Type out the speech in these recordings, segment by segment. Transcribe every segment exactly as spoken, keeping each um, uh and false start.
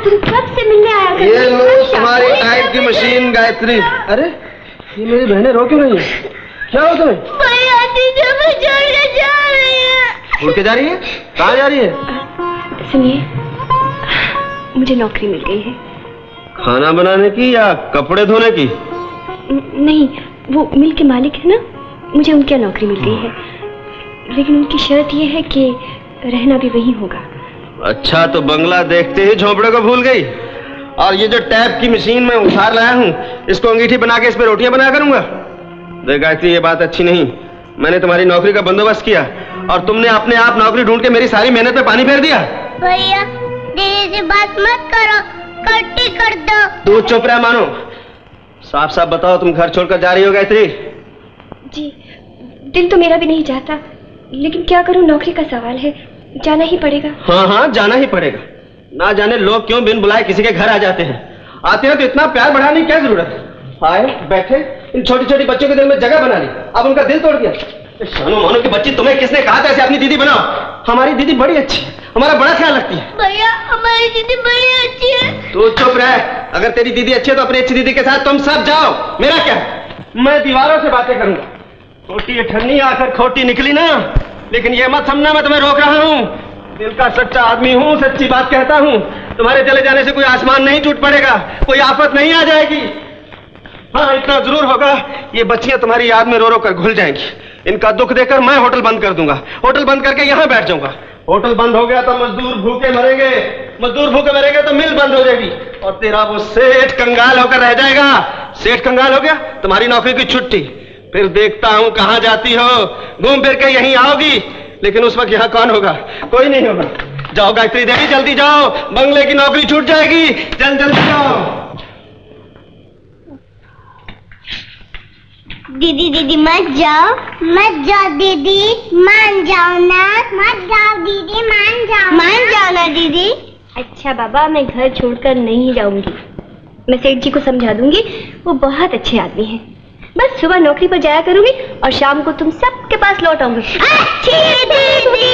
तुम कब से मिलने आया करते? ये लो तुम्हारी टाइप की मशीन गायत्री। अरे ये मेरी बहनें रो क्यों नहीं है? क्या हो तुम्हें? भैया दीदी मैं छोड़ के जा रही है। छोड़ के जा रही है? कहाँ जा रही है? सुनिए, मुझे नौकरी मिल गई है। खाना बनाने की या कपड़े धोने की? नहीं, वो मिल के मालिक है ना, मुझे उनके यहाँ नौकरी मिल गई है, लेकिन उनकी शर्त ये है कि रहना भी वहीं होगा। अच्छा, तो बंगला देखते ही झोंपड़े को भूल गई। और ये जो टैप की मशीन मैं उधार लाया हूँ, इसको अंगीठी बना के इस पे रोटियां बनाया करूंगा। देख गायत्री, ये बात अच्छी नहीं। मैंने तुम्हारी नौकरी का बंदोबस्त किया और तुमने अपने आप नौकरी ढूंढ के मेरी सारी मेहनत पे पानी फेर दिया। भैया दीदी से बात मत करो, कट्टी कर दो। तू चुप रह मानो। साफ साफ बताओ, तुम घर छोड़कर जा रही हो गायत्री? जी, दिल तो मेरा भी नहीं चाहता, लेकिन क्या करूं, नौकरी का सवाल है, जाना ही पड़ेगा। हाँ हाँ, जाना ही पड़ेगा। ना जाने लोग क्यों बिन बुलाए किसी के घर आ जाते हैं। आते हैं तो इतना प्यार बढ़ाने की क्या जरूरत है? आए, बैठे, इन छोटी छोटी बच्चों के दिल में जगह बना ली, अब उनका दिल तोड़ दिया। शानो मानो की बच्ची, तुम्हें किसने कहा था ऐसे अपनी दीदी बनाओ? हमारी दीदी बड़ी अच्छी है, हमारा बड़ा ख्याल रखती है। भैया हमारी दीदी बड़ी अच्छी है। तू चुप रह। अगर तेरी दीदी अच्छी है तो अपनी अच्छी दीदी के साथ तुम सब जाओ, मेरा क्या? मैं दीवारों से बातें करूंगा। खोटी ठन्नी आकर खोटी निकली ना, लेकिन ये मत समझना मैं तुम्हें रोक रहा हूँ। दिल का सच्चा आदमी हूँ, सच्ची बात कहता हूँ। तुम्हारे चले जाने से कोई आसमान नहीं टूट पड़ेगा, कोई आफत नहीं आ जाएगी। हाँ, इतना जरूर होगा, ये बच्चियां तुम्हारी याद में रो रो कर घुल जाएंगी। इनका दुख देखकर मैं होटल बंद कर दूंगा, होटल बंद करके यहाँ बैठ जाऊंगा। होटल बंद हो गया तो मजदूर भूखे मरेंगे, मजदूर भूखे मरेंगे तो मिल बंद हो जाएगी, और तेरा वो सेठ कंगाल होकर रह जाएगा। सेठ कंगाल हो गया, तुम्हारी नौकरी की छुट्टी। फिर देखता हूँ कहाँ जाती हो, घूम फिर के यहीं आओगी, लेकिन उस वक्त यहाँ कौन होगा? कोई नहीं होगा। जाओ गायत्री देवी, जल्दी जाओ, बंगले की नौकरी छूट जाएगी। जल्द जल्दी जाओ। दीदी दीदी मत जाओ, मत जाओ दीदी, मान जाओ ना, मत जाओ दीदी, मान जाओ, मान जाओ ना दीदी। अच्छा बाबा, मैं घर छोड़कर नहीं जाऊंगी, मैं सेठ जी को समझा दूंगी, वो बहुत अच्छे आदमी हैं। बस सुबह नौकरी पर जाया करूंगी और शाम को तुम सबके पास लौट आऊंगी। अच्छी दीदी।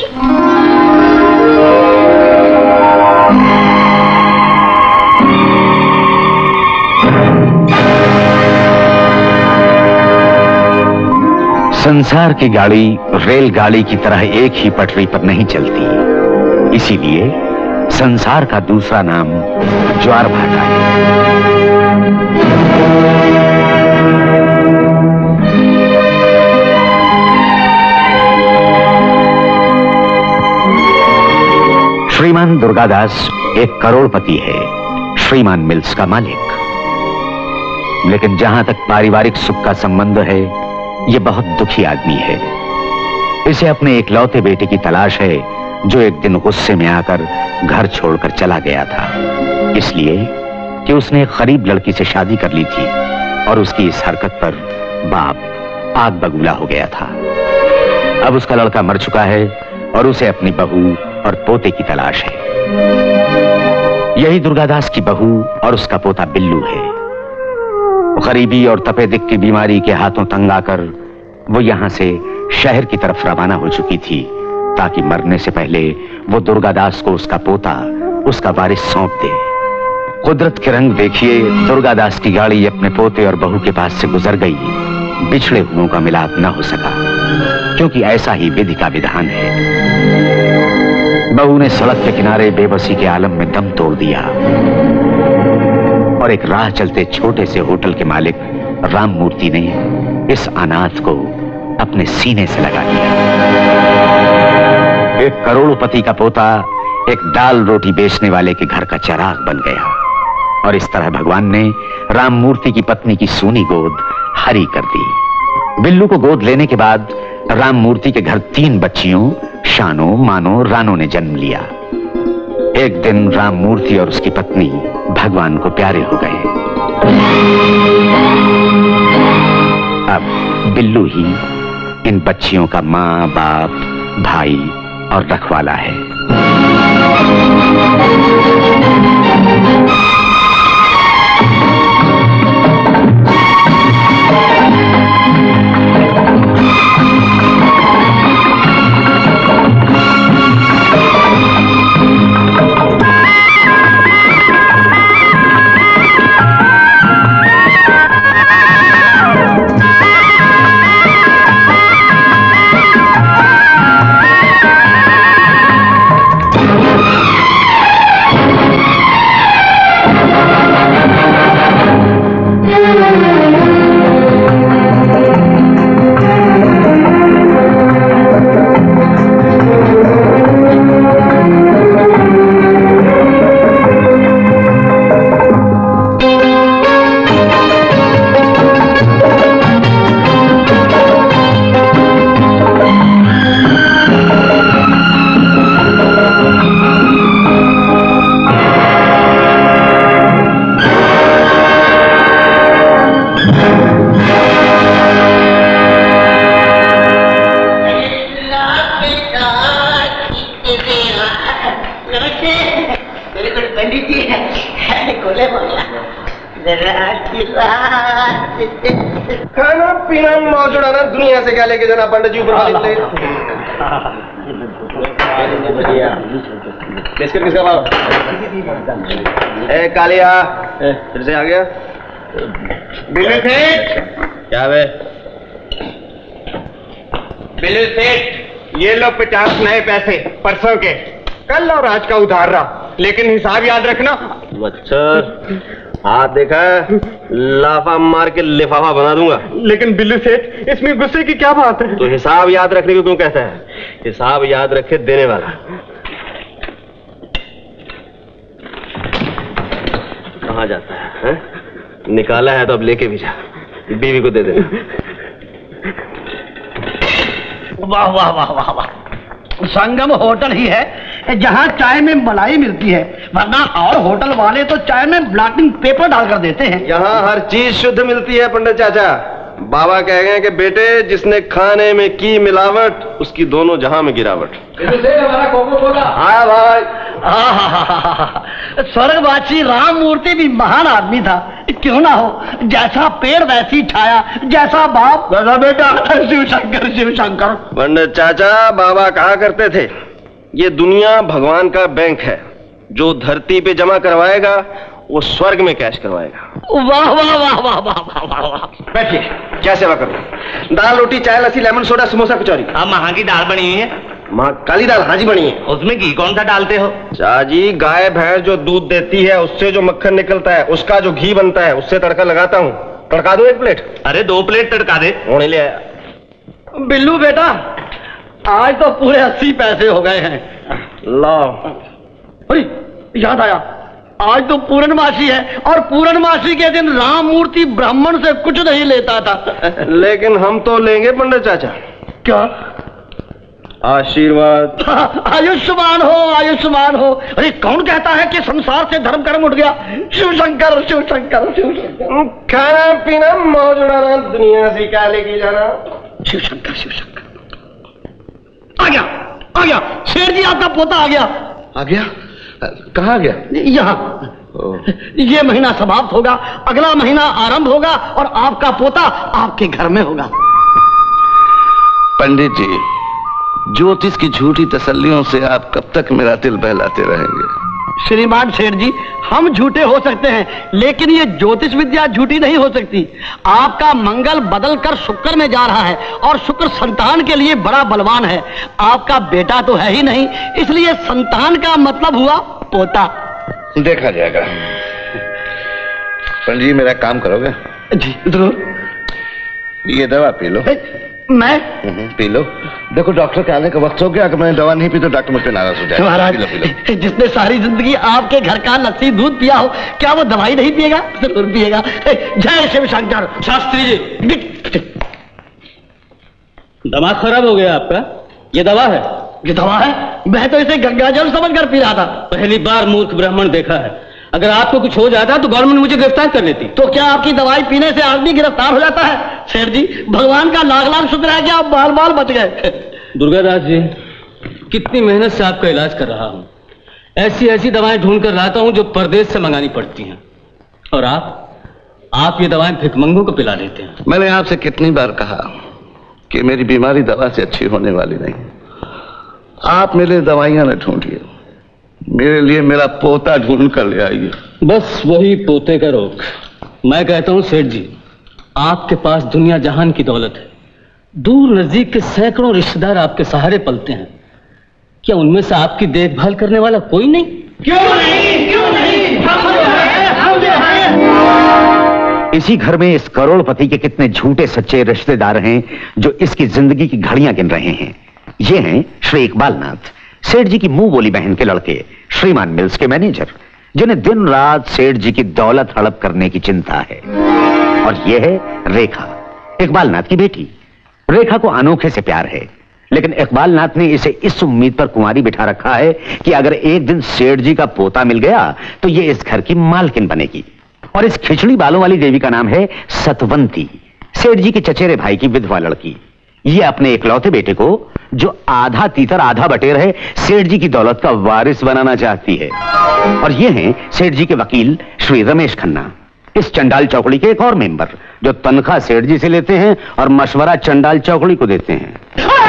संसार की गाड़ी रेलगाड़ी की तरह एक ही पटरी पर नहीं चलती, इसीलिए संसार का दूसरा नाम ज्वार भाटा है। श्रीमान दुर्गादास एक करोड़पति है, श्रीमान मिल्स का मालिक। लेकिन जहां तक पारिवारिक सुख का संबंध है, ये बहुत दुखी आदमी है। इसे अपने एकलौते बेटे की तलाश है, जो एक दिन गुस्से में आकर घर छोड़कर चला गया था, इसलिए कि उसने एक गरीब लड़की से शादी कर ली थी और उसकी इस हरकत पर बाप आग बबूला हो गया था। अब उसका लड़का मर चुका है और उसे अपनी बहू और पोते की तलाश है। यही दुर्गादास की बहू और उसका पोता बिल्लू है। गरीबी और तपेदिक की बीमारी के हाथों तंग आकर वो यहां से शहर की तरफ रवाना हो चुकी थी, ताकि मरने से पहले वो दुर्गादास को उसका पोता, उसका वारिस सौंप दे। कुदरत के रंग देखिए, दुर्गादास की गाड़ी अपने पोते और बहू के पास से गुजर गई। बिछड़े हुओं का मिलाप न हो सका, क्योंकि ऐसा ही विधि का विधान है। बहू ने सड़क के किनारे बेबसी के आलम में दम तोड़ दिया और एक राह चलते छोटे से होटल के मालिक राम मूर्ति ने इस अनाथ को अपने सीने से लगा लिया। एक करोड़पति का पोता एक दाल रोटी बेचने वाले के घर का चिराग बन गया, और इस तरह भगवान ने राम मूर्ति की पत्नी की सूनी गोद हरी कर दी। बिल्लू को गोद लेने के बाद राम मूर्ति के घर तीन बच्चियों शानो, मानो, रानो ने जन्म लिया। एक दिन राम मूर्ति और उसकी पत्नी भगवान को प्यारे हो गए। अब बिल्लू ही इन बच्चियों का माँ, बाप, भाई और रखवाला है। खाना पीना मौज उड़ाना दुनिया से क्या लेके जाना पंडित जी ऊपर वाले। बिस्किट किसका भाव? ए कालिया फिर से आ गया। बिल्लू सेठ क्या है? बिल्लू सेठ ये लो पचास नए पैसे परसों के, कल और आज का उधार रहा, लेकिन हिसाब याद रखना। मच्छर हाथ देखा है, लाफा मार के लिफाफा बना दूंगा। लेकिन बिल्लू सेठ इसमें गुस्से की क्या बात है? तो हिसाब याद रखने को क्यों कहता है? हिसाब याद रखे देने वाला। कहाँ जाता है, है? निकाला है तो अब लेके भी जा, बीवी को दे देना। वाह वाह वाह वाह वाह, संगम होटल ही है जहाँ चाय में मलाई मिलती है, वरना और होटल वाले तो चाय में ब्लॉटिंग पेपर डालकर देते हैं। यहाँ हर चीज शुद्ध मिलती है पंडित चाचा। बाबा कह गए कि बेटे जिसने खाने में की मिलावट उसकी दोनों जहां में गिरावट। हमारा कोको कोला। हाँ भाई। स्वर्गवासी राम मूर्ति भी महान आदमी था, क्यों ना हो? जैसा पेड़ वैसी छाया, जैसा बाप वैसा बेटा। शिव शंकर शिव शंकर। पंडित चाचा बाबा कहा करते थे ये दुनिया भगवान का बैंक है, जो धरती पे जमा करवाएगा वो स्वर्ग में कैश करवाएगा। वाह वाह वाह वाह वाह वाह वाह। बैठिए, क्या सेवा करूं? दाल रोटी चाय लस्सी लेमन सोडा समोसा कचौरी। हाँ, महाँ की दाल बनी हुई है। माँ काली दाल हाजी बनी है। उसमें घी कौन सा डालते हो? चाची गाय भैंस जो दूध देती है उससे जो मक्खन निकलता है उसका जो घी बनता है उससे तड़का लगाता हूँ। तड़का दो एक प्लेट। अरे दो प्लेट तड़का दे। होने ले आया। बिल्लू बेटा आज तो पूरे अस्सी पैसे हो गए हैं। लो। याद आया, आज तो पूर्णमासी है और पूर्णमासी के दिन राम मूर्ति ब्राह्मण से कुछ नहीं लेता था। लेकिन हम तो लेंगे पंडित चाचा। क्या? आशीर्वाद। आयुष्मान हो आयुष्मान हो। अरे कौन कहता है कि संसार से धर्म कर्म उठ गया? शिव शंकर शिव शंकर शिव शंकर। खाना पीना मौज उड़ाना दुनिया से क्या लेके जाना। शिव शंकर शिव शंकर। आ गया आ गया शेर जी, आपका पोता आ गया। आ गया? कहाँ आ गया? यहाँ। ये महीना समाप्त होगा, अगला महीना आरंभ होगा और आपका पोता आपके घर में होगा। पंडित जी, ज्योतिष की झूठी तसल्लियों से आप कब तक मेरा दिल बहलाते रहेंगे? श्रीमान शेर जी, हम झूठे हो सकते हैं लेकिन ये ज्योतिष विद्या झूठी नहीं हो सकती। आपका मंगल बदल कर शुक्र में जा रहा है और शुक्र संतान के लिए बड़ा बलवान है। आपका बेटा तो है ही नहीं, इसलिए संतान का मतलब हुआ पोता। देखा जाएगा। पंडित जी मेरा काम करोगे? जी जरूर। ये दवा पी लो। मैं? पी लो। देखो डॉक्टर के आने का वक्त हो गया, अगर मैंने दवा नहीं पी तो डॉक्टर मुझसे नाराज हो जाएगा। महाराज, पी लो, पी लो। जिसने सारी जिंदगी आपके घर का लस्सी दूध पिया हो, क्या वो दवाई नहीं पिएगा? जरूर पिएगा। जय शिव शंकर। शास्त्री जी, दिमाग खराब हो गया आपका? ये दवा है? ये दवा है? मैं तो इसे गंगा जल समझकर पी रहा था। पहली बार मूर्ख ब्राह्मण देखा है। अगर आपको कुछ हो जाता तो गवर्नमेंट मुझे गिरफ्तार कर लेती। तो क्या आपकी दवाई पीने से आदमी गिरफ्तार हो जाता है? शेर जी, भगवान का लाख लाख शुक्र है कि आप बाल बाल बच गए। दुर्गादास जी, कितनी मेहनत से आपका इलाज कर रहा हूं। ऐसी ऐसी दवाएं ढूंढ कर लाता हूं जो परदेश से मंगानी पड़ती हैं, और आप आप ये दवाएं भिखमंगों को पिला देते हैं। मैंने आपसे कितनी बार कहा कि मेरी बीमारी दवा से अच्छी होने वाली नहीं। आप मेरे लिए दवाइयां न ढूंढिए, मेरे लिए मेरा पोता ढूंढ कर ले आइए। बस वही पोते का रोग। मैं कहता हूं सेठ जी, आपके पास दुनिया जहान की दौलत है, दूर नजदीक के सैकड़ों रिश्तेदार आपके सहारे पलते हैं, क्या उनमें से आपकी देखभाल करने वाला कोई नहीं? क्यों नहीं क्यों नहीं, हम जो हैं, हम जो हैं। इसी घर में इस करोड़पति के कितने झूठे सच्चे रिश्तेदार हैं जो इसकी जिंदगी की घड़ियां गिन रहे हैं। ये हैं श्री इकबाल नाथ, सेठ जी की मुंह बोली बहन के लड़के, श्रीमान मिल्स के मैनेजर, जिन्हें दिन रात सेठ जी की दौलत हड़प करने की चिंता है। और यह है रेखा, इकबाल नाथ की बेटी। रेखा को अनोखे से प्यार है, लेकिन इकबाल नाथ ने इसे इस उम्मीद पर कुंवारी बिठा रखा है कि अगर एक दिन सेठ जी का पोता मिल गया तो ये इस घर की मालकिन बनेगी। और इस खिचड़ी बालों वाली देवी का नाम है सतवंती, सेठ जी के चचेरे भाई की विधवा लड़की। ये अपने इकलौते बेटे को, जो आधा तीतर आधा बटेर है, सेठ जी की दौलत का वारिस बनाना चाहती है। और ये हैं सेठ जी के वकील श्री रमेश खन्ना। इस चंडाल चौकड़ी के एक और मेंबर, जो तनख्वाह सेठ जी से लेते हैं और मशवरा चंडाल चौकड़ी को देते हैं।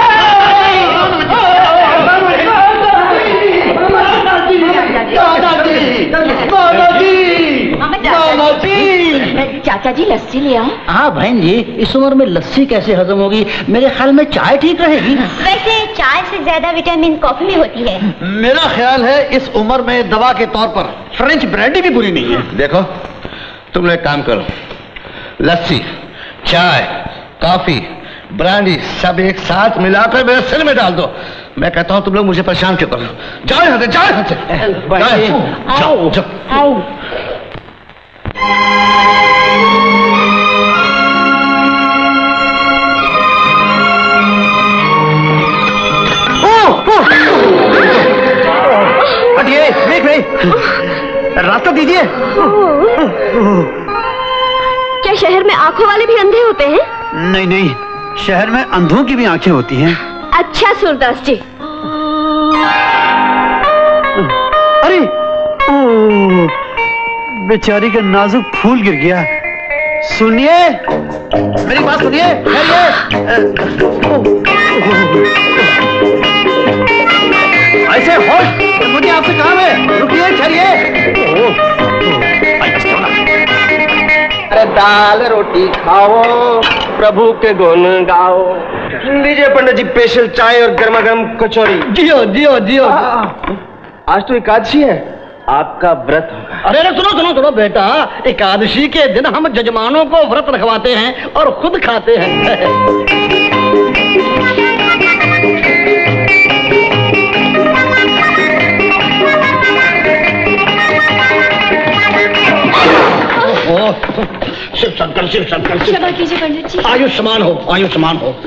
चाचा जी लस्सी ले आओ। हाँ बहन जी, इस उम्र में लस्सी कैसे हजम होगी? मेरे ख्याल में चाय ठीक रहेगी। वैसे चाय से ज्यादा विटामिन कॉफी में होती है। मेरा ख्याल है इस उम्र में दवा के तौर पर फ्रेंच ब्रांडी भी बुरी नहीं है। देखो, तुम लोग एक काम करो, लस्सी, चाय, कॉफी, ब्रांडी सब एक साथ मिलाकर मेरे सिर में डाल दो। मैं कहता हूँ तुम लोग मुझे परेशान क्यों करो? जाओ यहाँ से, जाओ यहाँ से। जाओ, जाओ। हटिए, देख रही, रास्ता दीजिए। क्या शहर में आंखों वाले भी अंधे होते हैं? नहीं नहीं, शहर में अंधों की भी आंखें होती हैं। अच्छा सूरदास जी। अरे बेचारी का नाजुक फूल गिर गया। सुनिए, मेरी बात सुनिए। ऐसे होश, मुझे आपसे काम है, रुकिए, ठहरिए। अरे दाल रोटी खाओ, प्रभु के गुण गाओ। लीजिए पंडित जी, स्पेशल चाय और गर्मा गर्म कचौरी। जियो जियो जियो। आज तो एकादशी है, आपका व्रत होगा। अरे अरे सुनो सुनो सुनो बेटा, एकादशी के दिन हम जजमानों को व्रत रखवाते हैं और खुद खाते हैं। शिव शंकर शिव शंकर। क्षमा कीजिए पंडित जी। आयुष्मान हो, आयुष्मान हो।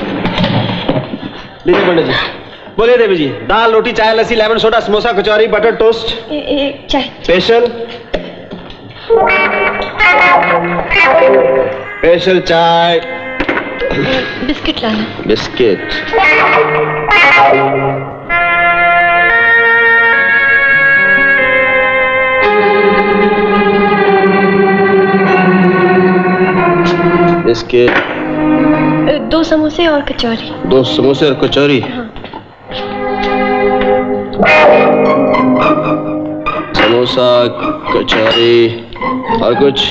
लीजिए पंडित जी। बोलिए देवी जी, दाल रोटी चाय lassi lemon soda samosa kachori butter toast. चाय स्पेशल स्पेशल चाय। बिस्किट लाना। बिस्किट। बिस्किट। दो समोसे और कचौरी। दो समोसे और कचौरी। हाँ। समोसा कचौरी और कुछ?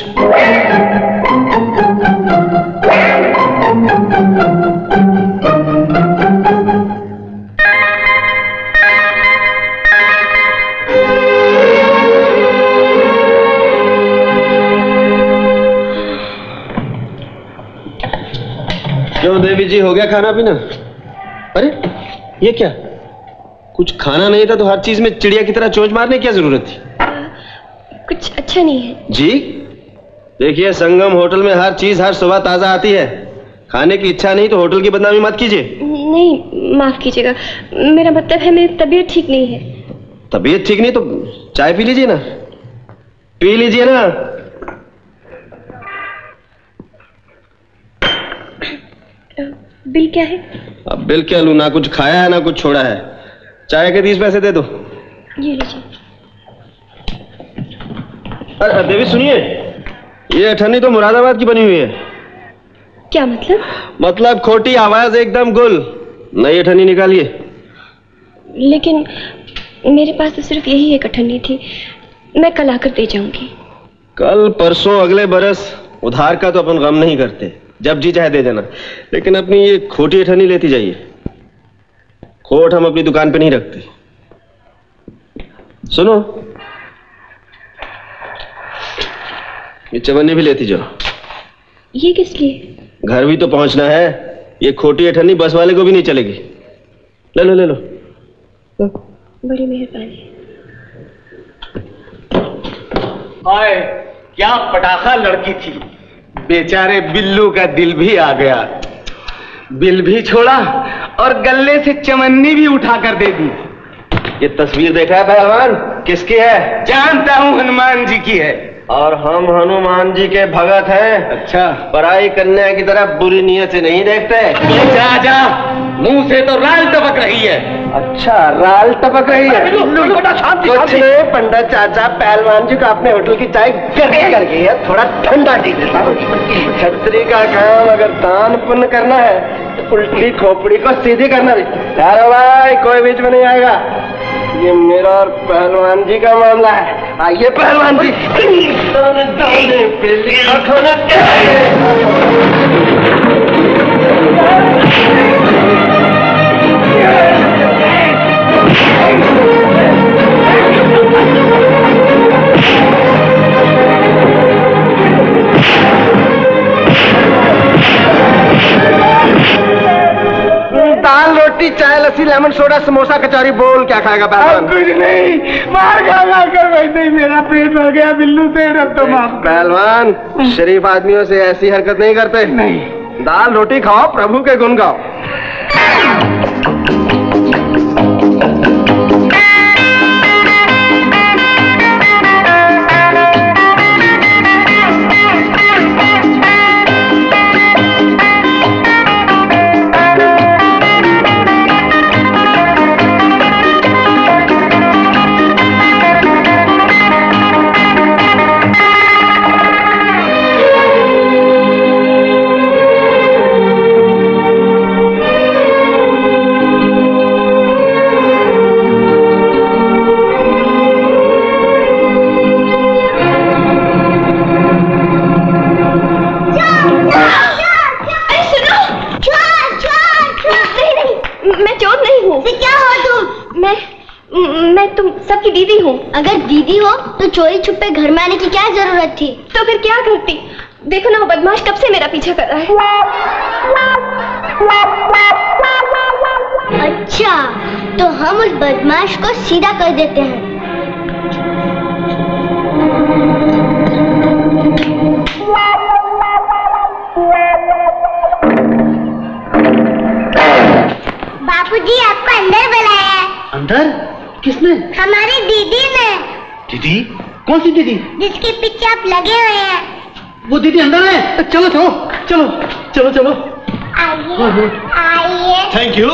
क्यों देवी जी, हो गया खाना पीना? अरे ये क्या, कुछ खाना नहीं था तो हर चीज में चिड़िया की तरह चोंच मारने की क्या जरूरत थी? कुछ अच्छा नहीं है जी। देखिए, संगम होटल में हर चीज हर सुबह ताजा आती है। खाने की इच्छा नहीं तो होटल की बदनामी मत कीजिए। नहीं, माफ कीजिएगा, मेरा मतलब है मेरी तबीयत ठीक नहीं है। तबीयत ठीक नहीं तो चाय पी लीजिए ना, पी लीजिए ना। बिल क्या है? अब बिल क्या लूं, ना कुछ खाया है ना कुछ छोड़ा है। चाय के तीस पैसे दे दो। ये लीजिए। अरे देवी सुनिए, ये अठन्नी तो मुरादाबाद की बनी हुई है। क्या मतलब? मतलब खोटी आवाज एकदम गुल। नई अठन्नी निकालिए। लेकिन मेरे पास तो सिर्फ यही एक अठन्नी थी, मैं कल आकर दे जाऊंगी। कल परसों अगले बरस, उधार का तो अपन गम नहीं करते, जब जी चाहे दे देना। लेकिन अपनी ये खोटी अठन्नी लेती जाइए। खोट हम अपनी दुकान पे नहीं रखते। सुनो, ये चवन्नी भी लेती जाओ। ये किस लिए? घर भी तो पहुंचना है। ये खोटी अठन्नी बस वाले को भी नहीं चलेगी। ले लो ले लो। बड़ी मेहरबानी। हाय, क्या पटाखा लड़की थी। बेचारे बिल्लू का दिल भी आ गया। बिल भी छोड़ा और गले से चमन्नी भी उठाकर दे दी। ये तस्वीर देखा है पहलवान? किसकी है? जानता हूँ, हनुमान जी की है। और हम हनुमान जी के भगत हैं। अच्छा, पराई कन्या की तरह बुरी नीयत से नहीं देखते। जा जा, मुंह से तो राल टपक रही है। अच्छा, राल टपक रही है। कुछ नहीं पंडित चाचा, पहलवान जी को अपने होटल की चाय गर्म कर गई है, थोड़ा ठंडा टी देता हूँ। छतरी का काम अगर दान पुण्य करना है तो उल्टी खोपड़ी को सीधी करना भी। यारो भाई, कोई बीच में नहीं आएगा, ये मेरा और पहलवान जी का मामला है। आइए पहलवान जी। दाल रोटी चाय लस्सी लेमन सोडा समोसा कचौरी, बोल क्या खाएगा पहलवान? कुछ नहीं, मार खा खा कर वैसे ही मेरा पेट भर गया बिल्लू से। अब तो माफ। पहलवान, शरीफ आदमियों से ऐसी हरकत नहीं करते। नहीं, दाल रोटी खाओ, प्रभु के गुण गाओ। सबकी दीदी हूँ। अगर दीदी हो तो चोरी छुपे घर में आने की क्या जरूरत थी? तो फिर क्या करती? देखो ना, वो बदमाश कब से मेरा पीछा कर रहा है। अच्छा, तो हम उस बदमाश को सीधा कर देते हैं। बापूजी, आपको अंदर बुलाया है। अंदर? किसने? हमारी दीदी ने। दीदी? कौन सी दीदी? जिसके पीछे आप लगे हुए हैं। वो दीदी अंदर है? चलो चलो चलो चलो चलो। आइए आइए। Thank you.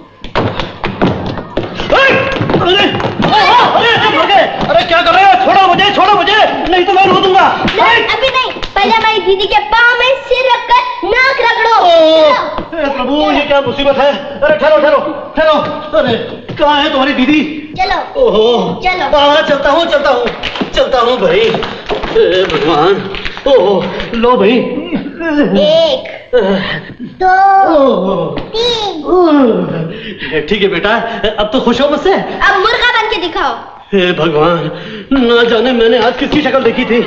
अरे अरे अरे क्या कर रहे हो? छोड़ो मुझे, छोड़ो मुझे, नहीं तो मैं रो दूंगा। अभी नहीं, पहले हमारी दीदी के पाँव में सिर रखकर नाक रगड़ो। प्रभु, ये क्या मुसीबत है? अरे ठहरो ठहरो ठहरो। अरे कहाँ है तुम्हारी दीदी? चलो। ओहो, चलो। हाँ, चलता हूँ चलता हूँ चलता हूँ भाई। भगवान, ओहो, लो भाई। एक, दो, तीन। ठीक है बेटा, अब तो खुश हो मुझसे? अब मुर्गा बन के दिखाओ। हे भगवान, ना जाने मैंने आज किसकी शक्ल देखी थी।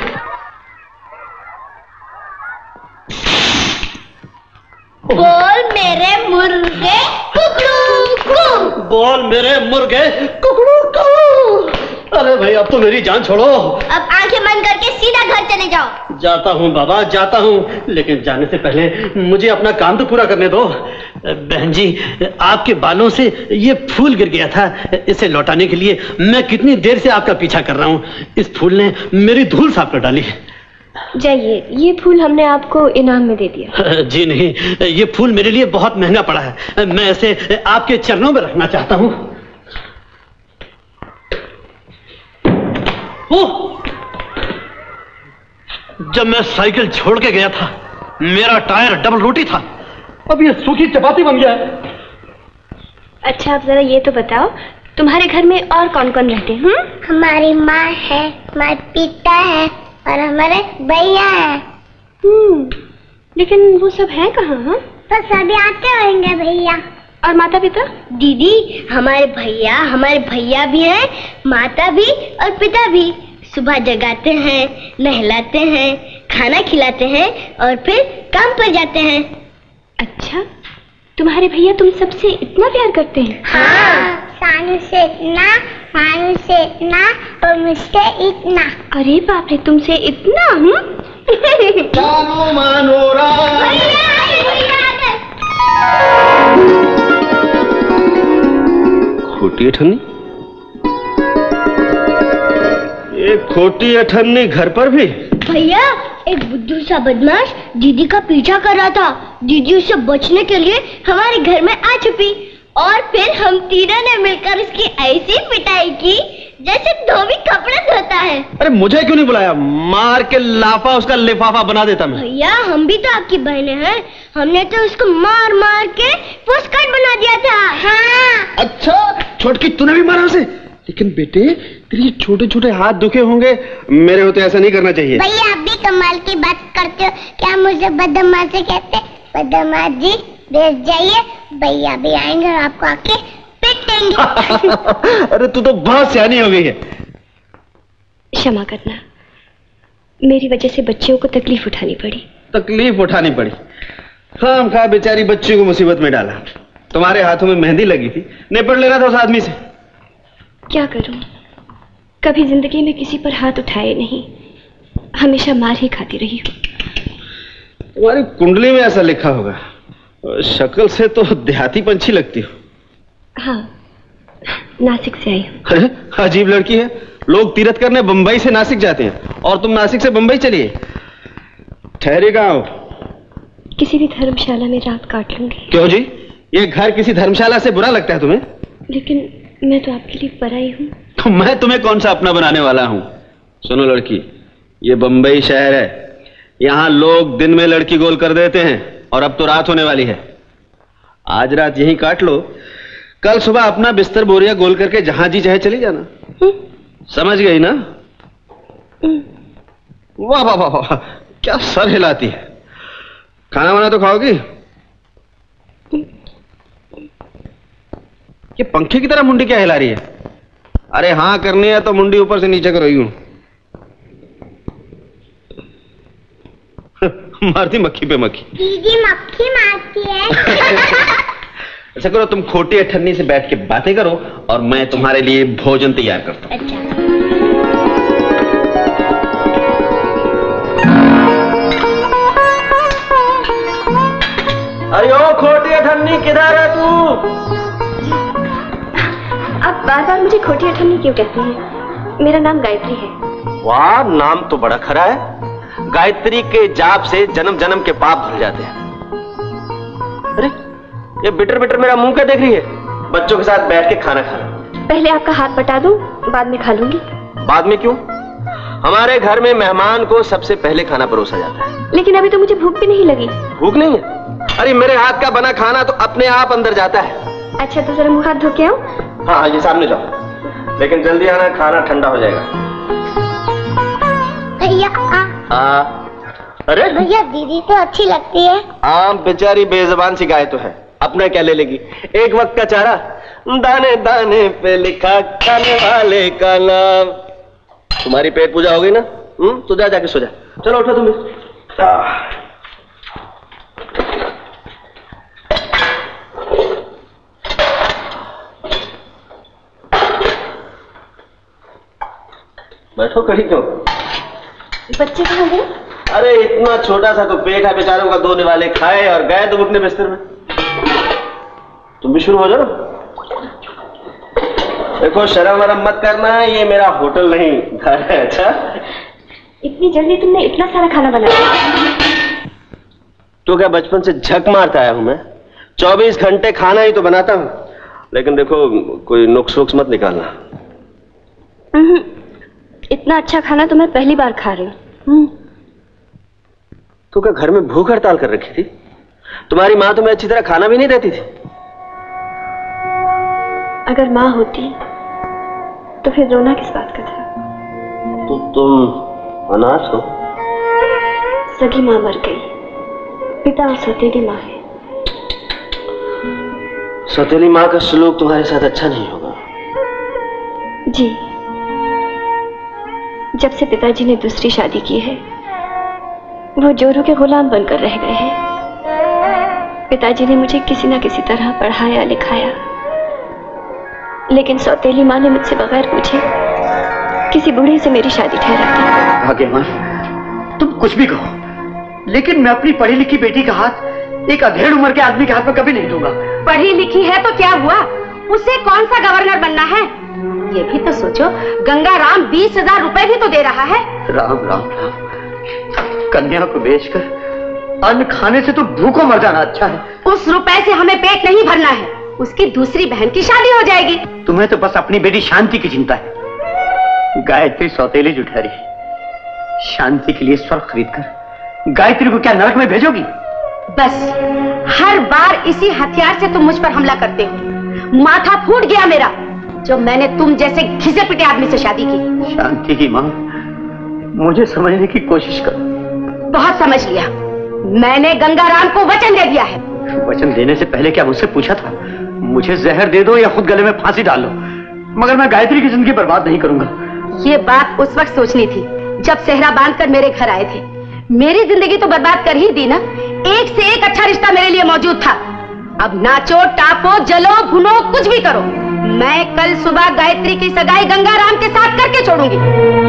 बोल मेरे मुर्गे कुकड़ू कू। बोल मेरे मुर्गे कुकड़ू कू। अरे भाई, अब तो मेरी जान छोड़ो। अब आंखें बंद करके सीधा घर चले जाओ। जाता हूँ बाबा, जाता हूँ, लेकिन जाने से पहले मुझे अपना काम तो पूरा करने दो। बहन जी, आपके बालों से ये फूल गिर गया था, इसे लौटाने के लिए मैं कितनी देर से आपका पीछा कर रहा हूँ। इस फूल ने मेरी धूल साफ कर डाली। जाइए, ये फूल हमने आपको इनाम में दे दिया। जी नहीं, ये फूल मेरे लिए बहुत महंगा पड़ा है, मैं इसे आपके चरणों में रखना चाहता हूँ। जब मैं साइकिल छोड़ के गया था, मेरा टायर डबल रोटी था, अब ये सूखी चपाती बन गया है। अच्छा, आप जरा ये तो बताओ, तुम्हारे घर में और कौन कौन रहते हैं? हमारी माँ है, हमारे पिता है और हमारे भैया है। हम्म, लेकिन वो सब है कहाँ? हाँ, तो सभी आते होंगे भैया। और माता पिता? दीदी, हमारे भैया हमारे भैया भी हैं, माता भी और पिता भी। सुबह जगाते हैं, नहलाते हैं, खाना खिलाते हैं और फिर काम पर जाते हैं। अच्छा, तुम्हारे भैया तुम सबसे इतना प्यार करते हैं? हाँ, सानू से इतना, मानू से इतना और मुझसे इतना। अरे बाप रे, तुमसे इतना? जानो मानो खोटी अठन्नी, एक खोटी अठन्नी घर पर भी। भैया, एक बुद्धू सा बदमाश दीदी का पीछा कर रहा था। दीदी उससे बचने के लिए हमारे घर में आ छुपी और फिर हम तीनों ने मिलकर उसकी ऐसी पिटाई की जैसे धोबी कपड़े धोता है। अरे मुझे क्यों नहीं बुलाया? मार के लाफा उसका लिफाफा बना देता मैं। भैया हम भी तो आपकी बहनें हैं, हमने तो उसको मार मार के पुस्कट बना दिया था। हाँ। अच्छा छोटकी तूने भी मारा उसे? लेकिन बेटे तेरे छोटे छोटे हाथ दुखे होंगे, मेरे होते ऐसा नहीं करना चाहिए। भैया आप भी कमाल की बात करते हो, क्या मुझे बदमाश से कहते? बदमाश जी बैठ जाइए, भैया भी आएंगे और आपको आके पीटेंगे। अरे तू तो बहुत सियानी हो गई है। क्षमा करना, मेरी वजह से बच्चियों को तकलीफ उठानी पड़ी। तकलीफ उठानी पड़ी? खाम खा बेचारी बच्ची को मुसीबत में डाला। तुम्हारे हाथों में मेहंदी लगी थी, निपट लेना था उस आदमी से। क्या करूं, कभी जिंदगी में किसी पर हाथ उठाए नहीं, हमेशा मार ही खाती रही हूं। तुम्हारी कुंडली में ऐसा लिखा होगा, शक्ल से तो देहाती पंछी लगती हो। हाँ, नासिक से आई हूँ। अरे अजीब लड़की है, लोग तीर्थ करने बंबई से नासिक जाते हैं और तुम नासिक से बंबई चलिए। ठहरे कहाँ हो? किसी भी धर्मशाला में रात काट लूंगी। क्यों जी, ये घर किसी धर्मशाला से बुरा लगता है तुम्हें? लेकिन मैं तो आपके लिए पराई हूँ। तो मैं तुम्हें कौन सा अपना बनाने वाला हूँ? सुनो लड़की, ये बंबई शहर है, यहाँ लोग दिन में लड़की गोल कर देते हैं और अब तो रात होने वाली है। आज रात यहीं काट लो, कल सुबह अपना बिस्तर बोरिया गोल करके जहां जी चाहे चली जाना। हुँ? समझ गई ना? वाह वाह वाह वाह, क्या सर हिलाती है। खाना वाना तो खाओगी? ये पंखे की तरह मुंडी क्या हिला रही है? अरे हाँ करनी है तो मुंडी ऊपर से नीचे करो यूं। मारती मक्खी पे मक्खी। दीदी मक्खी मारती है। ऐसा करो, तुम खोटी अठन्नी से बैठ के बातें करो और मैं तुम्हारे लिए भोजन तैयार करता हूं। अच्छा। अरे ओ खोटी अठन्नी, किधर है तू? आप बार बार मुझे खोटी अठन्नी क्यों कहती हैं? मेरा नाम गायत्री है। वाह, नाम तो बड़ा खरा है। गायत्री के जाप से जन्म जन्म के पाप धुल जाते हैं। अरे ये बिटर बिटर मेरा मुंह क्या देख रही है? बच्चों के साथ बैठ के खाना खाना। पहले आपका हाथ बटा दूं, बाद में खा लूंगी। बाद में क्यों? हमारे घर में मेहमान को सबसे पहले खाना परोसा जाता है। लेकिन अभी तो मुझे भूख भी नहीं लगी। भूख नहीं है? अरे मेरे हाथ का बना खाना तो अपने आप अंदर जाता है। अच्छा तो जरा मुंह हाथ धो के आओ। हाँ हाँ, ये सामने जाओ, लेकिन जल्दी आना, खाना ठंडा हो जाएगा। भैया आ, अरे भैया दीदी तो अच्छी लगती है। हाँ बेचारी बेजबान सी गाय तो है, अपना क्या ले लेगी? एक वक्त का चारा, दाने दाने पे लिखा खाने वाले का नाम। तुम्हारी पेट पूजा हो गई ना? हम्म, तो जा जाके सो जा। चलो उठो तुम। बैठो, खड़ी क्यों? बच्चे कहाँ गए? अरे इतना छोटा सा तो पेट है बेचारों का, धोने वाले खाए और गए तुम अपने बिस्तर में। तुम भी शुरू हो जाओ। देखो शर्म वरम मत करना, ये मेरा होटल नहीं घर है। अच्छा इतनी जल्दी तुमने इतना सारा खाना बनाया? तो क्या बचपन से झक मारता आया हूं मैं? चौबीस घंटे खाना ही तो बनाता हूं। लेकिन देखो कोई नुक्स वुक्स मत निकालना। इतना अच्छा खाना तो मैं पहली बार खा रही हूँ। तो क्या घर में भूख हड़ताल कर रखी थी? तुम्हारी माँ तुम्हें अच्छी तरह खाना भी नहीं देती थी? अगर माँ होती तो फिर रोना किस बात का था? तो तुम अनाथ हो? सगी माँ मर गई, पिता और सौतेली माँ है। सौतेली माँ का सलूक तुम्हारे साथ अच्छा नहीं होगा। जी, जब से पिताजी ने दूसरी शादी की है वो जोरू के गुलाम बनकर रह गए हैं। पिताजी ने मुझे किसी न किसी तरह पढ़ाया लिखाया, लेकिन सौतेली माँ ने मुझसे बगैर पूछे किसी बूढ़े से मेरी शादी ठहरा दी। आगे माँ, तुम कुछ भी कहो, लेकिन मैं अपनी पढ़ी लिखी बेटी का हाथ एक अधेड़ उम्र के आदमी के हाथ में कभी नहीं दूंगा। पढ़ी लिखी है तो क्या हुआ, उसे कौन सा गवर्नर बनना है? ये भी तो सोचो, गंगा राम बीस हजार रुपए भी तो दे रहा है। राम राम राम, कन्या को बेचकर अन्न खाने से तो भूखों मर जाना अच्छा है। उस रुपए से हमें पेट नहीं भरना है, उसकी दूसरी बहन की शादी हो जाएगी। तुम्हें तो बस अपनी बेटी शांति की चिंता है। गायत्री सौतेली जुठारी, शांति के लिए स्वर्ग खरीद कर गायत्री को क्या नरक में भेजोगी? बस हर बार इसी हथियार से तुम मुझ पर हमला करते हो। माथा फूट गया मेरा जब मैंने तुम जैसे घिसे पिटे आदमी से शादी की। शांति की मां, मुझे समझने की कोशिश करो। बहुत समझ लिया। मैंने गंगाराम को वचन दे दिया है। वचन देने से पहले क्या मुझसे पूछा था? मुझे जहर दे दो या खुद गले में फांसी डाल लो, मगर मैं गायत्री की जिंदगी बर्बाद नहीं करूंगा। ये बात उस वक्त सोचनी थी जब सेहरा बांधकर मेरे घर आए थे। मेरी जिंदगी तो बर्बाद कर ही दी ना। एक से एक अच्छा रिश्ता मेरे लिए मौजूद था। अब नाचो, टापो, जलो, भुनो, कुछ भी करो, मैं कल सुबह गायत्री की सगाई गंगाराम के साथ करके छोड़ूंगी।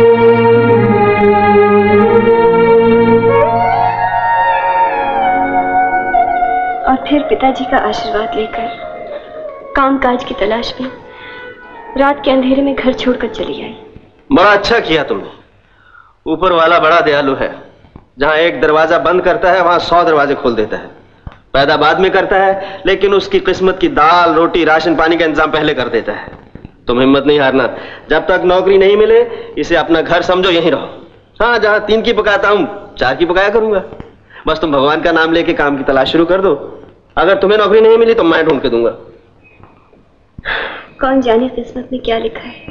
और फिर पिताजी का आशीर्वाद लेकर कामकाज की तलाश में रात के अंधेरे में घर छोड़कर चली आई। बड़ा अच्छा किया तुमने। ऊपर वाला बड़ा दयालु है। जहां एक दरवाजा बंद करता है वहां सौ दरवाजे खोल देता है। पैदा बाद में करता है, लेकिन उसकी किस्मत की दाल, रोटी, राशन पानी का इंतजाम पहले कर देता है। तुम हिम्मत नहीं हारना। जब तक नौकरी नहीं मिले इसे अपना घर समझो, यहीं रहो। हाँ, जहां तीन की पकाता हूं चार की पकाया करूंगा। बस तुम भगवान का नाम लेके काम की तलाश शुरू कर दो। अगर तुम्हें नौकरी नहीं मिली तो मैं ढूंढ के दूंगा। कौन जाने किस्मत में क्या लिखा है।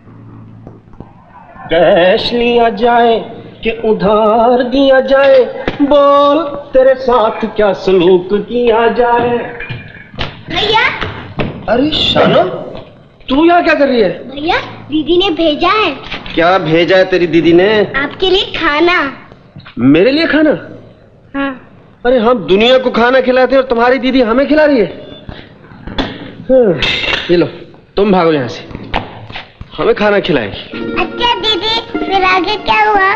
कैश लिया जाए कि उधार दिया जाए, बोल तेरे साथ क्या सलूक किया जाए। भैया, अरे शानो, तू यहाँ क्या कर रही है? भैया दीदी ने भेजा है। क्या भेजा है तेरी दीदी ने? आपके लिए खाना। मेरे लिए खाना? हाँ। अरे हम दुनिया को खाना खिलाते हैं और तुम्हारी दीदी हमें खिला रही है। हाँ, ये लो, तुम भागो यहाँ से, हमें खाना खिलाएगी। अच्छा दीदी, फिर आगे क्या हुआ?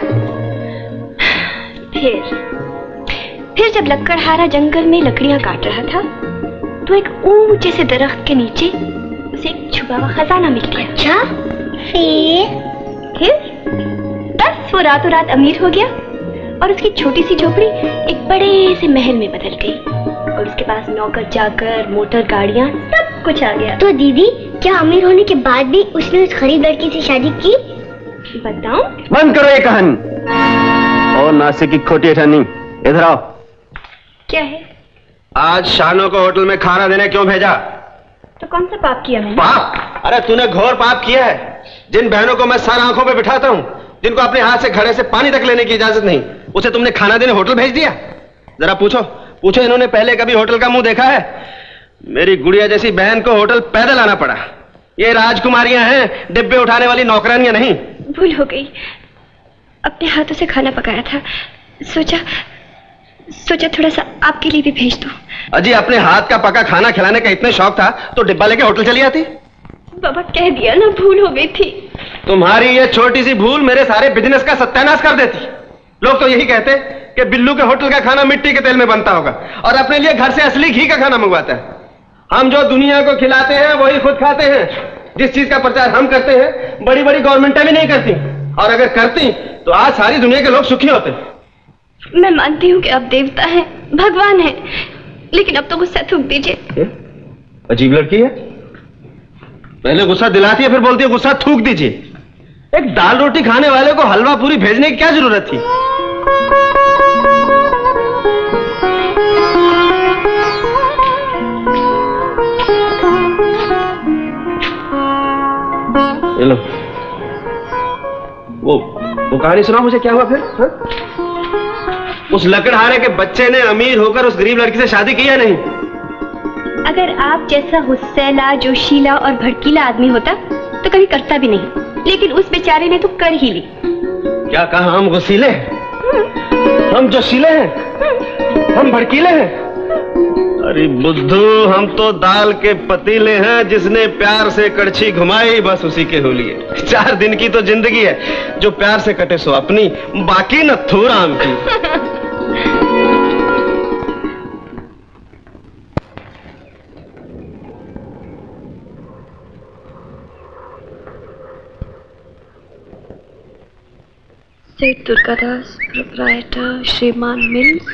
फिर फिर जब लकड़हारा जंगल में लकड़ियां काट रहा था तो एक ऊंचे से दरख्त के नीचे उसे एक छुपा हुआ खजाना मिल गया। अच्छा, फिर फिर बस वो रातों रात अमीर हो गया और उसकी छोटी सी झोपड़ी एक बड़े से महल में बदल गई और उसके पास नौकर चाकर, मोटर गाड़ियां, सब कुछ आ गया। तो दीदी, क्या अमीर होने के बाद भी उसने उस गरीब लड़की से शादी की? बताऊं? बंद करो ये कहानी। और नासिक की खोटी अठन्नी, इधर आओ। क्या है? आज शानो को होटल में खाना देने क्यों भेजा? तो कौन सा पाप किया मैंने? पाप? अरे तूने घोर पाप किया है। जिन बहनों को मैं सर आंखों पे बिठाता हूँ, जिनको अपने हाथ से घड़े से पानी तक लेने की इजाजत नहीं, उसे तुमने खाना देने होटल भेज दिया। जरा पूछो पूछो इन्होंने पहले कभी होटल का मुंह देखा है? मेरी गुड़िया जैसी बहन को होटल पैदल आना पड़ा। ये राजकुमारियां हैं, डिब्बे उठाने वाली नौकरानियां नहीं। भूल हो गई, अपने हाथों से खाना पकाया था, सोचा सोचा थोड़ा सा आपके लिए भी भेज दो। अजी, अपने हाथ का पका खाना खिलाने का इतना शौक था तो डिब्बा लेके होटल चली आती। बाबा कह दिया ना, भूल हो गई थी। तुम्हारी ये छोटी सी भूल मेरे सारे बिजनेस का सत्यानाश कर देती। लोग तो यही कहते कि बिल्लू के होटल का खाना मिट्टी के तेल में बनता होगा और अपने लिए घर से असली घी का खाना मंगवाता है। हम जो दुनिया को खिलाते हैं वही खुद खाते हैं। जिस चीज का प्रचार हम करते हैं बड़ी बड़ी गवर्नमेंटें भी नहीं करती, और अगर करती तो आज सारी दुनिया के लोग सुखी होते। मैं मानती हूँ कि आप देवता हैं, भगवान हैं, लेकिन अब तो गुस्सा थूक दीजिए। अजीब लड़की है, पहले गुस्सा दिलाती है फिर बोलती है गुस्सा थूक दीजिए। एक दाल रोटी खाने वाले को हलवा पूरी भेजने की क्या जरूरत थी? लो, वो वो कहानी सुनाओ मुझे, क्या हुआ फिर? हा? उस लकड़हारे के बच्चे ने अमीर होकर उस गरीब लड़की से शादी की या नहीं? अगर आप जैसा हुस्सैला, जोशीला और भड़कीला आदमी होता तो कभी करता भी नहीं, लेकिन उस बेचारे ने तो कर ही ली। क्या कहा? हम गुस्सीले हैं, हम जोशीले हैं, हम भड़कीले हैं? अरे बुद्धू, हम तो दाल के पतीले हैं, जिसने प्यार से कड़छी घुमाई बस उसी के हो लिए। चार दिन की तो जिंदगी है, जो प्यार से कटे सो अपनी, बाकी न थूर आम की। सेठ दुर्गादास, प्रोप्राइटर, श्रीमान मिल्स।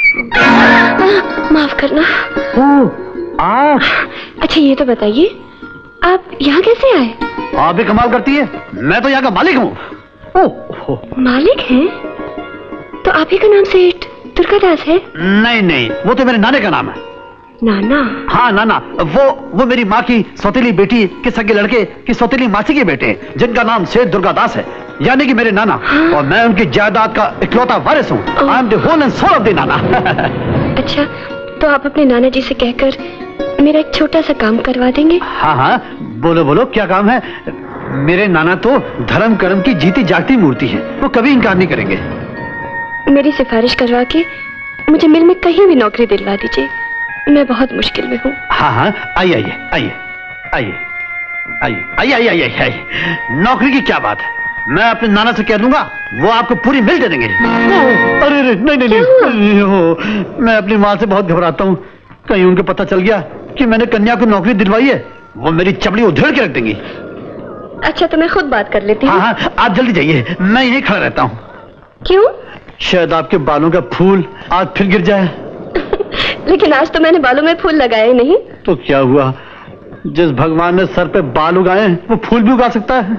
माफ करना। आप? अच्छा ये तो बताइए, आप यहाँ कैसे आए? आप भी कमाल करती है, मैं तो यहाँ का मालिक हूँ। मालिक हैं? तो आप ही का नाम सेठ दुर्गादास है? नहीं नहीं, वो तो मेरे नाने का नाम है। नाना? हाँ नाना, वो वो मेरी माँ की सौतेली बेटी के सगे लड़के की सौतेली मासी के बेटे हैं, जिनका नाम सेठ दुर्गादास है, यानी कि मेरे नाना। हाँ? और मैं उनकी जायदाद का इकलौता वारिस हूँ। I am the whole and sole of the नाना। अच्छा, तो आप अपने नाना जी से कहकर मेरा एक छोटा सा काम करवा देंगे? हाँ हाँ, बोलो बोलो, क्या काम है? मेरे नाना तो धर्म कर्म की जीती जागती मूर्ति है, वो कभी इनकार नहीं करेंगे। मेरी सिफारिश करवा के मुझे मिल में कहीं भी नौकरी दिलवा दीजिए, मैं बहुत मुश्किल में हूँ। हाँ हाँ, आइए आइए आइए आइए आइए आइए आइए आइए आइए। नौकरी की क्या बात है, मैं अपने नाना से कह दूंगा, वो आपको पूरी मिल दे देंगे। अरे नहीं नहीं नहीं, हो मैं अपनी माँ से बहुत घबराता हूँ, कहीं उनको पता चल गया कि मैंने कन्या को नौकरी दिलवाई है, वो मेरी चपड़ी उधेड़ के रख देंगी। अच्छा तो मैं खुद बात कर लेती हूँ। हाँ हाँ, आप जल्दी जाइए, मैं यहीं खड़ा रहता हूँ। क्यों? शायद आपके बालों का फूल आज फिर गिर जाए। लेकिन आज तो मैंने बालों में फूल लगाए नहीं। तो क्या हुआ, जिस भगवान ने सर पे बाल उगाए वो फूल भी उगा सकता है।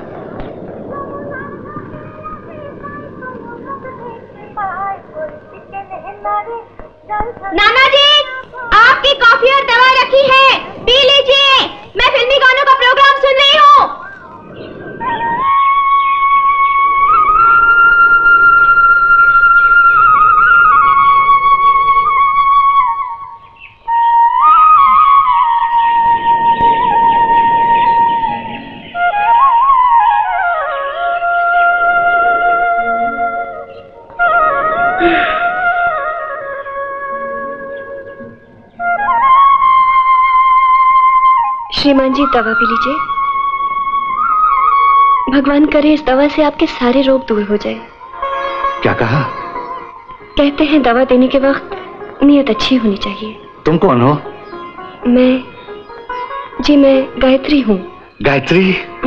नाना जी, आपकी कॉफी और दवा रखी है, पी लीजिए। मैं फिल्मी गानों का प्रोग्राम सुन रही हूँ। श्रीमान जी, दवा पी लीजिए। भगवान करे इस दवा से आपके सारे रोग दूर हो जाए। क्या कहा? कहते हैं दवा देने के वक्त नीयत अच्छी होनी चाहिए। तुम कौन हो? मैं जी मैं गायत्री हूँ। गायत्री?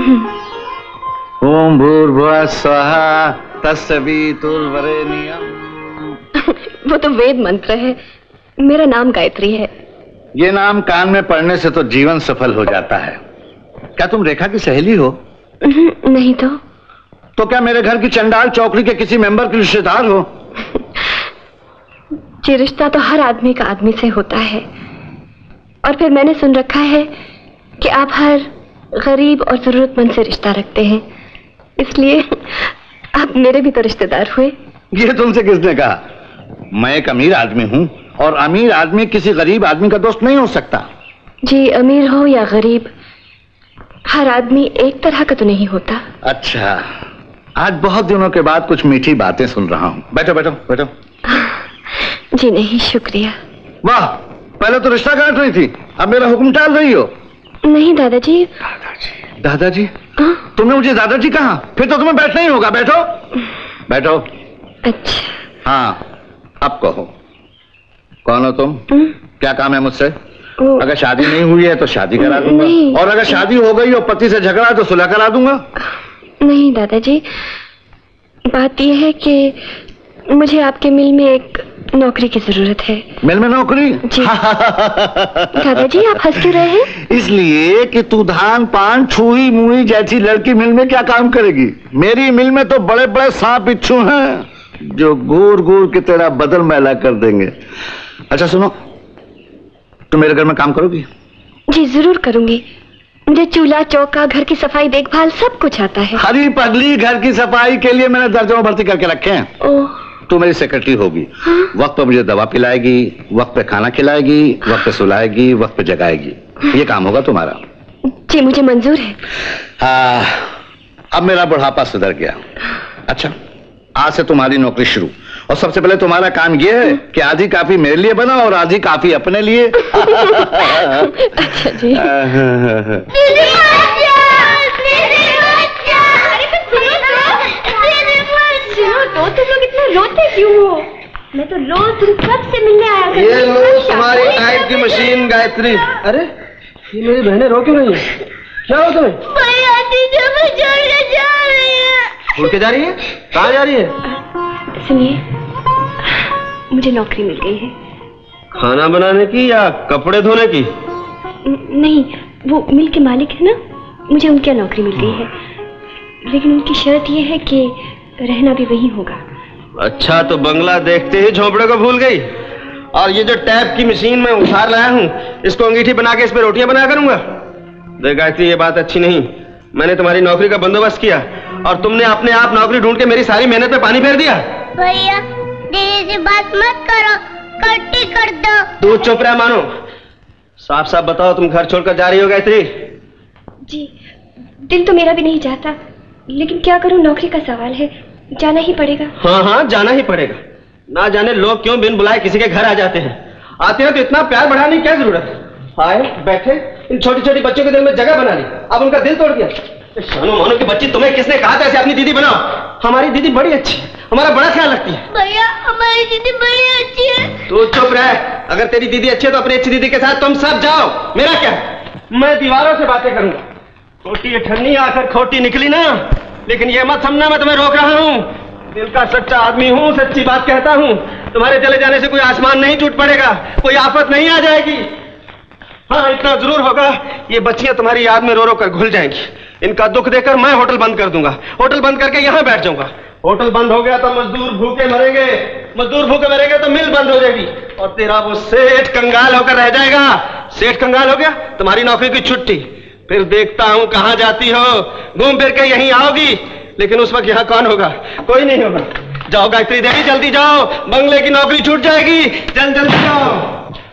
ओम भूर्भुवः स्वः तत्सवितुर्वरेण्यम्। वो तो वेद मंत्र है, मेरा नाम गायत्री है। ये नाम कान में पढ़ने से तो जीवन सफल हो जाता है। क्या तुम रेखा की सहेली हो? नहीं तो। तो क्या मेरे घर की चंडाल चौकड़ी के किसी मेंबर की रिश्तेदार हो? जी रिश्ता तो हर आदमी का आदमी से होता है, और फिर मैंने सुन रखा है कि आप हर गरीब और जरूरतमंद से रिश्ता रखते हैं, इसलिए आप मेरे भी तो रिश्तेदार हुए। ये तुमसे किसने कहा? मैं एक अमीर आदमी हूँ, और अमीर आदमी किसी गरीब आदमी का दोस्त नहीं हो सकता। जी अमीर हो या गरीब, हर आदमी एक तरह का तो नहीं होता। अच्छा, आज बहुत दिनों के बाद कुछ मीठी बातें सुन रहा हूँ। बैठो बैठो बैठो। जी नहीं, शुक्रिया। वाह, पहले तो रिश्ता काट रही थी, अब मेरा हुक्म टाल रही हो। नहीं दादाजी। दादाजी? दादाजी? तुमने मुझे दादाजी कहा? फिर तो तुम्हें बैठना ही होगा। बैठो बैठो। अच्छा। हाँ, अब कहो, कौन हो तुम? क्या काम है मुझसे? अगर शादी नहीं हुई है तो शादी करा दूंगा, और अगर शादी हो गई और पति से झगड़ा तो सुलह करा दूंगा। नहीं दादाजी, बात यह है कि मुझे आपके मिल में एक नौकरी की जरूरत है। मिल में नौकरी? जी। दादाजी आप हंस क्यों रहे हैं? इसलिए कि तू धान पान छुई मुई जैसी लड़की मिल में क्या काम करेगी? मेरी मिल में तो बड़े बड़े सांप बिच्छू हैं जो घूर घूर के तेरा बदल मैला कर देंगे। अच्छा सुनो, तुम मेरे घर में काम करोगी? जी जरूर करूंगी, मुझे चूल्हा चौका घर की सफाई देखभाल सब कुछ आता है। हरी पगली, घर की सफाई के लिए मैंने दर्जनों भर्ती करके रखे हैं। ओह। तू मेरी सेक्रेटरी होगी। हाँ? वक्त पे मुझे दवा पिलाएगी, वक्त पे खाना खिलाएगी, वक्त पे सुलाएगी, वक्त पे जगाएगी। ये काम होगा तुम्हारा। जी मुझे मंजूर है। हाँ, अब मेरा बुढ़ापा सुधर गया। अच्छा, आज से तुम्हारी नौकरी शुरू, और सबसे पहले तुम्हारा काम यह है कि आधी काफी मेरे लिए बना और आधी काफी अपने लिए। अच्छा जी। तो तुम लोग इतना रोते क्यों हो? मैं तो रोज तुम कब से मिलने आया करती। ये लो तुम्हारी टाइम की मशीन गायत्री। अरे ये मेरी बहनें रो क्यों रही हैं? क्या हो तुम्हें? मैं आती जब छोड़ के जा रही है। छोड़ के जा रही है? कहाँ जा रही है? सुनिए, मुझे नौकरी मिल गई है। खाना बनाने की या कपड़े धोने की? नहीं, वो मिल के मालिक है ना, मुझे उनकी नौकरी मिल गई है, लेकिन उनकी शर्त यह है कि रहना भी वही होगा। अच्छा, तो बंगला देखते ही झोपड़े को भूल गई। और ये जो टैप की मशीन मैं उधार लाया हूँ, इसको अंगीठी बना के इस पे रोटियां बना करूंगा। देख गायत्री, ये बात अच्छी नहीं। मैंने तुम्हारी नौकरी का बंदोबस्त किया और तुमने अपने आप नौकरी ढूंढ के मेरी सारी मेहनत पे पानी फेर दिया। भैया, दीदी से बात मत करो, कट्टी कर दो। तू चुप रह मानो। साफ साफ बताओ, तुम घर छोड़कर जा रही हो गायत्री? जी, दिल तो मेरा भी नहीं चाहता, लेकिन क्या करूं, नौकरी का सवाल है, जाना ही पड़ेगा। हाँ हाँ, जाना ही पड़ेगा। ना जाने लोग क्यों बिन बुलाए किसी के घर आ जाते हैं। आते हैं तो इतना प्यार बढ़ाने की क्या जरूरत है? आए, बैठे, इन छोटी छोटी बच्चों के दिल में जगह बना ली, अब उनका दिल तोड़ दिया। शानो मानो की बच्ची, तुम्हें किसने कहा था ऐसे अपनी दीदी बनाओ? हमारी दीदी बड़ी अच्छी है, हमारा बड़ा ख्याल रखती है। भैया, हमारी दीदी बड़ी अच्छी है। तू चुप रह। अगर तेरी दीदी अच्छी है तो अपनी अच्छी दीदी के साथ तुम सब जाओ, मेरा क्या? मैं दीवारों से बातें करूंगा। छोटी अठन्नी आकर खोटी निकली ना, लेकिन ये मत समझना मैं तुम्हें रोक रहा हूँ। दिल का सच्चा आदमी हूँ, सच्ची बात कहता हूँ। तुम्हारे चले जाने से कोई आसमान नहीं टूट पड़ेगा, कोई आफत नहीं आ जाएगी। हाँ, इतना जरूर होगा, ये बच्चियां तुम्हारी याद में रो रो कर घुल जाएंगी। इनका दुख देखकर मैं होटल बंद कर दूंगा, होटल बंद करके यहाँ बैठ जाऊंगा। होटल बंद हो गया तो मजदूर भूखे मरेंगे, मजदूर भूखे मरेंगे तो मिल बंद हो जाएगी, और तेरा वो सेठ कंगाल होकर रह जाएगा। सेठ कंगाल हो गया, तुम्हारी नौकरी की छुट्टी। फिर देखता हूँ कहाँ जाती हो, घूम फिर के यहीं आओगी, लेकिन उस वक्त यहाँ कौन होगा? कोई नहीं होगा। जाओ गायत्री देवी, जल्दी जाओ, बंगले की नौकरी छूट जाएगी। जल्द जल्दी जाओ।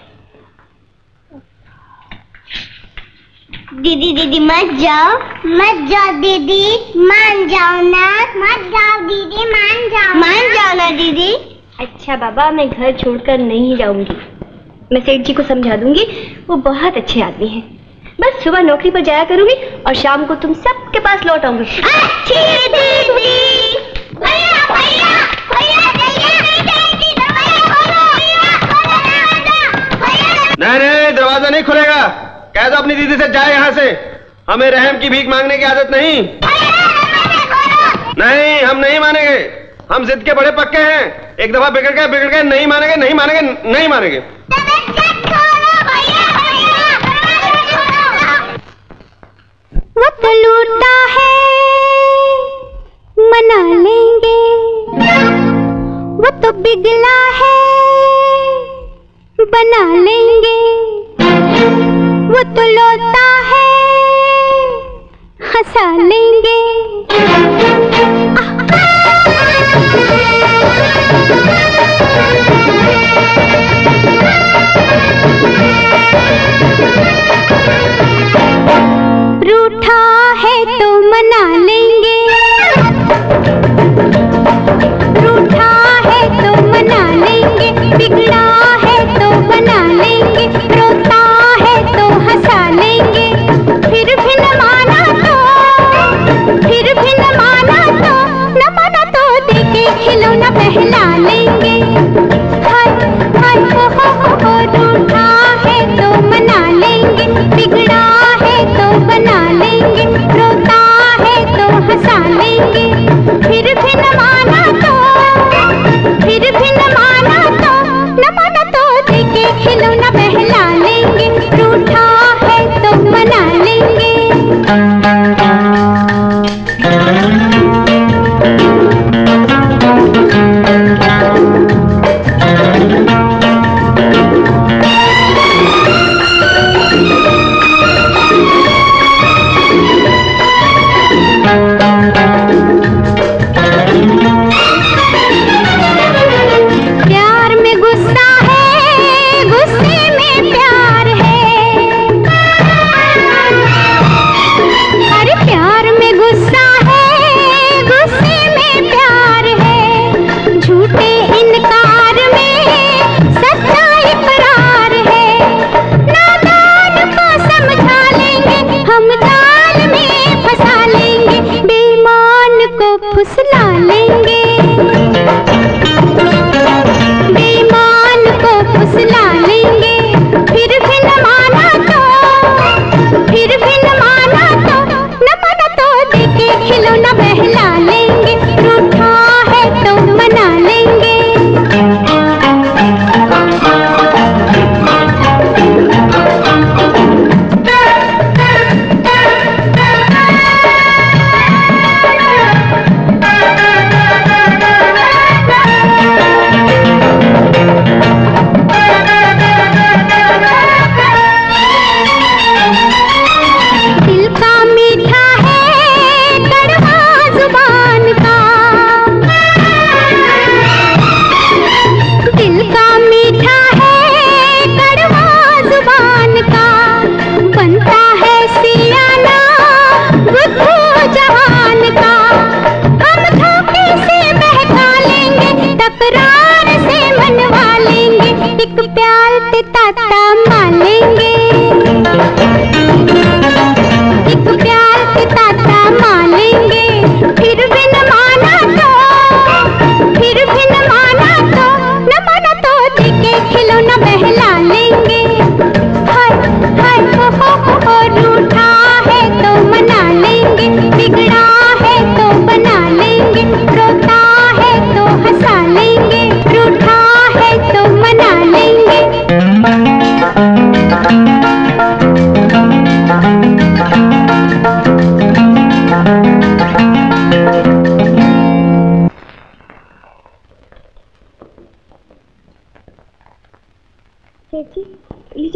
दीदी दीदी मत जाओ, मत जाओ दीदी, मान जाओ ना, मत जाओ दीदी, मान जाओ, मान जाओ ना दीदी। अच्छा बाबा, मैं घर छोड़कर नहीं जाऊंगी। मैं सेठ जी को समझा दूंगी, वो बहुत अच्छे आदमी हैं। बस सुबह नौकरी पर जाया करूंगी और शाम को तुम सबके पास लौट आऊंगी। अच्छी दीदी। भैया भैया भैया नहीं नहीं, दरवाजा नहीं खुलेगा। कह दो अपनी दीदी से जाए यहाँ से। हमें रहम की भीख मांगने की आदत नहीं। नहीं, हम नहीं मानेंगे। हम जिद के बड़े पक्के हैं। एक दफा बिगड़ गए बिगड़ गए, नहीं मानेंगे नहीं मानेंगे नहीं मानेंगे। वो तो लूटा है, मना लेंगे। वो तो बिगला है, बना लेंगे। वो तो लौटा है, हंसा लेंगे। रूठा है तो मना लेंगे, रूठा है तो मना लेंगे, बिगड़ा है तो बना लेंगे, रोता है तो हंसा लेंगे। फिर भी न माना तो, फिर भी न माना तो, न माना तो देके खिलौना पहला लेंगे। हाय हाय हो हो हो हो, रूठा है तो मना लेंगे, बिगड़ा है तो बना लेंगे, रोता है तो हंसा लेंगे। फिर भी न माना तो, फिर भी न माना तो, न माना तो देके खिलौना पहला लेंगे। रूठा है तो मना लेंगे। प्यार में गुस्सा है, गुस्से में प्यार है। अरे प्यार में गुस्सा है, गुस्से में प्यार है। झूठे इनकार में सच्चा इकरार है। नादान को समझा लेंगे, हम जाल में फंसा लेंगे, बेईमान को फुसला लेंगे, बेईमान को फुसला लेंगे। फिर भी न माना तो, फिर भी न माना तो, न माना तो देके खिलौना बहला लेंगे।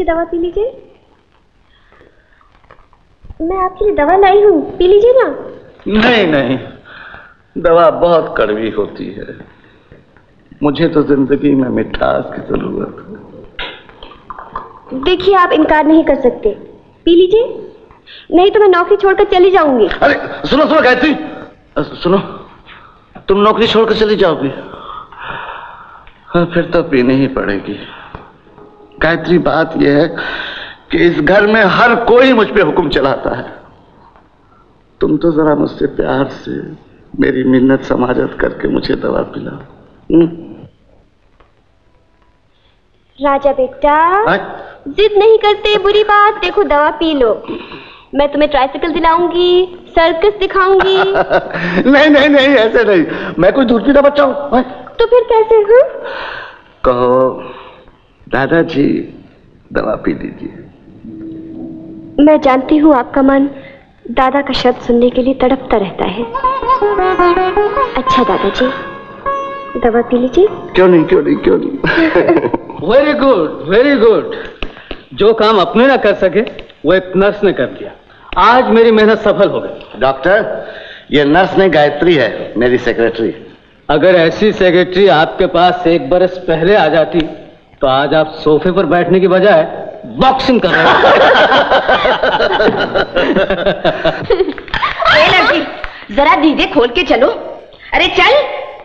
दवा पी लीजिए। मैं आपके लिए दवा लाई हूँ, पी लीजिए ना। नहीं नहीं, दवा बहुत कड़वी होती है, मुझे तो जिंदगी में मिठास की जरूरत है। देखिए आप इनकार नहीं कर सकते, पी लीजिए, नहीं तो मैं नौकरी छोड़कर चली जाऊंगी। अरे सुनो सुनो गायत्री, सुनो, तुम नौकरी छोड़कर चली जाओगी? हाँ, फिर तो पीनी ही पड़ेगी। गायत्री, बात यह है कि इस घर में हर कोई मुझ पे हुक्म चलाता है। तुम तो जरा मुझसे प्यार से मेरी मिन्नत समाजत करके मुझे दवा पिलाओ। राजा बेटा, जिद नहीं करते, बुरी बात, देखो दवा पी लो, मैं तुम्हें ट्राइसिकल दिलाऊंगी, सर्कस दिखाऊंगी। नहीं नहीं नहीं, ऐसे नहीं, मैं कोई दूसरी का बच्चा हूं। तो फिर कैसे? हूँ कहो दादाजी दवा पी लीजिए। मैं जानती हूँ आपका मन दादा का शब्द सुनने के लिए तड़पता रहता है। अच्छा दादाजी, दवा पी लीजिए। क्यों नहीं क्यों नहीं क्यों नहीं। Very good very good. जो काम अपने ना कर सके वो एक नर्स ने कर दिया। आज मेरी मेहनत सफल हो गई। डॉक्टर, ये नर्स नहीं, गायत्री है, मेरी सेक्रेटरी। अगर ऐसी सेक्रेटरी आपके पास एक बरस पहले आ जाती तो आज आप सोफे पर बैठने की बजाय बॉक्सिंग कर रहे लड़की, जरा दीदी खोल के चलो। अरे चल।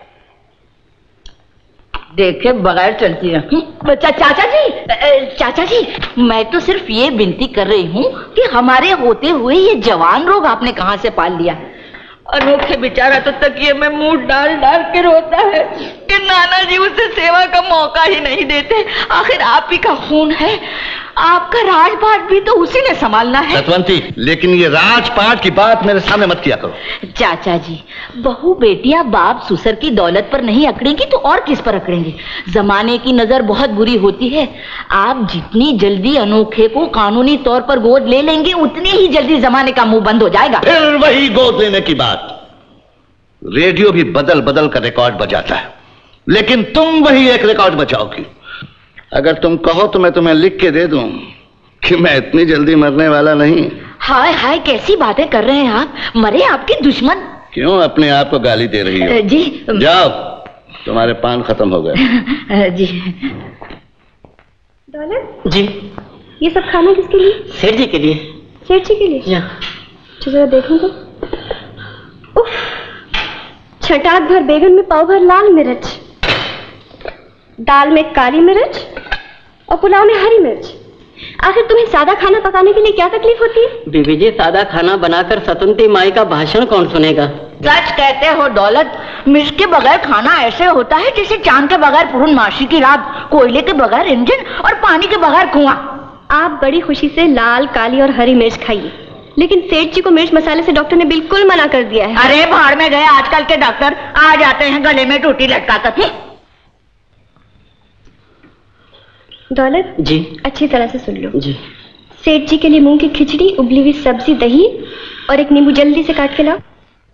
देखे बगैर चलती है। चा, चाचा जी, चाचा जी, मैं तो सिर्फ ये विनती कर रही हूँ कि हमारे होते हुए ये जवान रोग आपने कहाँ से पाल लिया। अनोखे बेचारा तो तकिए में मुंह डाल डाल के रोता है कि नाना जी उसे सेवा का मौका ही नहीं देते। आखिर आप ही का खून है, आपका राजपाट भी तो उसी ने संभालना है। सतवंती, लेकिन ये राजपाट की बात मेरे सामने मत किया करो। चाचा जी, बहू बेटियां बाप ससुर की दौलत पर नहीं अकड़ेंगी तो और किस पर अकड़ेंगे? जमाने की नजर बहुत बुरी होती है। आप जितनी जल्दी अनोखे को कानूनी तौर पर गोद ले लेंगे उतनी ही जल्दी जमाने का मुंह बंद हो जाएगा। फिर वही गोद लेने की बात। रेडियो भी बदल बदल कर रिकॉर्ड बजाता है, लेकिन तुम वही एक रिकॉर्ड बचाओगी। अगर तुम कहो तो मैं तुम्हें लिख के दे दूं कि मैं इतनी जल्दी मरने वाला नहीं। हाय हाय, कैसी बातें कर रहे हैं आप? मरे आपके दुश्मन। क्यों अपने आप को गाली दे रही हो? जी जाओ, तुम्हारे पान खत्म हो गए। जी दौलत जी, ये सब खाना किसके लिए? सेठ जी के लिए। सेठ जी के लिए? तो जरा देखूं तो। उफ, छटाक भर बैगन में पाव भर लाल मिर्च, दाल में काली मिर्च और पुलाव में हरी मिर्च। आखिर तुम्हें सादा खाना पकाने के लिए क्या तकलीफ होती है? बीबी जी, सादा खाना बनाकर सतुंती माई का भाषण कौन सुनेगा? सच कहते हो दौलत, मिर्च के बगैर खाना ऐसे होता है जैसे चांद के बगैर पूर्णमासी की रात, कोयले के बगैर इंजन और पानी के बगैर कुआं। आप बड़ी खुशी से लाल, काली और हरी मिर्च खाइए, लेकिन सेठ जी को मिर्च मसाले से डॉक्टर ने बिल्कुल मना कर दिया है। अरे भाड़ में गए आजकल के डॉक्टर, आ जाते हैं गले में टूटी लटकाकर। दौलत जी, अच्छी तरह से सुन लो जी। सेठ जी के लिए मूंग की खिचड़ी, उबली हुई सब्जी, दही और एक नींबू जल्दी से काट के लाओ।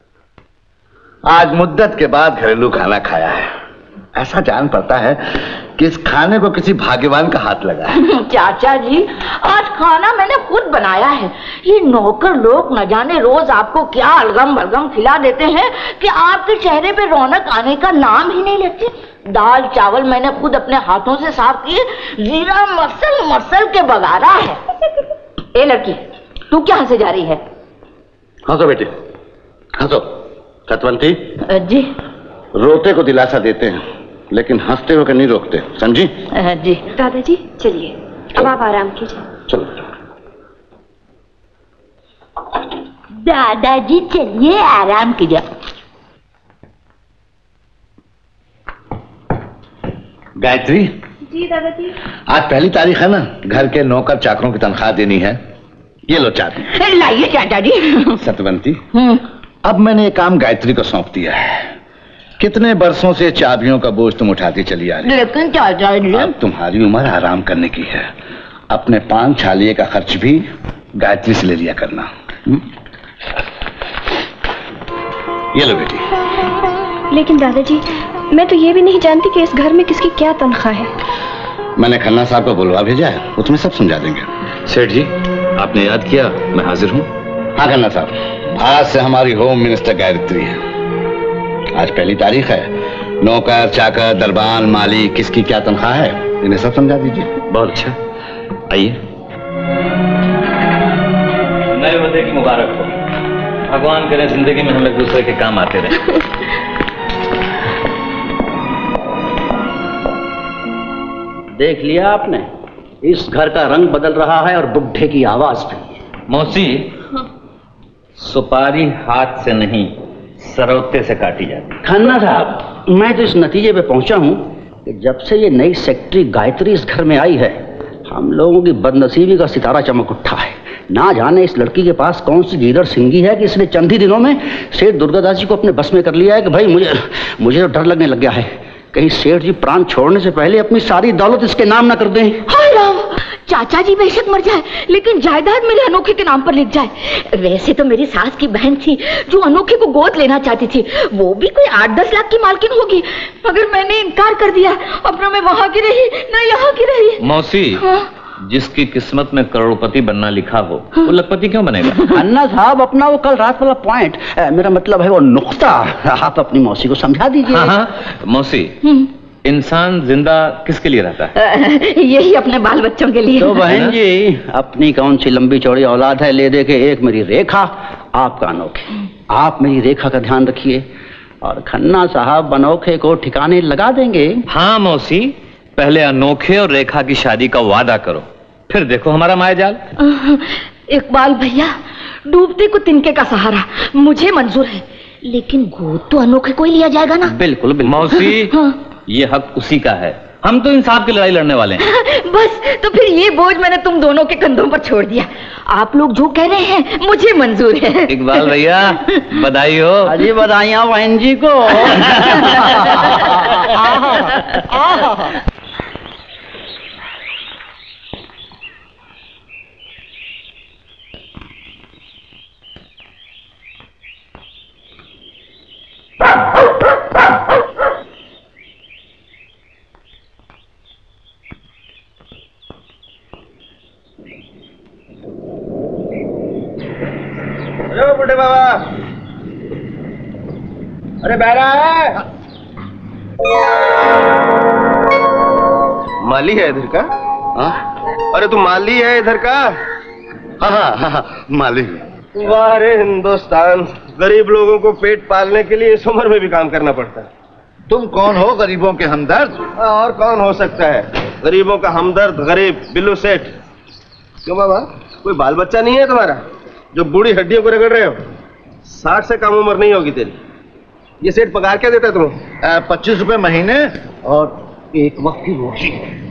आज मुद्दत के बाद घरेलू खाना खाया है, ऐसा जान पड़ता है कि इस खाने को किसी भाग्यवान का हाथ लगा है। चाचा जी, आज खाना मैंने खुद बनाया है। ये नौकर लोग न जाने रोज आपको क्या अलगम बलगम खिला देते हैं कि आपके चेहरे पे रौनक आने का नाम ही नहीं लेती। दाल चावल मैंने खुद अपने हाथों से साफ किए, जीरा मसल मसल के बघारा है। ए लड़की, तू क्या हंसे जा रही है? हंसो बेटे, हंसो। सतवंती जी, रोते को दिलासा देते हैं लेकिन हंसते होकर नहीं रोकते, समझी? जी। दादाजी चलिए, अब आप आराम कीजिए। चलो। दादाजी चलिए, आराम कीजिए। गायत्री जी दादाजी। आज पहली तारीख है ना, घर के नौकर चाकरों की तनख्वाह देनी है। ये लो चाबी। लाइए चाचा जी। सतवंती, अब मैंने ये काम गायत्री को सौंप दिया है। कितने बरसों से चाबियों का बोझ तुम उठाती चली आ रही, लेकिन चाचा जी अब तुम्हारी उम्र आराम करने की है। अपने पान छालिए का खर्च भी गायत्री से ले लिया करना। हुँ? ये लो बेटी। लेकिन दादाजी, मैं तो ये भी नहीं जानती कि इस घर में किसकी क्या तनख्वाह है। मैंने खन्ना साहब को बुलवा भेजा है, वो तुम्हें सब समझा देंगे। सेठ जी, आपने याद किया, मैं हाजिर हूँ। हाँ खन्ना साहब, आज से हमारी होम मिनिस्टर गायत्री है। आज पहली तारीख है। नौकर, चाकर, दरबान, माली, किसकी क्या तनख्वाह है, इन्हें सब समझा दीजिए। बहुत अच्छा, आइए। नए बदे की मुबारक हो। भगवान करे जिंदगी में हम एक दूसरे के काम आते रहे। देख लिया आपने, इस घर का रंग बदल रहा है और बुढ़े की आवाज भी। मौसी, सुपारी हाथ से नहीं सरौते से काटी जाती। खन्ना साहब, मैं तो इस नतीजे पे पहुंचा हूं कि जब से ये नई सेक्रेटरी गायत्री इस घर में आई है, हम लोगों की बदनसीबी का सितारा चमक उठा है। ना जाने इस लड़की के पास कौन सी गीदड़ सिंगी है कि इसने चंद ही दिनों में सेठ दुर्गादास जी को अपने बस में कर लिया है कि भाई मुझे मुझे तो डर लगने लग गया है कहीं सेठ जी प्राण छोड़ने से पहले अपनी सारी दौलत इसके नाम ना कर दें। हाय राम, चाचा जी बेशक मर जाए लेकिन जायदाद मेरे अनोखे के नाम पर लिख जाए। वैसे तो मेरी सास की बहन थी जो अनोखे को गोद लेना चाहती थी, वो भी कोई आठ दस लाख की मालकिन होगी, मगर मैंने इनकार कर दिया। अपना मैं वहां की रही ना यहाँ की रही। मौसी, हाँ? जिसकी किस्मत में करोड़पति बनना लिखा हो, हाँ? वो लखपति क्यों बनेगा? अन्ना साहब, अपना वो कल रात वाला पॉइंट, मेरा मतलब है वो नुक्ता, आप अपनी मौसी को समझा दीजिए। हाँ, हाँ, मौसी, इंसान जिंदा किसके लिए रहता है? यही अपने बाल बच्चों के लिए। तो बहन जी, अपनी कौन सी लंबी चौड़ी औलाद है, ले दे के एक मेरी रेखा, आपका अनोखे। आप मेरी रेखा का ध्यान रखिए और खन्ना साहब अनोखे को ठिकाने लगा देंगे। हाँ मौसी, पहले अनोखे और रेखा की शादी का वादा करो, फिर देखो हमारा मायाजाल। इकबाल भैया, डूबते को तिनके का सहारा मुझे मंजूर है, लेकिन गोद तो अनोखे को ही लिया जाएगा ना? बिल्कुल बिल्कुल मौसी, हाँ। ये हक उसी का है, हम तो इंसाफ की लड़ाई लड़ने वाले हैं। बस, तो फिर ये बोझ मैंने तुम दोनों के कंधों पर छोड़ दिया। आप लोग जो कह रहे हैं मुझे मंजूर है। इकबाल भैया, बधाई हो। अजी बधाइयां बहन जी को। अरे बुढ़े बाबा, अरे बहरा है। माली है इधर का? हाँ? अरे तू माली है इधर का? हाँ हाँ हाँ, माली। वाह रे हिंदुस्तान, गरीब लोगों को पेट पालने के लिए इस उम्र में भी काम करना पड़ता है। तुम कौन हो, गरीबों के हमदर्द? और कौन हो सकता है गरीबों का हमदर्द? गरीब बिल्लू सेठ। क्यों बाबा, कोई बाल बच्चा नहीं है तुम्हारा जो बूढ़ी हड्डियों को रगड़ रहे हो? साठ से कम उम्र नहीं होगी तेरी। ये सेठ पगार क्या देता है तुम्हें? पच्चीस रुपए महीने और एक वक्त की रोटी।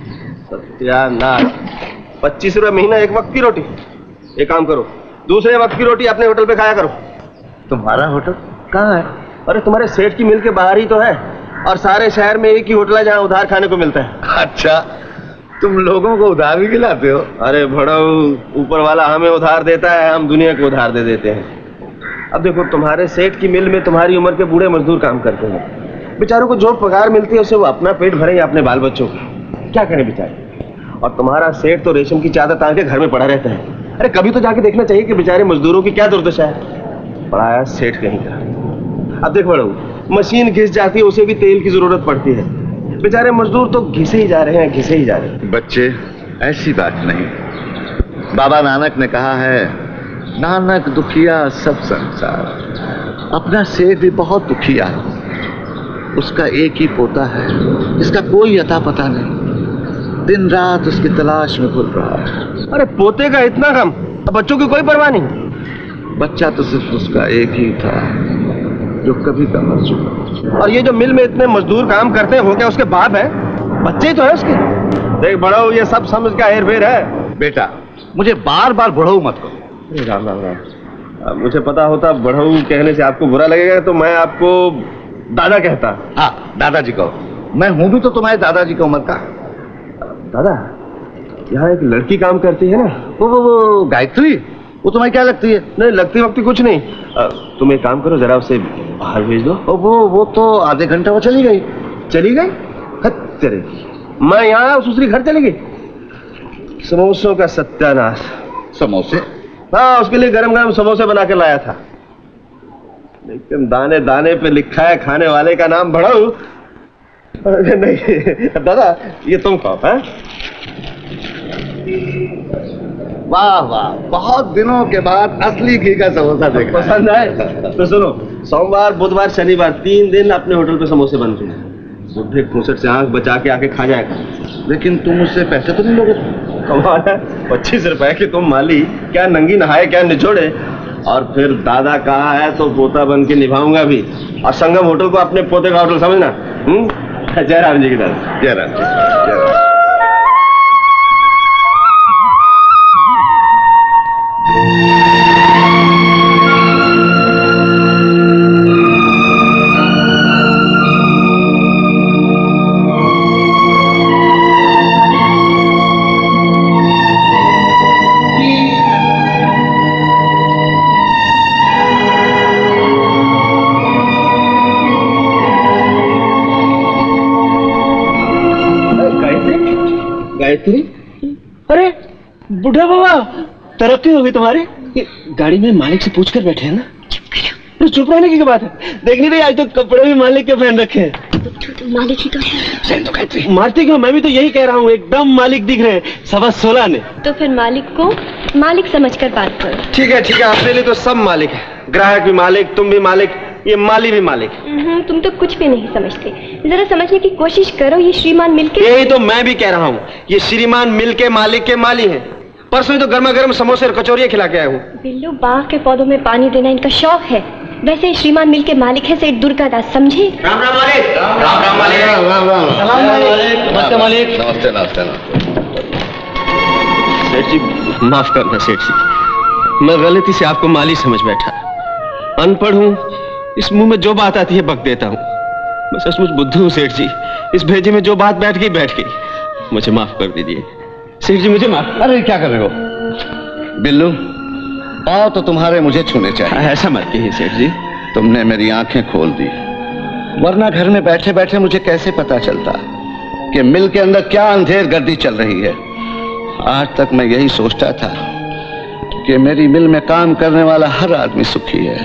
सत्यानाश, पच्चीस रुपए महीना, एक वक्त की रोटी? एक काम करो, दूसरे वक्त की रोटी अपने होटल पे खाया करो। तुम्हारा होटल कहाँ है? अरे तुम्हारे सेठ की मिल के बाहर ही तो है, और सारे शहर में एक ही होटल है जहाँ उधार खाने को मिलता है। अच्छा, तुम लोगों को उधार भी खिलाते हो? अरे भड़ो, ऊपर वाला हमें उधार देता है, हम दुनिया को उधार दे देते हैं। अब देखो, तुम्हारे सेठ की मिल में तुम्हारी उम्र के बूढ़े मजदूर काम करते हैं, बेचारों को जो पगार मिलती है उससे वो अपना पेट भरे या अपने बाल बच्चों का, क्या करें बेचारे। और तुम्हारा सेठ तो रेशम की चादर तान के घर में पड़ा रहता है। अरे कभी तो जाके देखना चाहिए कि बेचारे मजदूरों की क्या दुर्दशा है। पड़ा है सेठ कहीं का। अब देख बड़ो, मशीन घिस जाती है, उसे भी तेल की जरूरत पड़ती है, बेचारे मजदूर तो घिसे ही जा रहे हैं, घिसे ही जा रहे हैं। बच्चे, ऐसी बात नहीं। बाबा नानक ने कहा है, नानक दुखिया सब संसार। अपना सेठ भी बहुत दुखिया है, उसका एक ही पोता है, इसका कोई अता पता नहीं, दिन रात उसकी तलाश में घुल रहा है। अरे पोते का इतना गम, बच्चों की कोई परवाह नहीं। बच्चा तो सिर्फ उसका एक ही था जो कभी का मर चुका। और ये जो मिल में इतने मजदूर काम करते हैं, वो क्या उसके बाप है? बच्चे तो है उसके। देख बड़ो, ये सब समझ का हेर फेर है। बेटा, मुझे बार बार बढ़ो मत करो। राम राम राम। मुझे पता होता बढ़ऊ कहने से आपको बुरा लगेगा तो मैं आपको दादा कहता। हाँ, दादाजी कहो। मैं हूं भी तो तुम्हारे दादाजी की उम्र का। दादा, यहाँ एक लड़की काम करती है ना, वो वो वो गायत्री, वो तुम्हें क्या लगती है? नहीं लगती वक्ती कुछ नहीं। आ, तुम एक काम करो, जरा उसे बाहर भेज दो। वो वो तो आधे घंटे वो चली गई। चली गई? तेरे मैं यहाँ सुसरी घर चली गई। समोसों का सत्यानाश। समोसे? हाँ, उसके लिए गरम गरम समोसे बना के लाया था, लेकिन दाने दाने पे लिखा है खाने वाले का नाम भड़ऊ। नहीं दादा, ये तुम खाओ। है वाह वाह, बहुत दिनों के बाद असली घी का समोसा देखा। पसंद है तो सुनो, सोमवार बुधवार शनिवार तीन दिन अपने होटल पे समोसे बनते हैं। बुढ़े खूंसट से आंख बचा के आके खा जाएगा। लेकिन तुम मुझसे पैसे तो नहीं लोगे? कमाल है, पच्चीस रुपए की तुम माली, क्या नंगी नहाए क्या निचोड़े। और फिर दादा कहा है तो पोता बन के निभाऊंगा भी। और संगम होटल को अपने पोते का होटल समझना। हम्म, जय राम जी की दादा। जय राम, जय राम। गायत्री, अरे बुढ़ा बाबा, तरक्की हो गई तुम्हारी। गाड़ी में मालिक से पूछ कर बैठे हैं ना? तो चुप रहने की क्या बात है? देख नहीं रही, आज तो कपड़े भी मालिक के पहन रखे हैं। तो मालिक ही तो है। तो गायत्री मारती क्यों? मैं भी तो यही कह रहा हूँ, एकदम मालिक दिख रहे हैं सवा सोलह ने। तो फिर मालिक को मालिक समझकर बात करो। ठीक है ठीक है, अपने लिए तो सब मालिक है, ग्राहक भी मालिक, तुम भी मालिक, ये माली भी मालिक। तुम तो कुछ भी नहीं समझते, जरा समझने की कोशिश करो। ये श्रीमान मिलके, यही तो मैं भी कह रहा हूँ, ये श्रीमान मिलके मालिक के माली हैं। परसों ही तो गर्मा गर्म समोसे और कचौरियां खिला के आया हूँ। बिल्लू, बाग के पौधों में पानी देना इनका शौक है। वैसे श्रीमान मिलके मालिक है सेठ दुर्गादास, समझे? राम राम मालिक। राम राम मालिक। राम राम राम। नमस्ते मालिक। नमस्ते नमस्ते नमस्ते। सेठ जी माफ करना सेठ जी, मैं गलती से आपको माली समझ बैठा। अनपढ़ हूँ, इस मुंह में जो बात आती है बक देता हूँ। मैं सचमुच बुद्धू हूँ सेठ जी, इस भेजे में जो बात बैठ गई बैठ गई, मुझे माफ कर दीजिए सेठ जी, मुझे माफ। अरे क्या कर रहे हो बिल्लू? पाँव तो तुम्हारे मुझे छूने चाहिए। ऐसा मत कहिए सेठ जी। तुमने मेरी आंखें खोल दी, वरना घर में बैठे बैठे मुझे कैसे पता चलता कि मिल के अंदर क्या अंधेर गर्दी चल रही है। आज तक मैं यही सोचता था कि मेरी मिल में काम करने वाला हर आदमी सुखी है।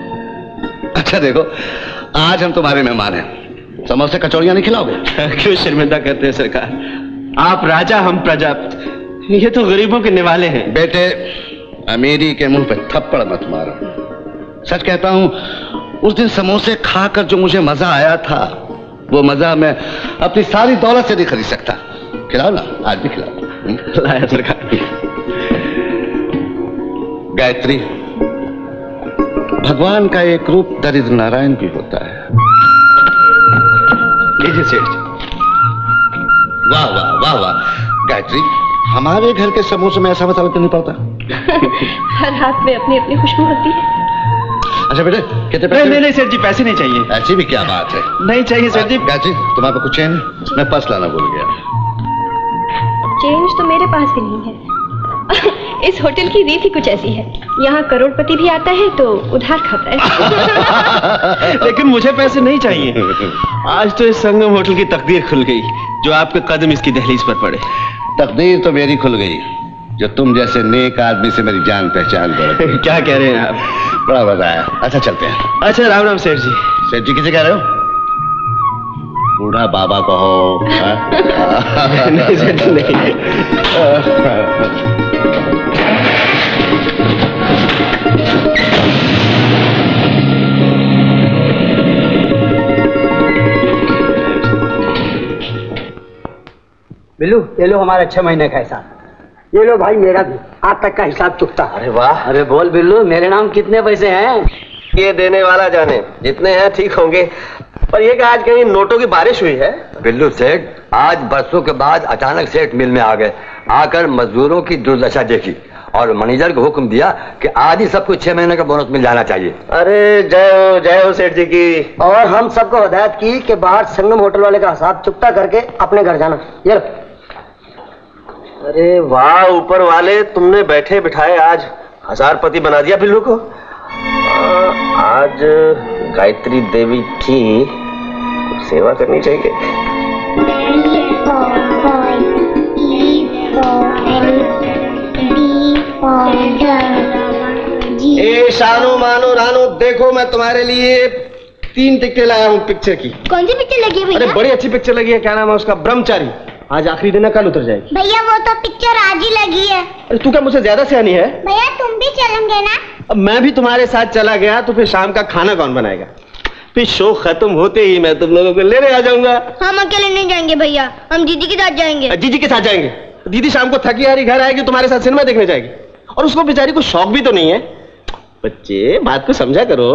अच्छा देखो, आज हम तुम्हारे मेहमान हैं, समोसे कचौड़ियां नहीं खिलाओगे? क्यों शर्मिंदा करते हैं सरकार, आप राजा हम प्रजा, ये तो गरीबों के निवाले हैं। बेटे, अमीरी के मुंह पे थप्पड़ मत मारो। सच कहता हूं, उस दिन समोसे खाकर जो मुझे मजा आया था, वो मजा मैं अपनी सारी दौलत से नहीं खरीद सकता। खिलाओ ना, आज भी खिलाओ। लाया सरकार। गायत्री, भगवान का एक रूप दरिद्र नारायण भी होता है। लीजिए सेठ जी। वाह वाह वाह वाह। गायत्री, हमारे घर के समोसे में ऐसा मसाला क्यों नहीं पड़ता? हर हाथ में अपनी अपनी खुशबू होती है। अच्छा बेटे, कितने पैसे? नहीं नहीं सेठ जी, पैसे नहीं चाहिए। ऐसी भी क्या बात है? नहीं चाहिए सेठ जी। गायत्री, तुम्हारे पास कुछ है? मैं पर्स लाना भूल गया। चेंज तो मेरे पास भी नहीं है। इस होटल की रीत ही कुछ ऐसी है, यहाँ करोड़पति भी आता है तो उधार खाता है। लेकिन मुझे पैसे नहीं चाहिए। आज तो इस संगम होटल की तकदीर खुल गई, जो आपके कदम इसकी दहलीज पर पड़े। तकदीर तो मेरी खुल गई, जो तुम जैसे नेक आदमी से मेरी जान पहचान कर। क्या कह रहे हैं आप? बड़ा मजा आया। अच्छा चलते हैं। अच्छा राम राम सेठ जी। सेठ जी किसे कह रहे हो? बूढ़ा बाबा कहो। नहीं सेठ जी नहीं। बिल्लू, ये लो हमारा छह महीने का हिसाब। ये लो भाई मेरा भी आज तक का हिसाब चुकता। अरे वाह, अरे बोल बिल्लू, मेरे नाम कितने पैसे हैं? ये देने वाला जाने, जितने हैं ठीक होंगे, पर ये कि आज कहीं नोटों की बारिश हुई है। बिल्लू सेठ, आज बरसों के बाद अचानक सेठ मिल में आ गए, आकर मजदूरों की दुर्दशा देखी और मैनेजर को हुक्म दिया कि आज ही सबको छह महीने का बोनस मिल जाना चाहिए। अरे जय हो जय हो सेठ जी की। और हम सबको हिदायत की कि बाहर संगम होटल वाले का हिसाब चुकता करके अपने घर जाना। ये लो। अरे वाह ऊपर वाले, तुमने बैठे बिठाए आज हजारपति बना दिया बिल्लू को। आ, आज गायत्री देवी की सेवा करनी चाहिए। ए शानो मानो रानो, देखो मैं तुम्हारे लिए तीन टिकटें लाया हूँ पिक्चर की। कौन सी पिक्चर लगी है भैया? अरे बड़ी अच्छी पिक्चर लगी है, क्या नाम है उसका, ब्रह्मचारी। आज आखिरी दिन है, कल उतर जाएगी। भैया वो तो पिक्चर आज ही लगी है। अरे तू क्या मुझसे ज्यादा सियानी है? भैया तुम भी चलेंगे ना? अब मैं भी तुम्हारे साथ चला गया तो फिर शाम का खाना कौन बनाएगा? फिर शो खत्म होते ही मैं तुम लोगों को लेने आ जाऊंगा। हम अकेले नहीं जाएंगे भैया, हम दीदी के साथ जाएंगे। दीदी के साथ जाएंगे? दीदी शाम को थकी हारी घर आएगी, तुम्हारे साथ सिनेमा देखने जाएगी, और उसको बेचारी को शौक भी तो नहीं है। बच्चे बात को समझा करो।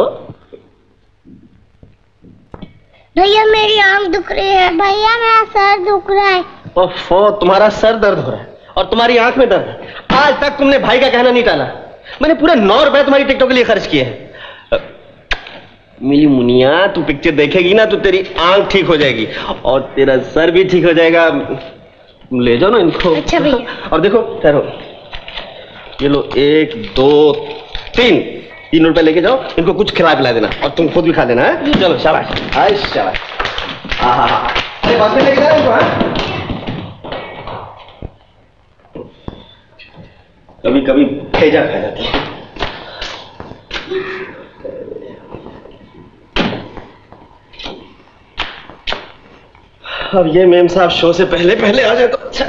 भैया मेरी आंख दुख रही है। भैया मेरा सर दुख रहा है। ओफो, तुम्हारा सर दर्द हो रहा है और तुम्हारी आंख में दर्द है। आज तक तुमने भाई का कहना नहीं टाला। मैंने पूरे नौ रुपए तुम्हारी टिकटों के लिए खर्च किए हैं। मिली मुनिया, तू पिक्चर देखेगी ना तो तेरी आंख ठीक हो जाएगी और तेरा सर भी ठीक हो जाएगा। ले जाओ ना इनको। अच्छा भैया। और देखो ठहरो, ये लो, एक दो तीन तीन रुपए लेके जाओ, इनको कुछ खिला पिला देना और तुम खुद भी खा लेना है। चलो शाबाश, हाय शाबाश। अरे बस में लेके जाओ इनको। हाँ कभी कभी भेजा खा जाती है। अब ये मेम साहब शो से पहले पहले आ जाए तो अच्छा।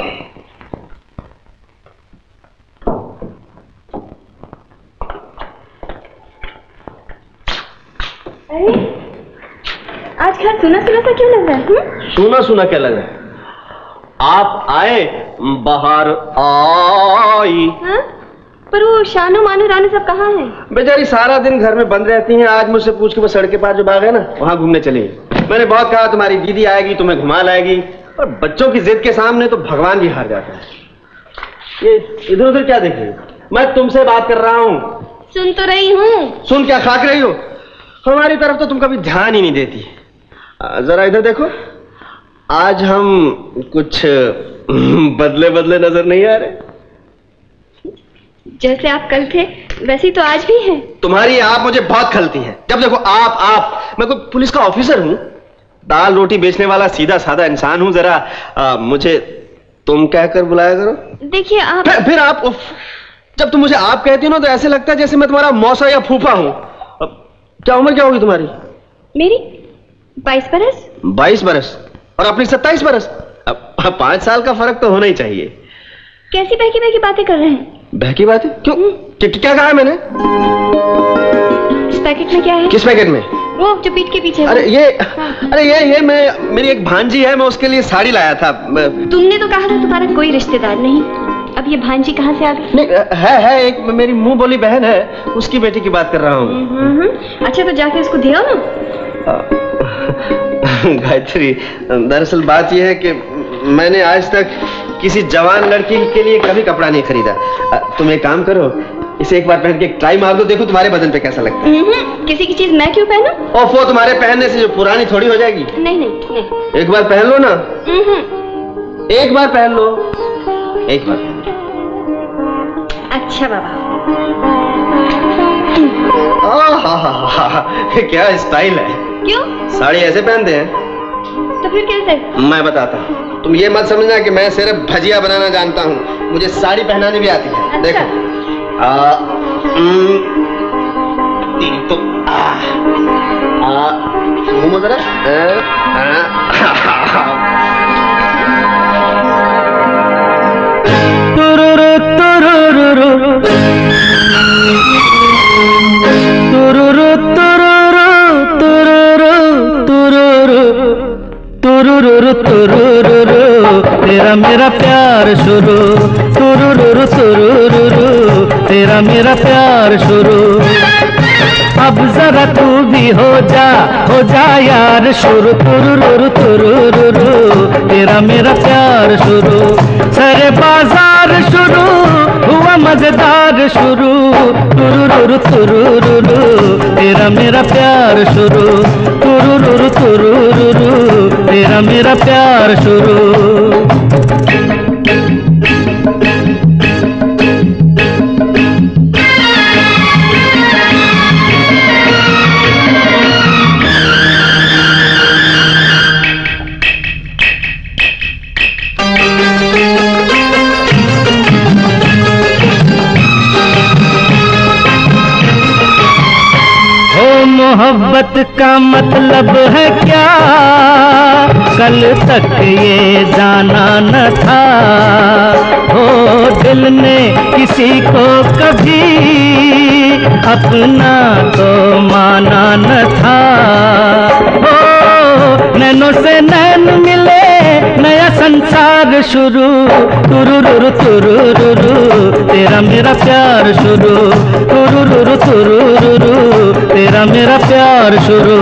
अरे आज घर सुना सुना सा क्यों लग रहा है? सुना सुना क्या लग रहा है? आप आए, बाहर आई। हाँ? पर वो शानो मानो रानो सब कहाँ हैं? बेचारी सारा दिन घर में बंद रहती हैं। आज मुझसे पूछ के वो सड़क के पार जो बाग है ना, वहां घूमने चली। मैंने बहुत कहा तुम्हारी दीदी आएगी, तुम्हें घुमा लाएगी, और बच्चों की जिद के सामने तो भगवान भी हार जाता है। ये इधर उधर क्या देख रही हो? मैं तुमसे बात कर रहा हूँ। सुन तो रही हूँ। सुन क्या खाक रही हो? हमारी तरफ तो तुम कभी ध्यान ही नहीं देती। जरा इधर देखो, आज हम कुछ बदले बदले नजर नहीं आ रहे। जैसे आप कल थे वैसे तो आज भी हैं। तुम्हारी आप मुझे बहुत खलती हैं। जब देखो आप आप मैं कोई पुलिस का ऑफिसर हूं? दाल रोटी बेचने वाला सीधा साधा इंसान हूं। जरा आ, मुझे तुम कहकर बुलाया करो। देखिए आप फिर, फिर आप उफ, जब तुम मुझे आप कहती हो ना तो ऐसे लगता है जैसे मैं तुम्हारा मौसा या फूफा हूं। क्या उम्र क्या होगी तुम्हारी? मेरी बाईस बरस। बाईस बरस और अपनी सत्ताईस बरस। अब पांच साल का फर्क तो होना ही चाहिए। कैसी बहकी बहकी बातें कर रहे हैं? बहकी बातें क्यों? कि, क्या कहा है मैंने? इस पैकेट में क्या है? किस पैकेट में? वो जो पीठ के पीछे। अरे ये अरे ये ये मैं मेरी एक भांजी है, मैं उसके लिए साड़ी लाया था। तुमने तो कहा था तुम्हारा कोई रिश्तेदार नहीं, अब ये भांजी कहाँ से आ गई? नहीं है है एक मेरी मुंह बोली बहन है, उसकी बेटी की बात कर रहा हूँ। अच्छा तो जाके उसको दिया ना। गायत्री, दरअसल बात यह है कि मैंने आज तक किसी जवान लड़की के लिए कभी कपड़ा नहीं खरीदा। तुम एक काम करो, इसे एक बार पहन के एक ट्राई मार दो, देखो तुम्हारे बदन पे कैसा लगता है। किसी की चीज मैं क्यों पहनूं? ओफो, तुम्हारे पहनने से जो पुरानी थोड़ी हो जाएगी। नहीं नहीं नहीं। एक बार पहन लो ना। एक बार पहन लो, एक बार पहन लो। अच्छा बाबा। क्या स्टाइल है। क्यों? साड़ी ऐसे पहनते हैं? तो फिर कैसे? मैं बताता हूँ। तुम ये मत समझना कि मैं सिर्फ भजिया बनाना जानता हूँ, मुझे साड़ी पहनानी भी आती है। अच्छा। देखो आ, उम, तो आ, आ, घूमो जरा। तुरुरु तुरुरु तुरुरु तुरुरु तुरुरु तुरुरु तुरुरु तेरा मेरा प्यार शुरू, तुरुरु तुरुरु तेरा मेरा प्यार शुरू। अब जरा तू भी हो जा, हो जा यार शुरू, तुरुरु तुरुरु तेरा मेरा प्यार शुरू। सारे बाजार शुरू हुआ मजेदार शुरू, तुरुरु तुरुरु तेरा मेरा प्यार शुरू, तुरुरु तुरुरु तेरा मेरा प्यार शुरू। मोहब्बत का मतलब है क्या, कल तक ये जाना न था। हो दिल ने किसी को कभी अपना तो माना न था। हो नैनों से नैन मिले, नया संसार शुरू। तुरुरुरु तुरुरुरु तेरा मेरा प्यार शुरू। तुरुरुरु तुरुरुरु तेरा मेरा प्यार शुरू।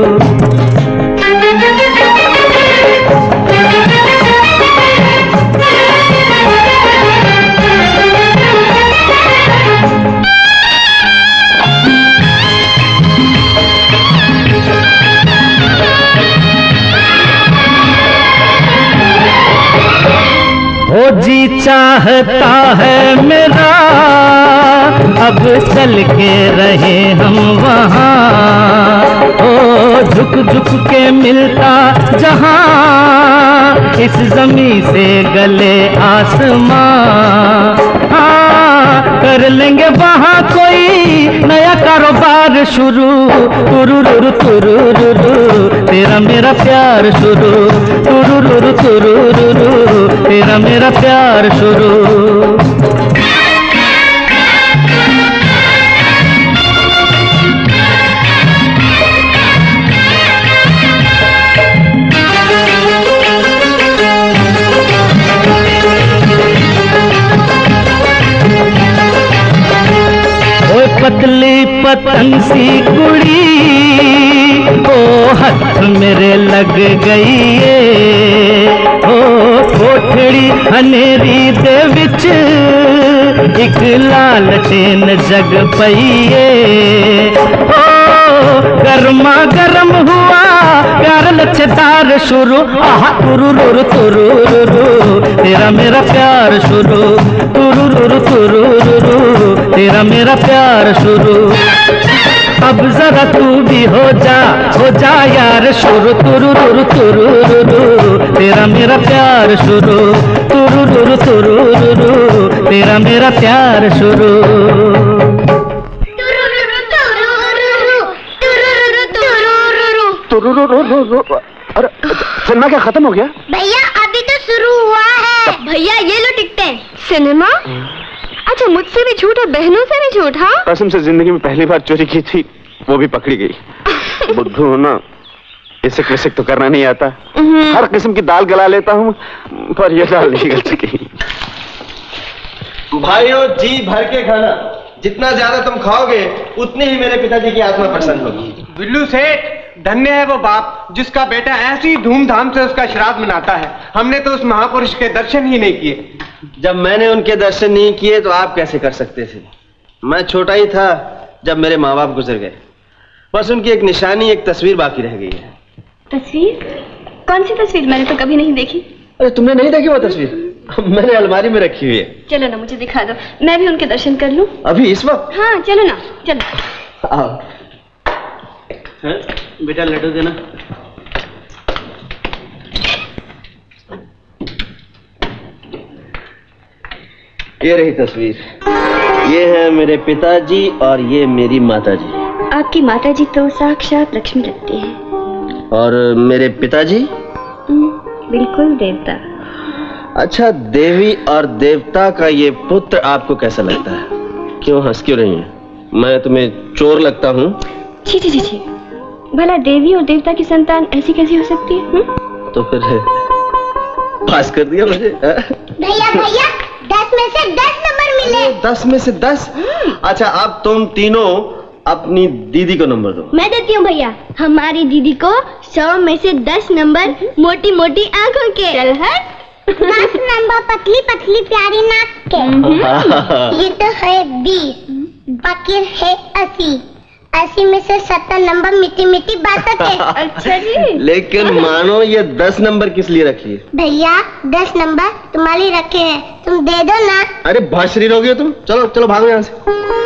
हो जी चाहता है मेरा, अब चल के रहे हम वहाँ। ओ झुक झुक के मिलता जहाँ, इस जमीन से गले आसमां। हाँ कर लेंगे वहाँ कोई नया कारोबार शुरू। तुरुरुरु तुरुरुरु तेरा मेरा प्यार शुरू। तुरुरुरु तुरुरुरु तेरा मेरा प्यार शुरू। पतली पतंग सी कुड़ी, ओ हाथ मेरे लग गई है। ओ कोठड़ी हनेरी दे विच एक लाल चैन जग पईए। ओ गर्मा गर्म हुआ प्यार लच्छेदार शुरू। आहा तुरुरुरु तुरुरुरु तेरा मेरा प्यार शुरू। तुरुरुरु तुरुरुरु तेरा मेरा प्यार शुरू। अब जरा तू भी हो जा, हो जा यार शुरू। तुरुरुरु तुरुरुरु तेरा मेरा प्यार शुरू। तुरुरुरु तुरुरुरु तेरा मेरा प्यार शुरू। अरे सिनेमा क्या खत्म हो गया? भैया अभी तो शुरू हुआ है। भैया ये लो टिकटें। सिनेमा? अच्छा मुझसे भी झूठ और बहनों से भी झूठ? हाँ कसम से जिंदगी में पहली बार चोरी की थी, वो भी पकड़ी गई। बुद्धू हो ना, इसिक विसिक तो करना नहीं आता। हर किस्म की दाल गला लेता हूँ, पर ये दाल नहीं गल सकी। भाइयों जी भर के खाना, जितना ज्यादा तुम खाओगे उतनी ही मेरे पिताजी की आत्मा प्रसन्न होगी। बिल्लू सेठ धन्य है वो बाप जिसका बेटा ऐसी धूमधाम से उसका श्राद्ध मनाता है। हमने तो उस महापुरुष के दर्शन ही नहीं किए। जब मैंने उनके दर्शन नहीं किए तो आप कैसे कर सकते थे? मैं छोटा ही था जब मेरे माँ बाप गुजर गए। बस उनकी एक निशानी, एक तस्वीर बाकी रह गई है। तस्वीर? कौन सी तस्वीर? मैंने तो कभी नहीं देखी। अरे तुमने नहीं देखी वो तस्वीर? मैंने अलमारी में रखी हुई है। चलो ना मुझे दिखा दो, मैं भी उनके दर्शन कर लूं। अभी इस वक्त? हाँ चलो ना, चलो। आओ। बेटा लड्डू देना। ये रही तस्वीर। ये है मेरे पिताजी और ये मेरी माताजी। आपकी माताजी तो साक्षात लक्ष्मी लगती है। और मेरे पिताजी? बिल्कुल देवता। अच्छा, देवी और देवता का ये पुत्र आपको कैसा लगता है? क्यों हंस क्यों रही हैं? मैं तुम्हें चोर लगता हूँ? छी छी छी छी, भला देवी और देवता की संतान ऐसी कैसी हो सकती है? हुँ? तो फिर पास कर दिया मुझे। भैया भैया दस में से दस नंबर मिले। दस में से दस? अच्छा अब तुम तीनों अपनी दीदी को नंबर दो। मैं देती हूँ भैया। हमारी दीदी को सौ में से दस नंबर मोटी मोटी आंखों के। चल हट। दस नंबर पतली पतली प्यारी नाक के। ये तो है बीस, बाकी है अस्सी। अस्सी में से सत्तर नंबर मीठी मीठी बातों के। अच्छा जी। लेकिन मानो ये दस नंबर किस लिए रखी है? भैया दस नंबर तुम्हारे लिए रखे हैं, तुम दे दो ना। अरे बहुत शरीर हो गए तुम, चलो चलो भागो यहाँ से।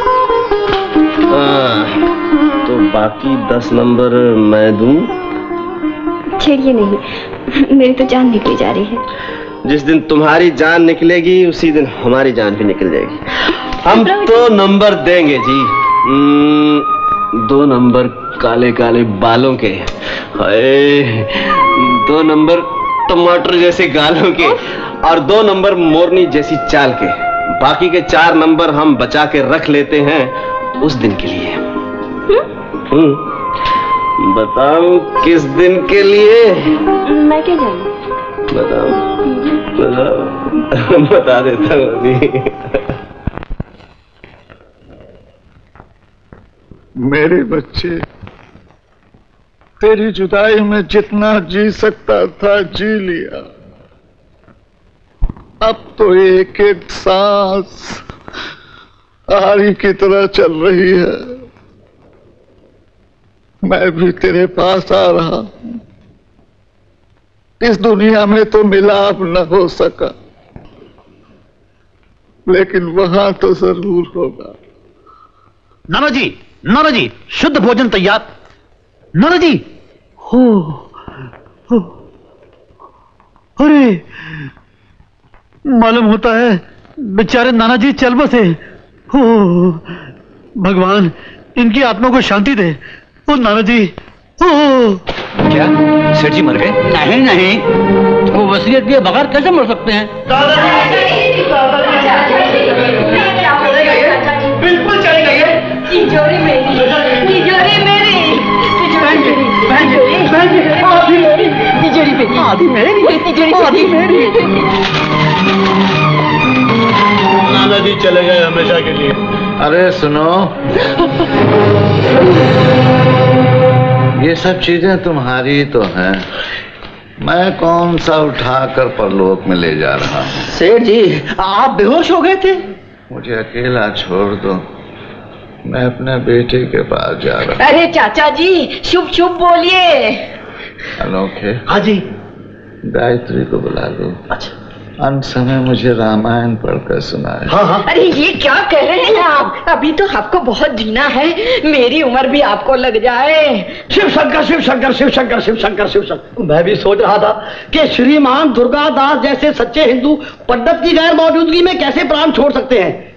आ, तो बाकी दस नंबर मैं दूं? छेड़िए नहीं, मेरी तो जान निकली जा रही है। जिस दिन तुम्हारी जान निकलेगी उसी दिन हमारी जान भी निकल जाएगी। हम तो नंबर देंगे जी। दो नंबर काले काले बालों के, हाय दो नंबर टमाटर जैसे गालों के, और दो नंबर मोरनी जैसी चाल के। बाकी के चार नंबर हम बचा के रख लेते हैं उस दिन के लिए। हम्म बताओ किस दिन के लिए? मैं क्या जानूं? बताओ बताओ बता देता हूँ अभी। मेरे बच्चे, तेरी जुदाई में जितना जी सकता था जी लिया। अब तो एक एक सांस आरी की तरह चल रही है। मैं भी तेरे पास आ रहा हूं। इस दुनिया में तो मिलाप न हो सका, लेकिन वहां तो जरूर होगा। नाना जी, नाना जी, शुद्ध भोजन तैयार। नाना जी, हो, हो, अरे मालूम होता है बेचारे नाना जी चल बसे। हो भगवान इनकी आत्मा को शांति दे। ओ नाना जी, ओ क्या सेठ जी मर गए? नहीं नहीं, वो वसीयत दिए बगैर कैसे मर सकते हैं? बिल्कुल चली गई है। तिजोरी मेरी, तिजोरी मेरी, आधी मेरी, तिजोरी मेरी, आधी मेरी, तिजोरी आधी मेरी। नाना जी चले गए हमेशा के लिए। अरे सुनो, ये सब चीजें तुम्हारी तो हैं। मैं कौन सा उठाकर परलोक में ले जा रहा हूँ? सेठ जी आप बेहोश हो गए थे। मुझे अकेला छोड़ दो, मैं अपने बेटे के पास जा रहा हूँ। अरे चाचा जी शुभ शुभ बोलिए। अनोखे, हाँ जी। गायत्री को बुला लो। अच्छा। अंत समय मुझे रामायण पढ़कर सुनाए। हाँ हाँ। अरे ये क्या कह रहे हैं आप? अभी तो आपको बहुत जीना है, मेरी उम्र भी आपको लग जाए। शिव शंकर शिव शंकर शिव शंकर शिव शंकर शिव शंकर। मैं भी सोच रहा था कि श्रीमान दुर्गादास जैसे सच्चे हिंदू पंडित की गैर मौजूदगी में कैसे प्राण छोड़ सकते हैं।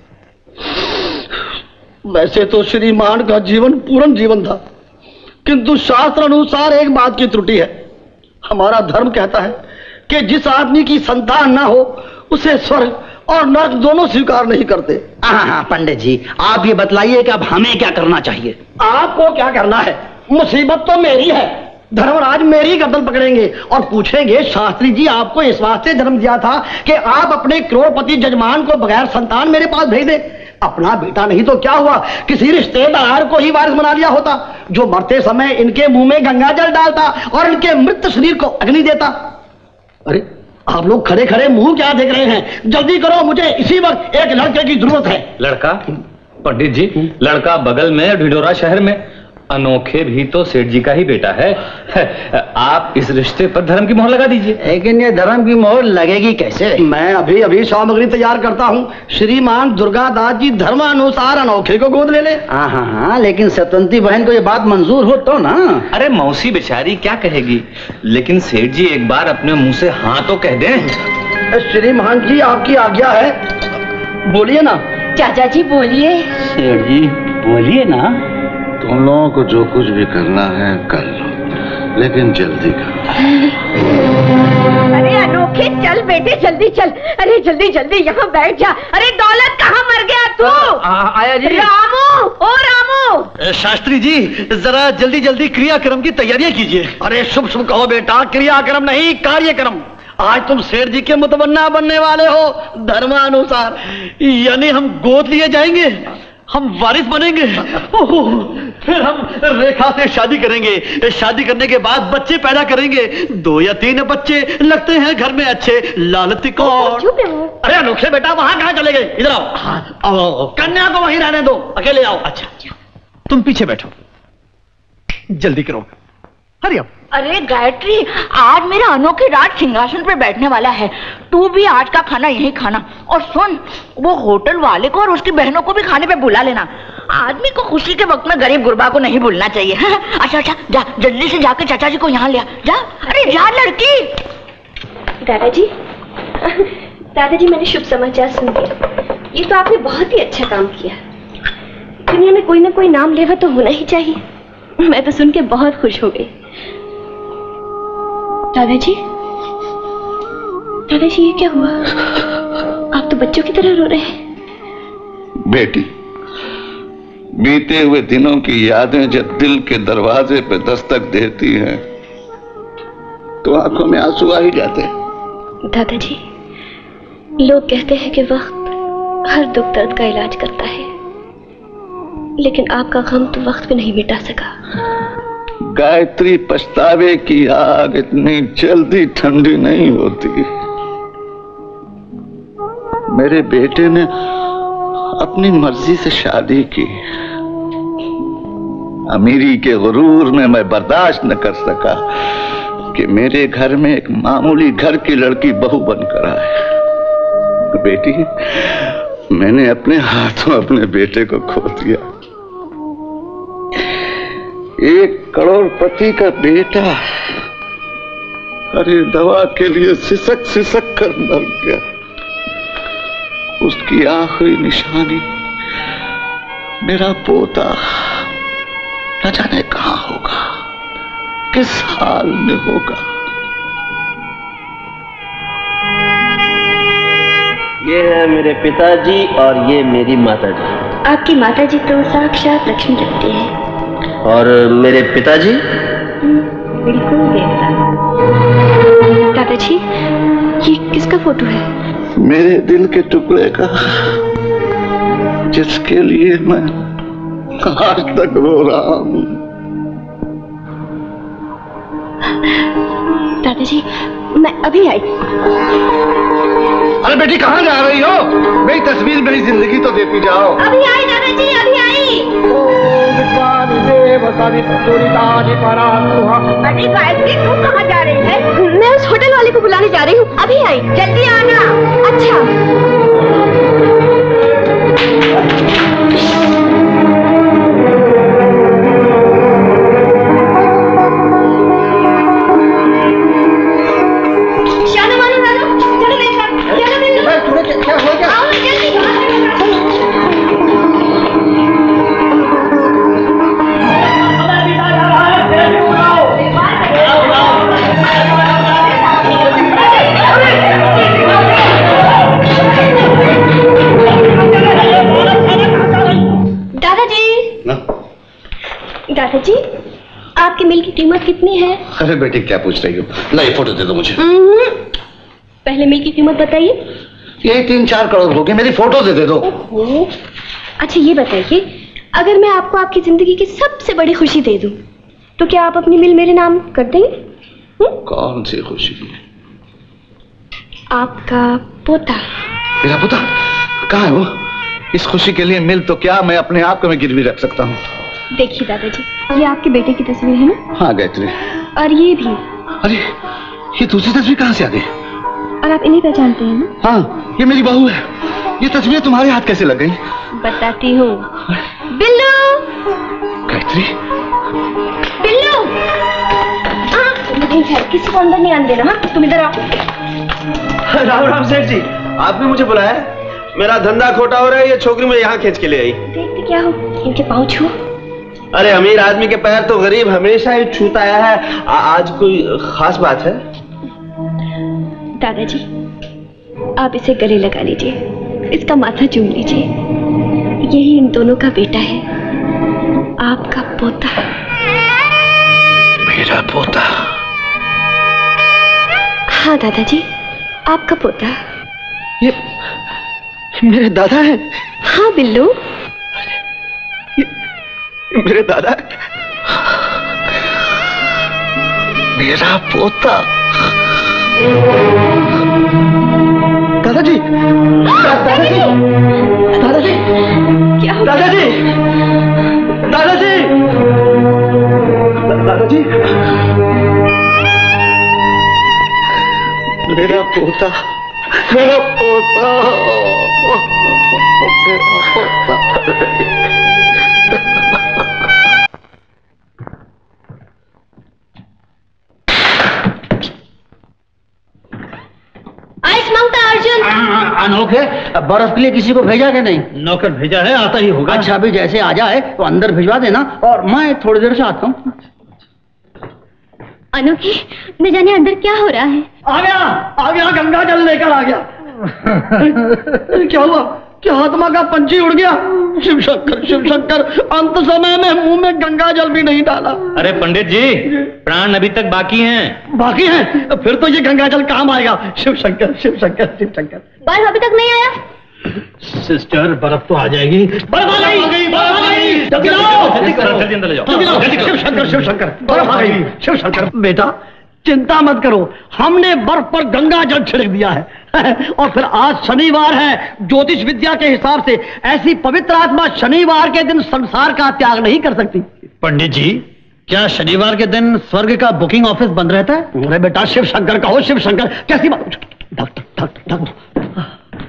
वैसे तो श्रीमान का जीवन पूर्ण जीवन था, किंतु शास्त्र अनुसार एक बात की त्रुटि है। हमारा धर्म कहता है कि जिस आदमी की संतान ना हो उसे स्वर्ग और नरक दोनों स्वीकार नहीं करते। हाँ हाँ पंडित जी, आप ये बतलाइए कि अब हमें क्या करना चाहिए? आपको क्या करना है? मुसीबत तो मेरी है, धर्मराज मेरी गर्दन पकड़ेंगे और पूछेंगे शास्त्री जी आपको इस वास्ते जन्म दिया था कि आप अपने करोड़पति जजमान को बगैर संतान मेरे पास भेज दें। अपना बेटा नहीं तो क्या हुआ, किसी रिश्तेदार को ही वारिस बना लिया होता, जो मरते समय इनके मुंह में गंगा जल डालता और इनके मृत शरीर को अग्नि देता। अरे आप लोग खड़े खड़े मुंह क्या देख रहे हैं? जल्दी करो, मुझे इसी वक्त एक लड़के की जरूरत है। लड़का? पंडित जी, लड़का बगल में ढिंढोरा शहर में। अनोखे भी तो सेठ जी का ही बेटा है। आप इस रिश्ते पर धर्म की मोहर लगा दीजिए। लेकिन ये धर्म की मोहर लगेगी कैसे? मैं अभी अभी सामग्री तैयार करता हूँ। श्रीमान दुर्गादास जी धर्मानुसार अनोखे को गोद ले ले। हाँ हाँ हाँ, लेकिन सतवंती बहन को ये बात मंजूर हो तो ना। अरे मौसी बेचारी क्या कहेगी, लेकिन सेठ जी एक बार अपने मुंह से हाँ तो कह दें। श्रीमान जी आपकी आज्ञा है, बोलिए ना। चाचा जी बोलिए। सेठ जी बोलिए ना। तुम लोगों को जो कुछ भी करना है कर लो, लेकिन जल्दी करो। अरे अनोखे चल बेटे, जल्दी चल। अरे जल्दी जल्दी यहाँ बैठ जा। अरे दौलत कहाँ मर गया तू? आया जी। रामू, ओ रामू। शास्त्री जी जरा जल्दी जल्दी क्रियाक्रम की तैयारियां कीजिए। अरे शुभ शुभ कहो बेटा, क्रियाक्रम नहीं कार्यक्रम। आज तुम सेठ जी के मुतवन्ना बनने वाले हो धर्मानुसार, यानी हम गोद लिए जाएंगे, हम वारिस बनेंगे, फिर हम रेखा से शादी करेंगे, शादी करने के बाद बच्चे पैदा करेंगे, दो या तीन बच्चे लगते हैं घर में अच्छे, लालती कौन? अरे अनोखे बेटा वहां कहां चले गए? इधर आओ। आओ, कन्या को वहीं रहने दो, अकेले आओ। अच्छा तुम पीछे बैठो, जल्दी करो, हरी आओ। अरे गायत्री, आज मेरा अनोखे राज सिंहासन पे बैठने वाला है, तू भी आज का खाना यहीं खाना। और सुन, वो होटल वाले को और उसकी बहनों को भी खाने पे बुला लेना। आदमी को खुशी के वक्त में गरीब गुरबा को नहीं भूलना चाहिए। हाँ? अच्छा अच्छा जा, जल्दी से जाके चाचा जी को यहाँ ले आ जा। अरे जा लड़की। दादाजी, दादाजी मैंने शुभ समाचार सुन लिया। ये तो आपने बहुत ही अच्छा काम किया। दुनिया में कोई ना कोई नाम लेवा तो होना ही चाहिए। मैं तो सुन के बहुत खुश हो गई। दादाजी, दादाजी ये क्या हुआ? आप तो बच्चों की तरह रो रहे हैं। बेटी, बीते हुए दिनों की यादें जब दिल के दरवाजे पे दस्तक देती हैं तो आंखों में आंसू आ ही जाते हैं। दादाजी, लोग कहते हैं कि वक्त हर दुख दर्द का इलाज करता है, लेकिन आपका गम तो वक्त भी नहीं मिटा सका। गायत्री, पछतावे की आग इतनी जल्दी ठंडी नहीं होती। मेरे बेटे ने अपनी मर्जी से शादी की। अमीरी के गुरूर में मैं बर्दाश्त न कर सका कि मेरे घर में एक मामूली घर की लड़की बहू बनकर आए। बेटी, मैंने अपने हाथों अपने बेटे को खो दिया। एक करोड़पति का बेटा अरे दवा के लिए सिसक सिसक कर मर गया। उसकी आखिरी निशानी मेरा पोता न जाने कहां होगा, किस हाल में होगा। ये है मेरे पिताजी और ये मेरी माताजी। आपकी माताजी तो साक्षात लक्ष्मी लगती है। और मेरे पिताजी बिल्कुल देवता। दादाजी, ये किसका फोटो है? मेरे दिल के टुकड़े का, जिसके लिए मैं आज तक रो रहा हूं। दादाजी, मैं अभी आई। अरे बेटी, कहाँ जा रही हो? मेरी तस्वीर मेरी जिंदगी तो देती जाओ। अभी आई दादाजी, अभी आई। अरे गायत्री, तू कहाँ जा रही है? मैं उस होटल वाले को बुलाने जा रही हूँ। अभी आई, जल्दी आना। अच्छा। दादाजी, आपके मिल की कीमत कितनी है? अरे बेटी, क्या पूछ रही हो? ला ये फोटो दे दो मुझे। पहले मिल की कीमत बताइए। ये तीन चार करोड़ होगी, मेरी फोटो दे दे दो। अच्छा ये बताइए, अगर मैं आपको आपकी जिंदगी की सबसे बड़ी खुशी दे दूं, तो क्या आप अपनी मिल मेरे नाम कर देंगे? कौन सी खुशी? आपका पोता। मेरा पोता कहाँ है वो? इस खुशी के लिए मिल तो क्या, मैं अपने आप को मैं गिरवी रख सकता हूँ। देखिए दादाजी, ये आपके बेटे की तस्वीर है ना? हाँ गायत्री। और ये भी। अरे ये दूसरी तस्वीर कहाँ से आ गई? और आप इन्हें पहचानते हैं ना? हाँ, ये मेरी बहू है। ये तस्वीर तुम्हारे हाथ कैसे लग गई? बताती हूँ। बिल्लू। गायत्री। बिल्लू। हाँ, किसी को अंदर नहीं आने देना। हाँ, तुम इधर आओ। राम राम सेठ जी, आपने मुझे बुलाया? मेरा धंधा खोटा हो रहा है, ये छोकरी मुझे यहाँ खींच के ले आई। देखते क्या हो, इनके पाँव छू। अरे अमीर आदमी के पैर तो गरीब हमेशा ही छूता आया है। आ, आज कोई खास बात है? दादाजी, आप इसे गले लगा लीजिए, इसका माथा चूम लीजिए। यही इन दोनों का बेटा है, आपका पोता। मेरा पोता? हाँ दादाजी, आपका पोता। ये मेरे दादा है? हाँ बिल्लू, मेरे दादा, मेरा पोता। दादाजी, दादाजी, दादाजी, क्या हो? दादाजी, दादाजी, दादाजी, मेरा पोता, मेरा पोता, मेरा पोता। अनोखे, बर्फ के लिए किसी को भेजा कि नहीं? नौकर भेजा है, आता ही होगा। अच्छा, अभी जैसे आ जाए तो अंदर भिजवा देना और मैं थोड़ी देर से आता हूँ। अनोखी, न जाने अंदर क्या हो रहा है। आ गया, आ गया, गंगा जल लेकर आ गया। क्या हुआ? क्या आत्मा का पंछी उड़ गया? शिव शंकर, शिव शंकर, अंत समय में मुंह में गंगा जल भी नहीं डाला। अरे पंडित जी, प्राण अभी तक बाकी हैं। बाकी हैं? फिर तो ये गंगा जल काम आएगा। शिव शंकर, शिव शंकर, शिव शंकर। बर्फ अभी तक नहीं आया? सिस्टर, बर्फ तो आ जाएगी। बर्फ आ गई, बर्फ आ गई। जल्दी लाओ, जल्दी अंदर ले जाओ। शिव शंकर, शिव शंकर, बर्फ आ गई। शिव शंकर, बेटा चिंता मत करो, हमने बर्फ पर गंगा जल छिड़क दिया है। और फिर आज शनिवार है, ज्योतिष विद्या के हिसाब से ऐसी पवित्र आत्मा शनिवार के दिन संसार का त्याग नहीं कर सकती। पंडित जी, क्या शनिवार के दिन स्वर्ग का बुकिंग ऑफिस बंद रहता है? अरे बेटा, शिव शंकर कहो, शिव शंकर। कैसी बात? Doctor, doctor, doctor.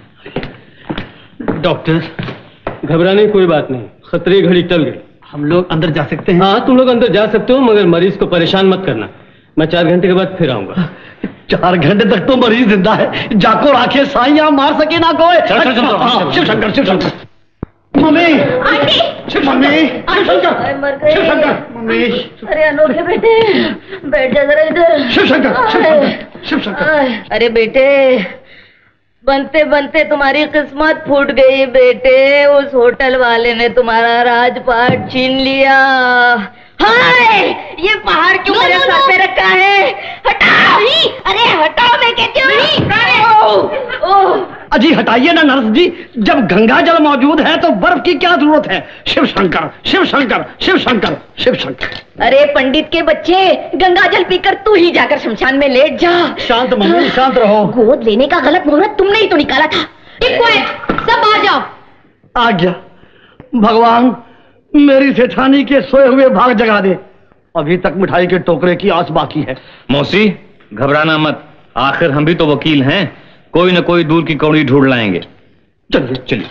डॉक्टर, घबराने की कोई बात नहीं, खतरे घड़ी टल गई। हम लोग अंदर जा सकते हैं? हाँ, तुम लोग अंदर जा सकते हो, मगर मरीज को परेशान मत करना। मैं चार घंटे के बाद फिर आऊंगा। चार घंटे तक तो मरीज जिंदा है, जाको राखे साइया मार सके ना कोई। शिव शंकर, शिव शंकर। मम्मी, शिव शंकर, शिव शंकर, शिव शंकर। मम्मी, अरे अनोखे बेटे, बैठ जा जरा इधर। शिव शंकर, शिव शंकर, शिव शंकर। अरे बेटे, बनते बनते तुम्हारी किस्मत फूट गई बेटे। उस होटल वाले ने तुम्हारा राजपाट छीन लिया। हाय, ये पहाड़ क्यों मेरे सर पे रखा है? हटाओ! अरे हटाओ, मैं कहती हूँ। अजी हटाइए ना नर्स जी, जब गंगा जल मौजूद है तो बर्फ की क्या जरूरत है? शिव शंकर, शिव शंकर, शिव शंकर, शिव शंकर। अरे पंडित के बच्चे, गंगा जल पीकर तू ही जाकर शमशान में लेट जा। शांत मम्मी, शांत रहो। गोद लेने का गलत मुहूर्त तुमने ही तो निकाला था। सब आ जाओ। आ गया। भगवान, मेरी सेठानी के सोए हुए भाग जगा दे। अभी तक मिठाई के टोकरे की आस बाकी है। मौसी, घबराना मत, आखिर हम भी तो वकील हैं, कोई न कोई दूर की कौड़ी ढूंढ लाएंगे। चलिए चलिए।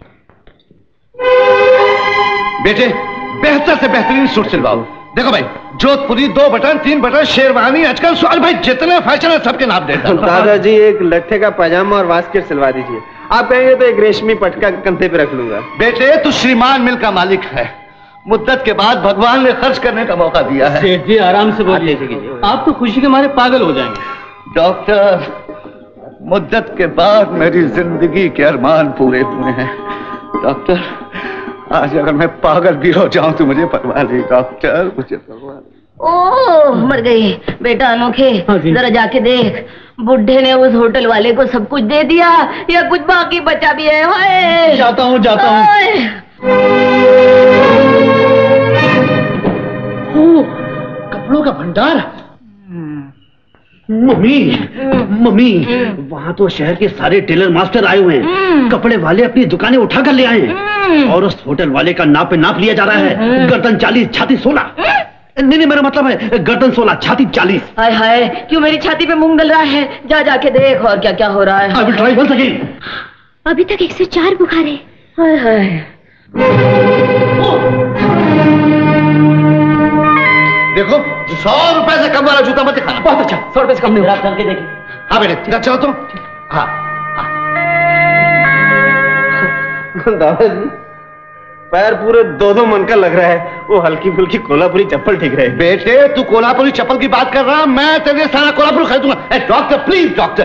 बेटे, बेहतर से बेहतरीन सूट सिलवाओ। देखो भाई, जोधपुरी दो बटन, तीन बटन, शेरवानी, आजकल सवाल भाई जितने फैशन है सबके नाप देता। दादाजी, एक लट्ठे का पैजामा और वास्केट सिलवा दीजिए। आप कहेंगे तो एक रेशमी पटका कंधे पे रख लूंगा। बेटे, तू श्रीमान मिल का मालिक है, मुद्दत के बाद भगवान ने खर्च करने का मौका दिया है। सेठ जी, आराम से बोलिए, आप तो खुशी के मारे पागल हो जाएंगे। डॉक्टर, मुद्दत के बाद मेरी जिंदगी के अरमान पूरे हुए हैं। डॉक्टर, आज अगर मैं पागल भी हो जाऊं तो मुझे परवाह नहीं। डॉक्टर, मुझे परवाह नहीं। ओह, मर गई बेटा अनोखे। जरा जाके देख, बुढ़े ने उस होटल वाले को सब कुछ दे दिया या कुछ बाकी बचा भी है? हाय, जाता हूँ, जाता हूँ। कपड़ों का भंडार। मम्मी, मम्मी, वहाँ तो शहर के सारे टेलर मास्टर आए हुए हैं। कपड़े वाले अपनी दुकानें उठा कर ले आए हैं और उस होटल वाले का नाप पे नाप लिया जा रहा है। गर्दन चालीस, छाती सोलह। नहीं नहीं, मेरा मतलब है गर्दन सोलह, छाती चालीस। हाय हाय, क्यों मेरी छाती पे मूंग गल रहा है? जा जाके देख और क्या क्या हो रहा है। अभी ट्राई once again। अभी तक एक सौ चार बुखार है। हाय हाय। देखो, सौ रुपए से कम वाला जूता मत दिखाना। बहुत अच्छा, सौ रुपए से कम नहीं होगा। चल के देखिए। हाँ बेटे, सीधा चलो तुम। हाँ दादाजी, पैर पूरे दो दो मन का लग रहा है। वो हल्की फुल्की कोल्हापुरी चप्पल ठीक रहे। बेटे, तू कोल्हापुरी चप्पल की बात कर रहा, मैं तेरे सारा कोल्हापुरी खरीदूंगा। Doctor please, doctor.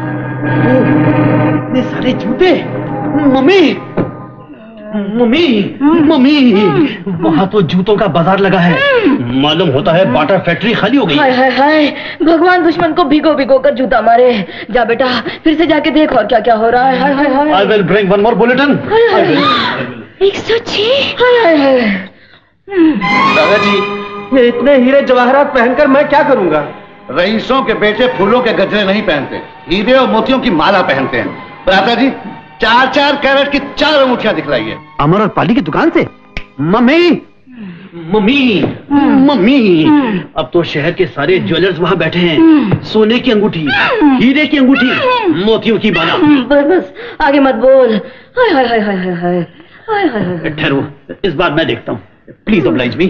इतने सारे जूते। मम्मी, मम्मी, मम्मी, वहाँ तो जूतों का बाजार लगा है। मालूम होता है बाटा फैक्ट्री खाली हो गई। हाय हाय हाय, भगवान दुश्मन को भिगो भिगो कर जूता मारे। जा बेटा, फिर से जाके देख और क्या क्या हो रहा है। हाय हाय हाय। I will bring one more bulletin। एक सौ छह। हाय हाय हाय। दादाजी, ये इतने हीरे जवाहरात पहनकर मैं क्या करूंगा? रईसों के बेटे फूलों के गजरे नहीं पहनते, हीरे और मोतियों की माला पहनते हैं। भ्राता जी, चार चार कैरेट की चार अंगूठियां दिखलाइए। अमर और पाली की दुकान से। मम्मी, मम्मी, मम्मी, अब तो शहर के सारे ज्वेलर्स वहाँ बैठे हैं। सोने की अंगूठी, हीरे की अंगूठी, मोतियों की माला। बस बस, आगे मत बोल। हाय हाय हाय हाय हाय हाय हाय हाय। ठहरो, इस बार मैं देखता हूँ। Please oblige me.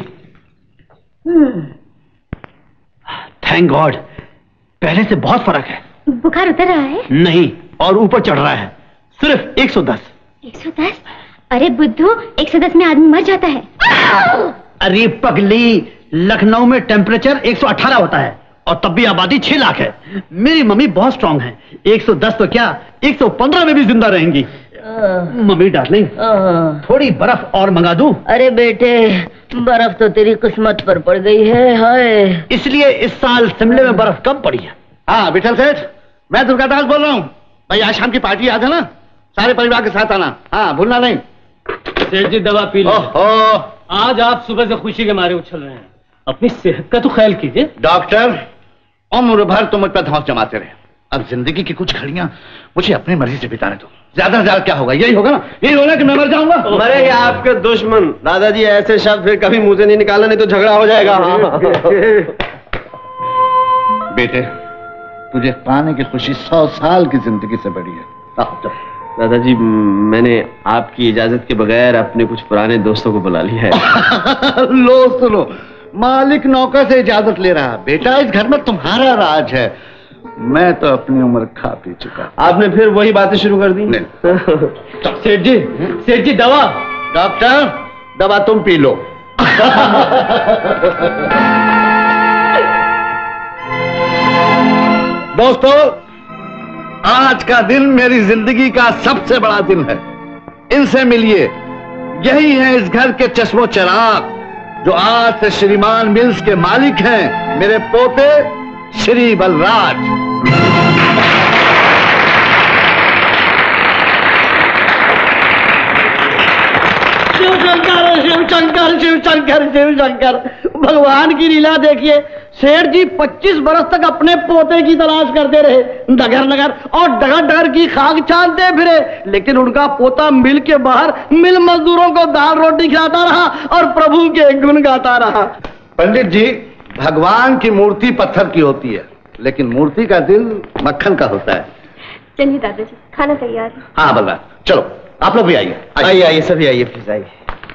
Thank God, पहले से बहुत फर्क है। बुखार उतर रहा है? नहीं, और ऊपर चढ़ रहा है। सिर्फ एक सौ दस। एक सौ दस? अरे बुद्धू, एक सौ दस में आदमी मर जाता है। अरे पगली, लखनऊ में टेम्परेचर एक सौ अठारह होता है और तब भी आबादी छह लाख है। मेरी मम्मी बहुत स्ट्रांग है, एक सौ दस तो क्या एक सौ पंद्रह में भी जिंदा रहेंगी। मम्मी डार्लिंग, थोड़ी बर्फ और मंगा दूं? अरे बेटे, बर्फ तो तेरी किस्मत पर पड़ गई है। हाय, इसलिए इस साल शिमले में बर्फ कम पड़ी है। हाँ विठल सेठ, मैं दुर्गादास बोल रहा हूँ। भाई आज शाम की पार्टी याद है ना? सारे परिवार के साथ आना, हाँ भूलना नहीं। सेठ जी दवा पी लो। आज आप सुबह से खुशी के मारे उछल रहे हैं, अपनी सेहत का तो ख्याल कीजिए। डॉक्टर, उम्र भर तुम मुझ पर धौंस जमाते रहे, अब जिंदगी की कुछ घड़ियां मुझे अपनी मर्जी से बिताने दो। ज्यादा से ज्यादा क्या होगा? यही होगा ना, यही होगा कि मैं मर जाऊंगा। मरेंगे आपके दुश्मन। दादाजी ऐसे शब्द फिर कभी मुंह से नहीं निकालना, नहीं तो झगड़ा हो जाएगा। बेटे, तुझे पाने की खुशी सौ साल की जिंदगी से बड़ी है। दादाजी, मैंने आपकी इजाजत के बगैर अपने कुछ पुराने दोस्तों को बुला लिया है। लो सुनो, मालिक नौकर से इजाजत ले रहा। बेटा, इस घर में तुम्हारा राज है, मैं तो अपनी उम्र खा पी चुका। आपने फिर वही बातें शुरू कर दी। सेठ जी, सेठ जी दवा। डॉक्टर, दवा तुम पी लो। दोस्तों, आज का दिन मेरी जिंदगी का सबसे बड़ा दिन है। इनसे मिलिए, यही है इस घर के चश्मो चिराग जो आज से श्रीमान मिल्स के मालिक हैं, मेरे पोते श्री बलराज। शिव शंकर, शिव शंकर, शिव शंकर, शिव शंकर। भगवान की लीला देखिए, सेठ जी पच्चीस बरस तक अपने पोते की तलाश करते रहे, डगर डगर और डगर डगर की खाक छानते फिरे, लेकिन उनका पोता मिल के बाहर मिल मजदूरों को दाल रोटी खिलाता रहा और प्रभु के गुण गाता रहा। पंडित जी, भगवान की मूर्ति पत्थर की होती है, लेकिन मूर्ति का दिल मक्खन का होता है। चलिए दादाजी, खाना तैयार है। हाँ बलराज, चलो आप लोग भी आइए। आइए आइए, सभी आइए, प्लीज आइए।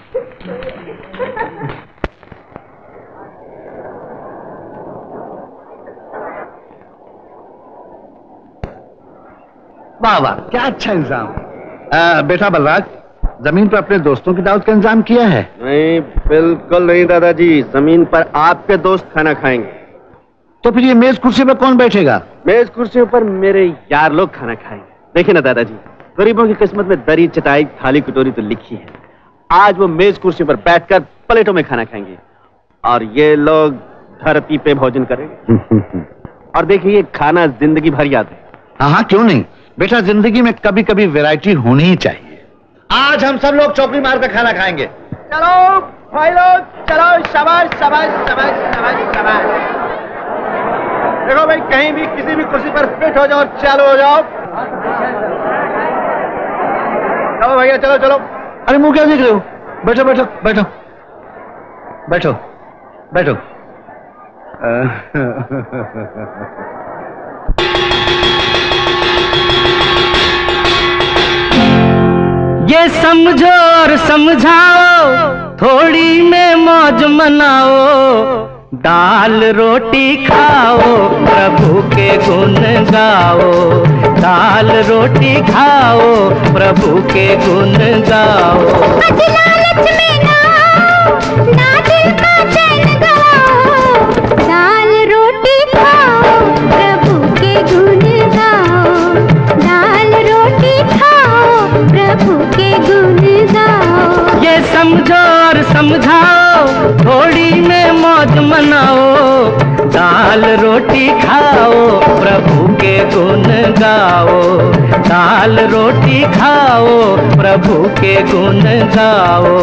वाह वाह, क्या अच्छा इंतजाम। बेटा बलराज, जमीन पर अपने दोस्तों की दावत का इंतजाम किया है? नहीं, बिल्कुल नहीं दादाजी, जमीन पर आपके दोस्त खाना खाएंगे। तो फिर ये मेज कुर्सी पर कौन बैठेगा? मेज कुर्सियों पर मेरे यार लोग खाना खाएंगे। देखिए ना दादाजी, गरीबों की किस्मत में दरी चटाई थाली कटोरी तो लिखी है। आज वो मेज कुर्सी पर बैठकर प्लेटों में खाना खाएंगे और ये लोग धरती पे भोजन करेंगे। और देखिए, ये खाना जिंदगी भर याद है। हाँ हाँ, क्यों नहीं बेटा, जिंदगी में कभी कभी वैरायटी होनी ही चाहिए। आज हम सब लोग चौकड़ी मार कर खाना खाएंगे। चलो भाई लोग, चलो, शाबाश शाबाश शाबाश शाबाश शाबाश। देखो भाई, कहीं भी किसी भी कुर्सी पर फिट हो जाओ, चालू हो जाओ। चलो भैया, चलो चलो। अरे मुंह क्या देख रहे हो? बैठो बैठो बैठो बैठो बैठो। ये समझो और समझाओ, थोड़ी में मौज मनाओ, दाल रोटी खाओ, प्रभु के गुण गाओ, दाल रोटी खाओ, प्रभु के गुण गाओ। लालच में ना आओ, ना दिल का चैन गवाओ, दाल रोटी खाओ, प्रभु के गुण गाओ, दाल रोटी खाओ, प्रभु के गुण गाओ। ये समझो और समझाओ, थोड़ी में मौज मनाओ, दाल रोटी खाओ, प्रभु के गुण गाओ, दाल रोटी खाओ, प्रभु के गुण गाओ।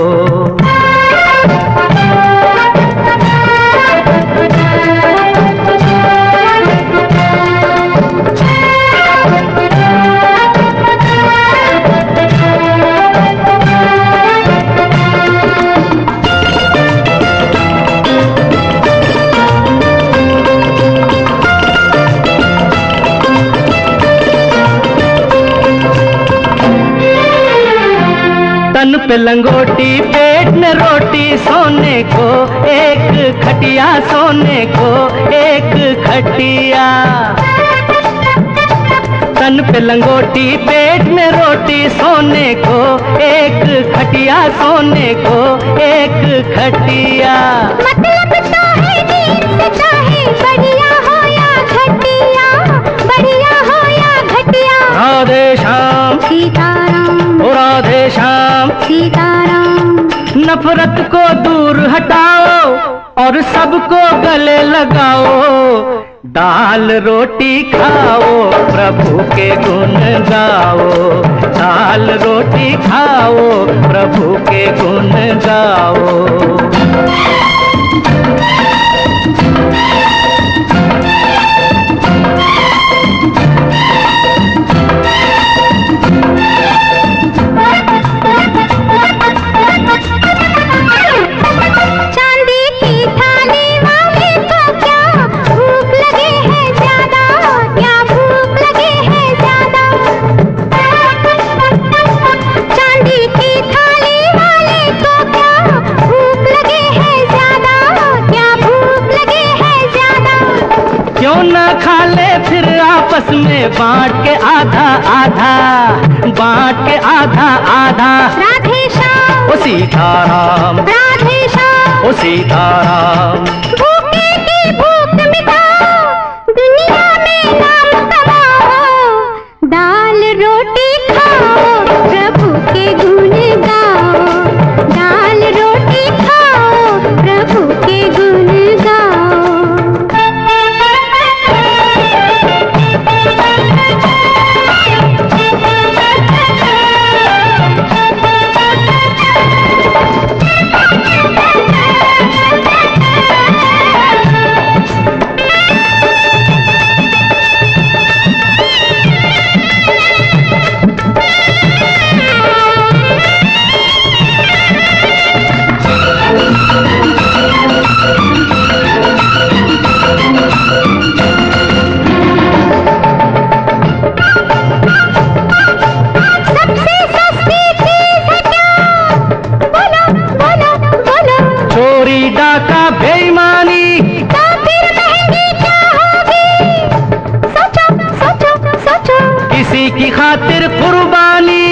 तन पे लंगोटी, पेट में रोटी, सोने को एक खटिया, सोने को एक खटिया। तन पे लंगोटी पेट में रोटी, सोने को एक खटिया, सोने को एक खटिया। मतलब तो है नींद से चाहे बढ़िया हो या घटिया, बढ़िया हो या घटिया। राधे श्याम सीताराम, ओ राधे श्याम सीताराम। नफरत को दूर हटाओ और सबको गले लगाओ, दाल रोटी खाओ प्रभु के गुण गाओ, दाल रोटी खाओ प्रभु के गुण गाओ। चांदी की थाली वाले को क्या भूख लगे है ज्यादा, क्या भूख लगे है ज्यादा। चांदी की थाली वाले को क्या भूख लगे है ज्यादा, क्या भूख लगे है ज्यादा। क्यों न खा ले फिर आपस में बांट के आधा आधा, बांट के आधा आधा। राधे श्याम ओ सीताराम, राधे श्याम ओ सीताराम। भूखे की भूख मिटाओ, दुनिया में नाम कमाओ, दाल रोटी खाओ प्रभु के गुण गाओ, दाल रोटी खाओ प्रभु के गुण गाओ। सबसे सस्ती चीज है क्या, बोलो बोलो बोलो। चोरी डाका बेईमानी, तो फिर महंगी क्या होगी, सोचो सोचो सोचो। किसी की खातिर कुर्बानी,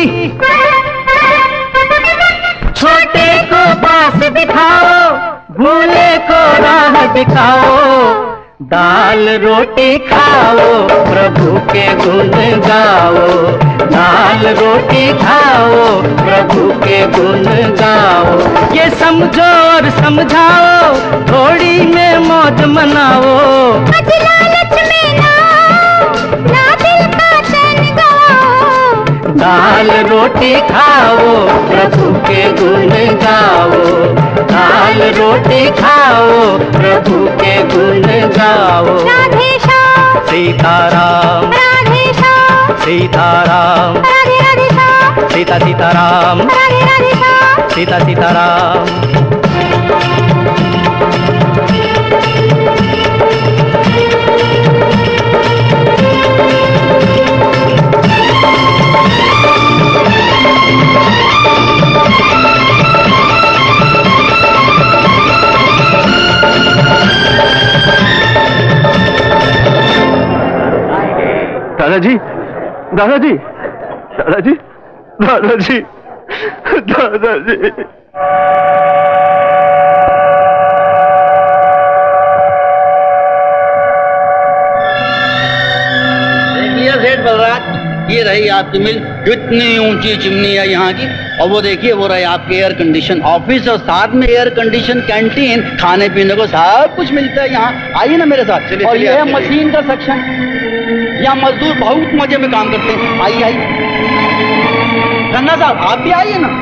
छोटे को पास दिखाओ, भूले को राह दिखाओ, दाल रोटी खाओ प्रभु के गुण गाओ, दाल रोटी खाओ प्रभु के गुण गाओ। ये समझो और समझाओ, थोड़ी में मौज मनाओ, आज लालच में ना आओ, ना दिल का चैन गवाओ, दाल रोटी खाओ प्रभु के गुण गाओ, दाल रोटी खाओ प्रभु के गुण गाओ। राधे श्याम सीताराम, राधे श्याम सीताराम, राधे राधे श्याम, सीता सीताराम, राधे राधे श्याम। सीता सीताराम। दादाजी, दादाजी, दादाजी, दादाजी, दादाजी। देख लिया सेठ बलराज, ये रही आपकी मिल, कितनी ऊंची चिमनी है यहाँ की। और वो देखिए वो रहे आपके एयर कंडीशन ऑफिस और साथ में एयर कंडीशन कैंटीन, खाने पीने को सब कुछ मिलता है यहाँ। आइए ना मेरे साथ। चलिए, और चलिए, ये है चलिए। मशीन का सेक्शन, यहाँ मजदूर बहुत मजे में काम करते हैं। आइए आइए खन्ना साहब, आप भी आइए ना।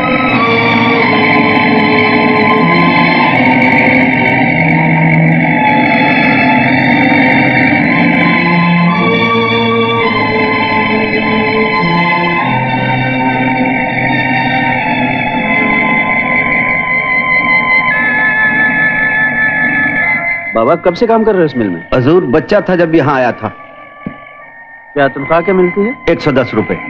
बाबा कब से काम कर रहे हो इस मिल में? हजूर बच्चा था जब यहाँ आया था। क्या तनख्वाह क्या मिलती है? एक सौ दस रुपए।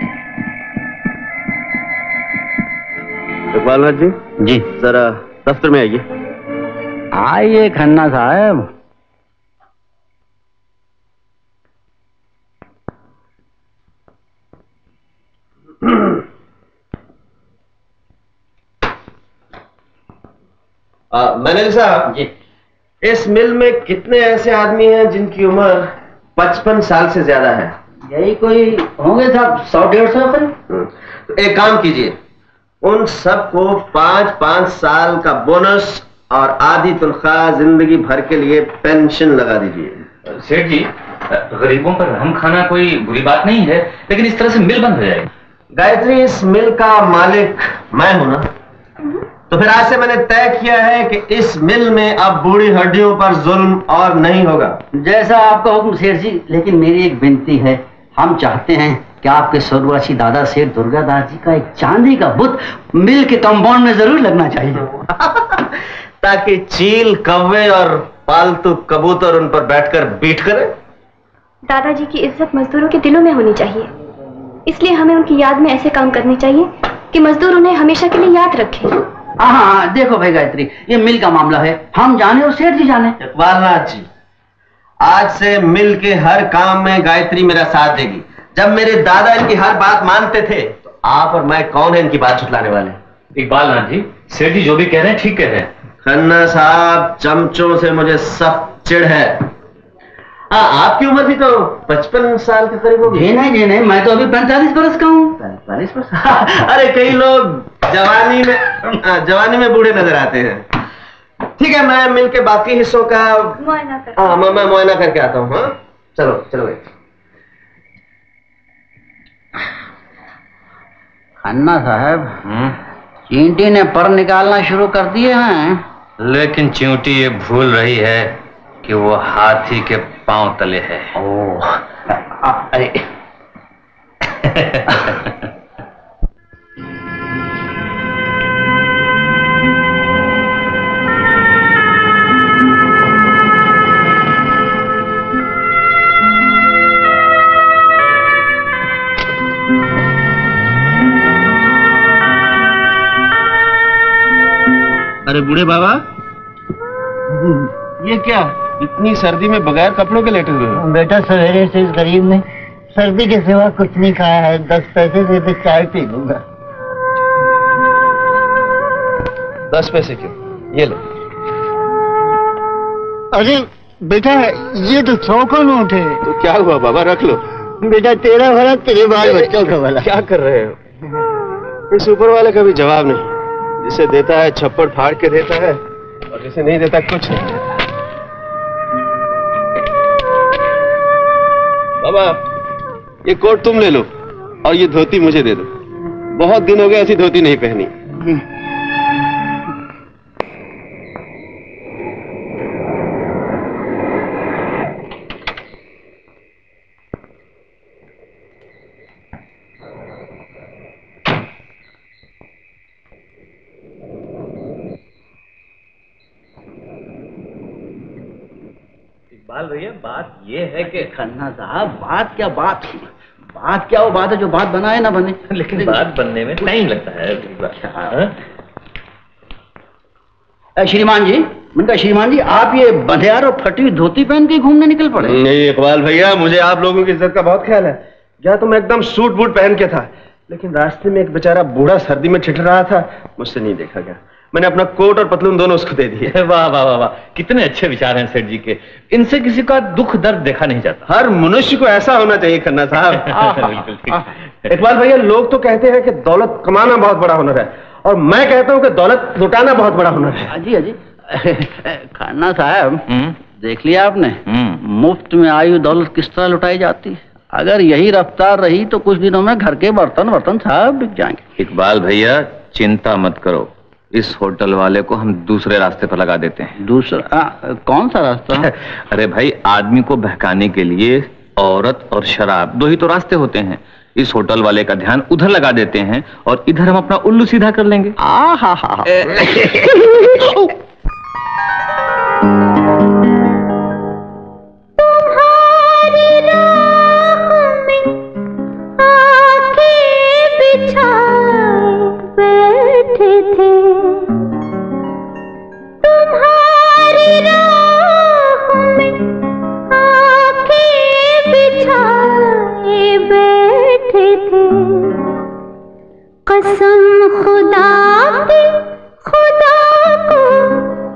इकबाल नाथ जी, जी जरा दफ्तर में आइए। आइए खन्ना साहब। मैनेजर साहब जी, इस मिल में कितने ऐसे आदमी हैं जिनकी उम्र पचपन साल से ज्यादा है? यही कोई होंगे साहब, सौ डेढ़ सौ पर। तो एक काम कीजिए, उन सबको पांच पांच साल का बोनस और आधी तनख्वाह जिंदगी भर के लिए पेंशन लगा दीजिए। सेठ जी, गरीबों पर रहम खाना कोई बुरी बात नहीं है, लेकिन इस तरह से मिल बंद हो जाएगी। गायत्री, इस मिल का मालिक मैं हूं ना, तो फिर आज से मैंने तय किया है कि इस मिल में अब बूढ़ी हड्डियों पर जुल्म और नहीं होगा। जैसा आपका हुक्म सेठ जी, लेकिन मेरी एक विनती है, हम चाहते हैं कि आपके स्वर्गवासी दादा सेठ दुर्गादास जी का एक चांदी का बुत मिल के कंपाउंड में जरूर लगना चाहिए ताकि चील, कौवे और पालतू कबूतर उन पर बैठकर बीट करें। दादाजी की इज्जत मजदूरों के दिलों में होनी चाहिए, इसलिए हमें उनकी याद में ऐसे काम करने चाहिए कि मजदूर उन्हें हमेशा के लिए याद रखें। हाँ हाँ, देखो भाई गायत्री, ये मिल का मामला है, हम जाने और सेठ जी जाने। इकबाल जी, आज से मिल के हर काम में गायत्री मेरा साथ देगी। जब मेरे दादा इनकी हर बात मानते थे, तो आप और मैं कौन है इनकी बात छुटलाने वाले? इकबाल नाथ जी, सेठ जी जो भी कह रहे हैं ठीक कह रहे हैं। खन्ना साहब, चमचों से मुझे सख्त चिढ़ है। हाँ, आपकी उम्र भी तो पचपन साल के करीब होगी। जी नहीं जी नहीं, मैं तो अभी पैंतालीस बरस का हूँ। पैंतालीस बरस? अरे कई लोग जवानी में जवानी में बूढ़े नजर आते हैं। ठीक है, मैं मिल के बाकी हिस्सों का मुआयना कर हाँ मैं, मैं मुआयना करके आता हूँ। हाँ चलो चलो भाई। खन्ना साहब, चींटी ने पर निकालना शुरू कर दिए हैं। लेकिन चींटी ये भूल रही है कि वो हाथी के पांव तले है। ओह, अरे अरे बूढ़े बाबा, ये क्या इतनी सर्दी में बगैर कपड़ों के लेटे हुए हो? बेटा, सवेरे से इस गरीब ने सर्दी के सिवा कुछ नहीं खाया है। दस पैसे दे दे, चाय पी लूंगा। दस पैसे क्यों? ये लो। अरे बेटा, ये तो सौ का नोट है। तो क्या हुआ बाबा, रख लो। बेटा, तेरा भला, तेरे बाल बच्चों का भला। क्या कर रहे हो? इस ऊपर वाले का भी जवाब नहीं। जिसे देता है छप्पड़ फाड़ के देता है, और जिसे नहीं देता कुछ नहीं देता। बाबा, ये कोट तुम ले लो और ये धोती मुझे दे दो। बहुत दिन हो गए ऐसी धोती नहीं पहनी। इकबाल भैया, बात ये है कि खन्ना साहब, बात क्या बात बात क्या वो बात है जो बात बनाए ना बने। लेकिन बात बनने में टाइम लगता है। श्रीमान जी, मैंने कहा श्रीमान जी, आप ये बंधियार और फटी धोती पहन के घूमने निकल पड़े? नहीं इकबाल भैया, मुझे आप लोगों की इज्जत का बहुत ख्याल है। या तो मैं एकदम सूट बूट पहन के था, लेकिन रास्ते में एक बेचारा बूढ़ा सर्दी में ठिठुर रहा था, मुझसे नहीं देखा गया। मैंने अपना कोट और पतलून दोनों उसको दे दिए। वाह वाह वाह वाह, कितने अच्छे विचार हैं सेठ जी के। इनसे किसी का दुख दर्द देखा नहीं जाता। हर मनुष्य को ऐसा होना चाहिए खन्ना साहब। बिल्कुल ठीक। इकबाल भैया, लोग तो कहते हैं कि दौलत कमाना बहुत बड़ा हुनर है, और मैं कहता हूं कि दौलत लुटाना बहुत बड़ा हुनर है। अजी अजी खन्ना साहब, देख लिया आपने, मुफ्त में आई हुई दौलत किस तरह लुटाई जाती है। अगर यही रफ्तार रही तो कुछ दिनों में घर के बर्तन बर्तन साहब बिक जाएंगे। इकबाल भैया, चिंता मत करो, इस होटल वाले को हम दूसरे रास्ते पर लगा देते हैं। दूसरा आ, कौन सा रास्ता? अरे भाई, आदमी को बहकाने के लिए औरत और शराब, दो ही तो रास्ते होते हैं। इस होटल वाले का ध्यान उधर लगा देते हैं और इधर हम अपना उल्लू सीधा कर लेंगे। आ हा हा कसम खुदा की, खुदा को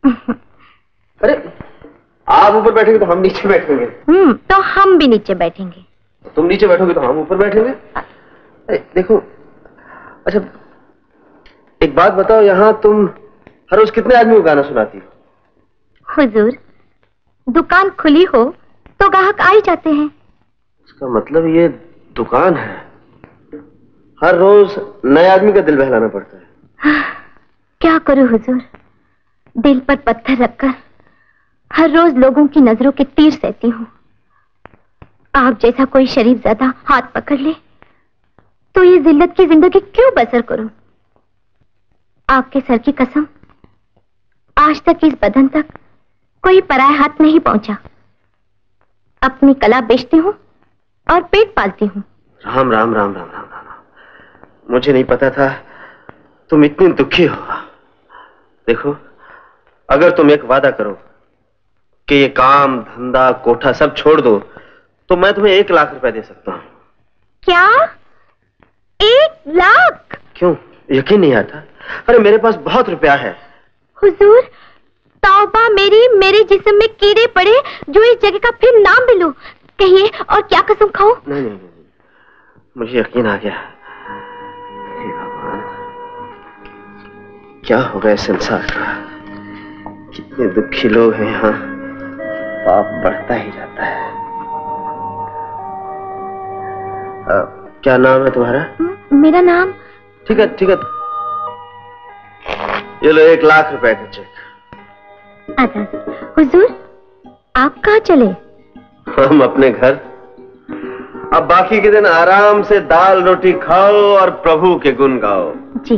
अरे आप ऊपर बैठेंगे तो हम नीचे बैठेंगे। हम्म, तो हम भी नीचे बैठेंगे। तुम नीचे बैठोगे तो हम ऊपर बैठेंगे। अरे देखो, अच्छा एक बात बताओ, यहाँ तुम हर रोज कितने आदमी को गाना सुनाती हो? हुजूर, दुकान खुली हो तो ग्राहक आ ही जाते हैं। इसका मतलब ये दुकान है, हर रोज नए आदमी का दिल बहलाना पड़ता है। क्या करूं हुजूर, दिल पर पत्थर रखकर हर रोज लोगों की नजरों के तीर सहती हूँ। आप जैसा कोई शरीफ ज़्यादा हाथ पकड़ ले तो ये जिल्लत की जिंदगी क्यों बसर करूं? आपके सर की कसम, आज तक इस बदन तक कोई पराया हाथ नहीं पहुंचा। अपनी कला बेचती हूँ और पेट पालती हूँ। राम राम राम राम राम राम। मुझे नहीं पता था तुम इतनी दुखी हो। देखो, अगर तुम एक वादा करो कि ये काम धंधा कोठा सब छोड़ दो तो मैं तुम्हें एक लाख रुपए दे सकता हूँ। क्या? एक लाख? क्यों, यकीन नहीं आता? अरे मेरे पास बहुत रुपया है। हुजूर, तौबा मेरी, मेरे जिस्म में कीड़े पड़े जो इस जगह का फिर नाम भी लो। कहिए, और क्या कसम खाओ? नहीं नहीं नहीं, मुझे यकीन आ गया। हे भगवान, क्या होगा इस संसार का? कितने दुखी लोग हैं यहाँ, पाप बढ़ता ही जाता है। आ, क्या नाम है तुम्हारा? मेरा नाम? ठीक है ठीक है, ये लो एक लाख रुपए का चेक। आदाब। हुजूर, आप कहाँ चले? हम अपने घर। अब बाकी के दिन आराम से दाल रोटी खाओ और प्रभु के गुण गाओ। जी।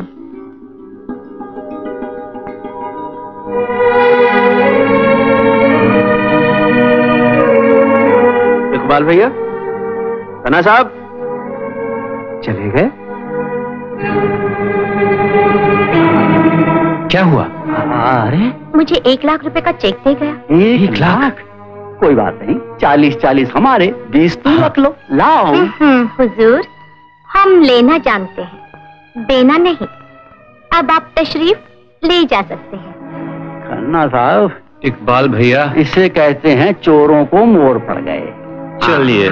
इकबाल भैया, कन्ना साहब चले गए? क्या हुआ? अरे मुझे एक लाख रुपए का चेक दे गया। एक लाख? कोई बात नहीं, चालीस चालीस हमारे, बीस तुम रख लो। लाओ। हुजूर, हम लेना जानते हैं, देना नहीं। अब आप तशरीफ ले जा सकते हैं। खन्ना साहब, इकबाल भैया, इसे कहते हैं चोरों को मोर पड़ गए। चलिए।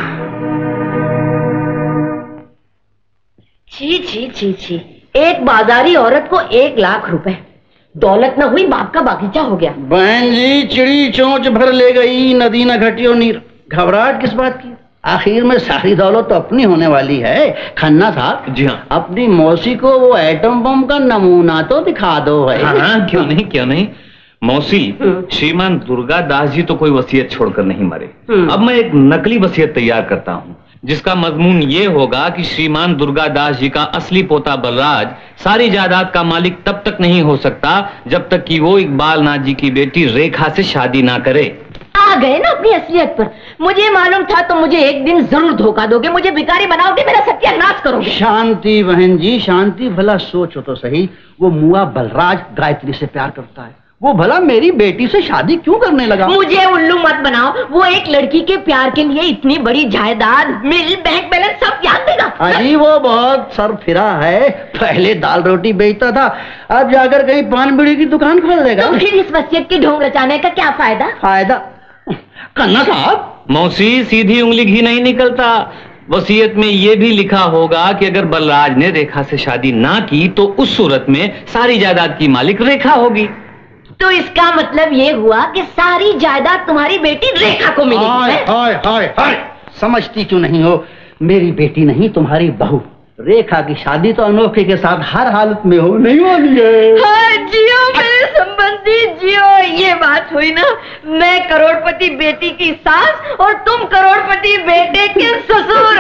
छी छी छी छी, एक बाजारी औरत को एक लाख रुपए, दौलत न हुई बाप का बागीचा हो गया। बहन जी, चिड़ी चोंच भर ले गई, नदी न घटी और नीर। घबराहट किस बात की? आखिर में सारी दौलत तो अपनी होने वाली है। खन्ना साहब, जी हाँ, अपनी मौसी को वो एटम बम का नमूना तो दिखा दो भाई। हाँ, हाँ, क्यों नहीं क्यों नहीं। मौसी, श्रीमान दुर्गा दास जी तो कोई वसीयत छोड़कर नहीं मरे। अब मैं एक नकली वसीयत तैयार करता हूँ जिसका मजमून ये होगा कि श्रीमान दुर्गा दास जी का असली पोता बलराज सारी जायदाद का मालिक तब तक नहीं हो सकता जब तक कि वो इकबाल नाथ जी की बेटी रेखा से शादी ना करे। आ गए ना अपनी असलियत पर। मुझे मालूम था तो मुझे एक दिन जरूर धोखा दोगे, मुझे भिखारी बनाओगे, मेरा सत्यानाश करोगे। शांति बहन जी, शांति। भला सोचो तो सही, वो मुआ बलराज गायत्री से प्यार करता है, वो भला मेरी बेटी से शादी क्यों करने लगा? मुझे उल्लू मत बनाओ। वो एक लड़की के प्यार के लिए इतनी बड़ी जायदाद, मिल, बैंक बैलेंस सब त्याग देगा। अजी वो बहुत सर फिरा है। पहले दाल रोटी बेचता था, अब जाकर कहीं पान बीड़ी की दुकान खोल देगा। तो फिर इस वसीयत की ढोंग रचाने का क्या फायदा? फायदा? कन्ना साहब, मौसी, सीधी उंगली घी नहीं निकलता। वसीयत में यह भी लिखा होगा कि अगर बलराज ने रेखा से शादी ना की तो उस सूरत में सारी जायदाद की मालिक रेखा होगी। तो इसका मतलब ये हुआ कि सारी जायदाद तुम्हारी बेटी रेखा को मिलेगी। हाय हाय हाय हाय, समझती क्यों नहीं हो? मेरी बेटी नहीं, तुम्हारी बहू रेखा की शादी तो अनोखे के साथ हर हालत में होने वाली है। हाँ, जियो मेरे संबंधी, जियो। ये बात हुई ना, मैं करोड़पति बेटी की सास और तुम करोड़पति बेटे के ससुर।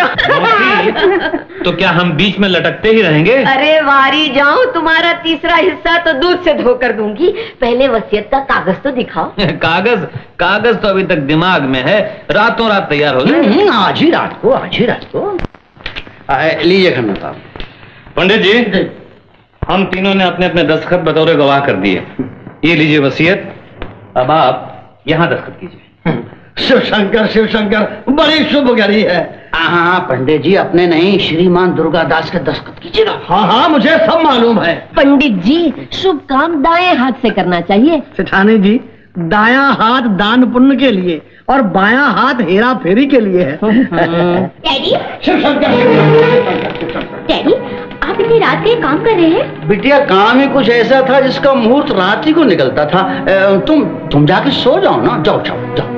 तो क्या हम बीच में लटकते ही रहेंगे? अरे वारी जाऊं, तुम्हारा तीसरा हिस्सा तो दूध से धोकर दूंगी। पहले वसीयत का कागज तो दिखाओ। कागज कागज तो अभी तक दिमाग में है, रातों रात तैयार हो जाए। आज ही रात को, आज ही रात को। लीजिए खन्ना साहब। पंडित जी, हम तीनों ने अपने अपने दस्तखत बतौर गवाह कर दिए। ये लीजिए वसीयत, अब आप यहाँ दस्तखत कीजिए। शिव शंकर शिव शंकर, बड़ी शुभ घड़ी है। हाँ हाँ पंडित जी, अपने नहीं, श्रीमान दुर्गादास के दस्तखत कीजिएगा। हाँ हाँ मुझे सब मालूम है। पंडित जी, शुभ काम दाएं हाथ से करना चाहिए। सेठानी जी, दायां हाथ दान पुण्य के लिए और बायां हाथ हेरा फेरी के लिए है। डैडी, शिव शंकर डैडी, आप इतनी रात के काम कर रहे हैं? बिटिया काम ही कुछ ऐसा था जिसका मुहूर्त रात ही को निकलता था। तुम तुम जाके सो जाओ ना, जाओ जाओ जाओ।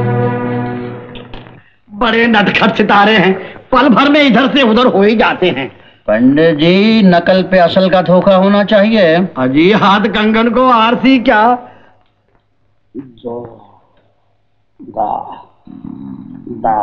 बड़े नटखट सितारे हैं, पल भर में इधर से उधर हो ही जाते हैं। पंडित जी, नकल पे असल का धोखा होना चाहिए। अजी हाथ कंगन को आरसी क्या? जो दा दा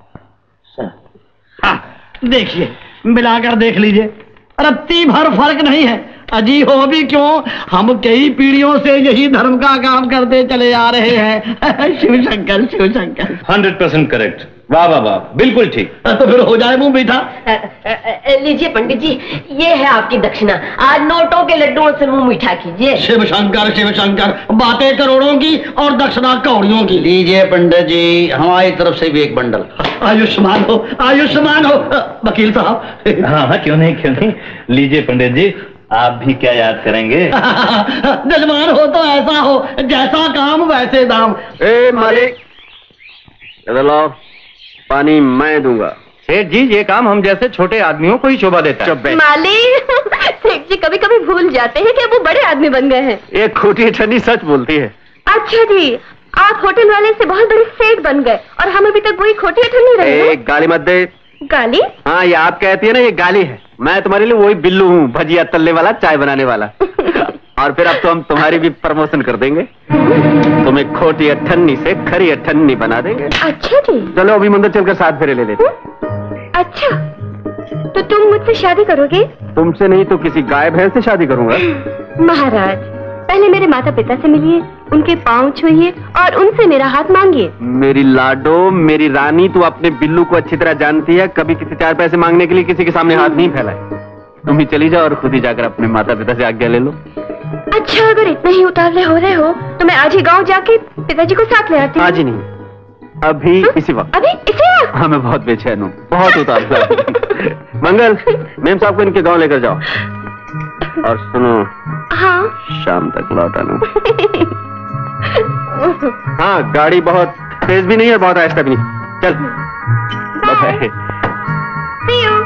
हाँ, देखिए मिलाकर देख लीजिए, रत्ती भर फर्क नहीं है। अजी हो भी क्यों, हम कई पीढ़ियों से यही धर्म का काम करते चले आ रहे हैं। Shiv Shankar Shiv Shankar. Hundred percent correct. वाह वाह वाह, बिल्कुल ठीक। तो फिर हो जाए मुंह मीठा। लीजिए पंडित जी, ये है आपकी दक्षिणा। आज नोटों के लड्डुओं से मुंह मीठा कीजिए। शिव शंकर शिव शंकर, बातें करोड़ों की और दक्षिणा कौड़ियों की। लीजिए पंडित जी, हमारी तरफ से भी एक बंडल। आयुष्मान हो आयुष्मान हो। वकील साहब। हाँ हाँ, क्यों नहीं क्यों नहीं, लीजिए पंडित जी, आप भी क्या याद करेंगे। जजमान हो तो ऐसा हो, जैसा काम वैसे दाम। ए मालिक, इधर लाओ, पानी मैं दूंगा। सेठ जी, ये काम हम जैसे छोटे आदमियों को ही शोभा देता है। मालिक, सेठ जी कभी कभी भूल जाते हैं कि वो बड़े आदमी बन गए हैं। एक खोटी ठंडी सच बोलती है। अच्छा जी, आप होटल वाले से बहुत बड़े सेठ बन गए और हम अभी तक वही खोटी ठंडी रहे हैं। एक गाली मत दे। गाली? हाँ, ये आप कहती है ना, ये गाली है। मैं तुम्हारे लिए वही बिल्लू हूँ, भजिया तलने वाला, चाय बनाने वाला। और फिर अब तो हम तुम्हारी भी प्रमोशन कर देंगे, तुम्हें खोटी अठन्नी से खरी अठन्नी बना देंगे। अच्छा जी। चलो अभी मंदिर चलकर साथ फेरे ले लेते। अच्छा, तो तुम मुझसे शादी करोगे? तुमसे नहीं तो किसी गाय भैंस से शादी करूंगा। महाराज, पहले मेरे माता पिता से मिलिए, उनके पाँव छुइए और उनसे मेरा हाथ मांगिए। मेरी लाडो, मेरी रानी, तू अपने बिल्लू को अच्छी तरह जानती है, कभी किसी चार पैसे मांगने के लिए किसी के सामने हाथ नहीं फैलाए। तुम ही चली जाओ और खुद ही जाकर अपने माता पिता से आज्ञा ले लो। अच्छा, अगर इतने ही उतावले हो रहे हो तो मैं आज ही गांव जाके पिताजी को साथ ले आती हूँ। आज ही नहीं, अभी हा? इसी वक्त। अभी इसी वक्त? हाँ, मैं बहुत बेचैन हूँ, बहुत उतावला हूँ। मंगल, मेम साहब को इनके गांव लेकर जाओ और सुनो, हाँ शाम तक लौट आना। हाँ, गाड़ी बहुत तेज भी नहीं और बहुत आहिस्ता भी नहीं। चल बाय। See you.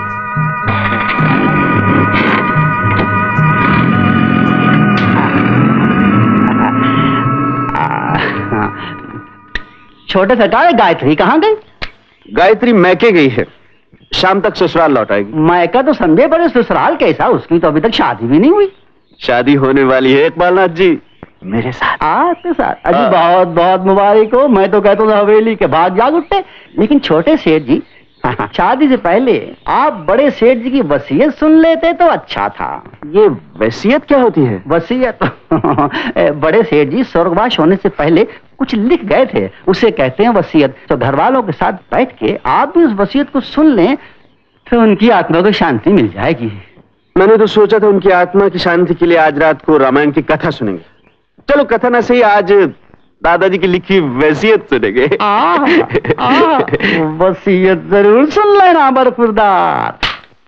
छोटे सटारे, गायत्री कहाँ गई? गायत्री मैके गई है, शाम तक ससुराल लौट आएगी। मैका तो समझे, पर ससुराल कैसा? उसकी तो अभी तक शादी भी नहीं हुई। शादी होने वाली है इकबालनाथ जी, मेरे साथ। आपके साथ? अजी बहुत बहुत मुबारक हो। मैं तो कहता हूँ हवेली के बाद जाग उठते। लेकिन छोटे सेठ जी, शादी से पहले आप बड़े सेठ जी की वसीयत सुन लेते तो अच्छा था। ये वसीयत क्या होती है? वसीयत बड़े सेठ जी स्वर्गवास होने से पहले कुछ लिख गए थे, उसे कहते हैं वसीयत। तो घर वालों के साथ बैठ के आप भी उस वसीयत को सुन लें तो उनकी आत्मा को शांति मिल जाएगी। मैंने तो सोचा था उनकी आत्मा की शांति के लिए आज रात को रामायण की कथा सुनेंगे। चलो कथा ना सही, आज दादाजी की लिखी वसीयत सुनेंगे। वसीयत जरूर सुन लेना बरखुरदार।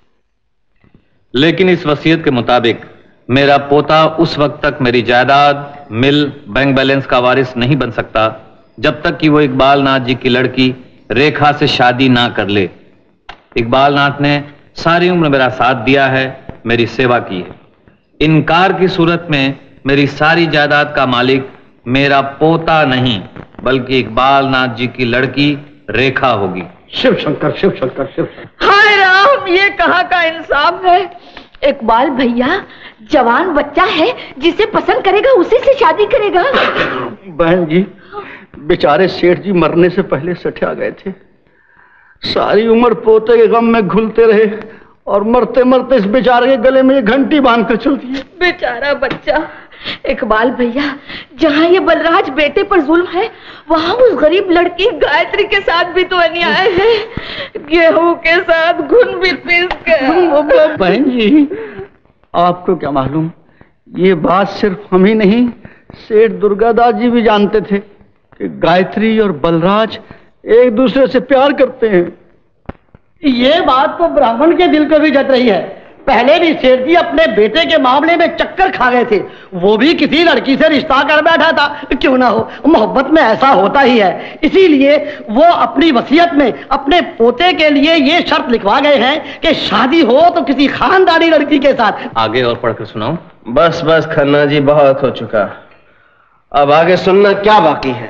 लेकिन इस वसीयत के मुताबिक मेरा पोता उस वक्त तक मेरी जायदाद, मिल, बैंक बैलेंस का वारिस नहीं बन सकता जब तक कि वो इकबाल नाथ जी की लड़की रेखा से शादी ना कर ले। इकबाल नाथ ने सारी उम्र मेरा साथ दिया है, मेरी सेवा की है। इनकार की सूरत में मेरी सारी जायदाद का मालिक मेरा पोता नहीं बल्कि इकबाल नाथ जी की लड़की रेखा होगी। शिव शंकर शिव शंकर शिव शंकर। हाय राम, ये कहाँ का इंसाफ है? इकबाल भैया जवान बच्चा है, जिसे पसंद करेगा उसी से शादी करेगा। बहन जी, बेचारे सेठ जी मरने से पहले सठिया गए थे। सारी उम्र पोते के गम में घुलते रहे और मरते मरते इस बेचारे के गले में ये घंटी बांध कर चलती है। बेचारा बच्चा। इकबाल भैया, जहाँ ये बलराज बेटे पर जुल्म है, वहाँ उस गरीब लड़की गायत्री के साथ भी तो अन्याय है। गेहूं के साथ घुन भी पीस के। बहन जी, आपको क्या मालूम, ये बात सिर्फ हम ही नहीं, सेठ दुर्गादास जी भी जानते थे। कि गायत्री और बलराज एक दूसरे से प्यार करते हैं। ये बात तो ब्राह्मण के दिल को भी जट रही है। पहले भी सेठ जी अपने बेटे के मामले में चक्कर खा गए थे, वो भी किसी लड़की से रिश्ता कर बैठा था। क्यों ना हो, मोहब्बत में ऐसा होता ही है। इसीलिए वो अपनी वसीयत में अपने पोते के लिए ये शर्त लिखवा गए हैं कि शादी हो तो किसी खानदानी लड़की के साथ। आगे और पढ़कर सुनाओ। बस बस खन्ना जी, बहुत हो चुका, अब आगे सुनना क्या बाकी है?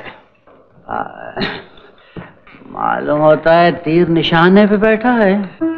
मालूम होता है तीर निशाने पे बैठा है।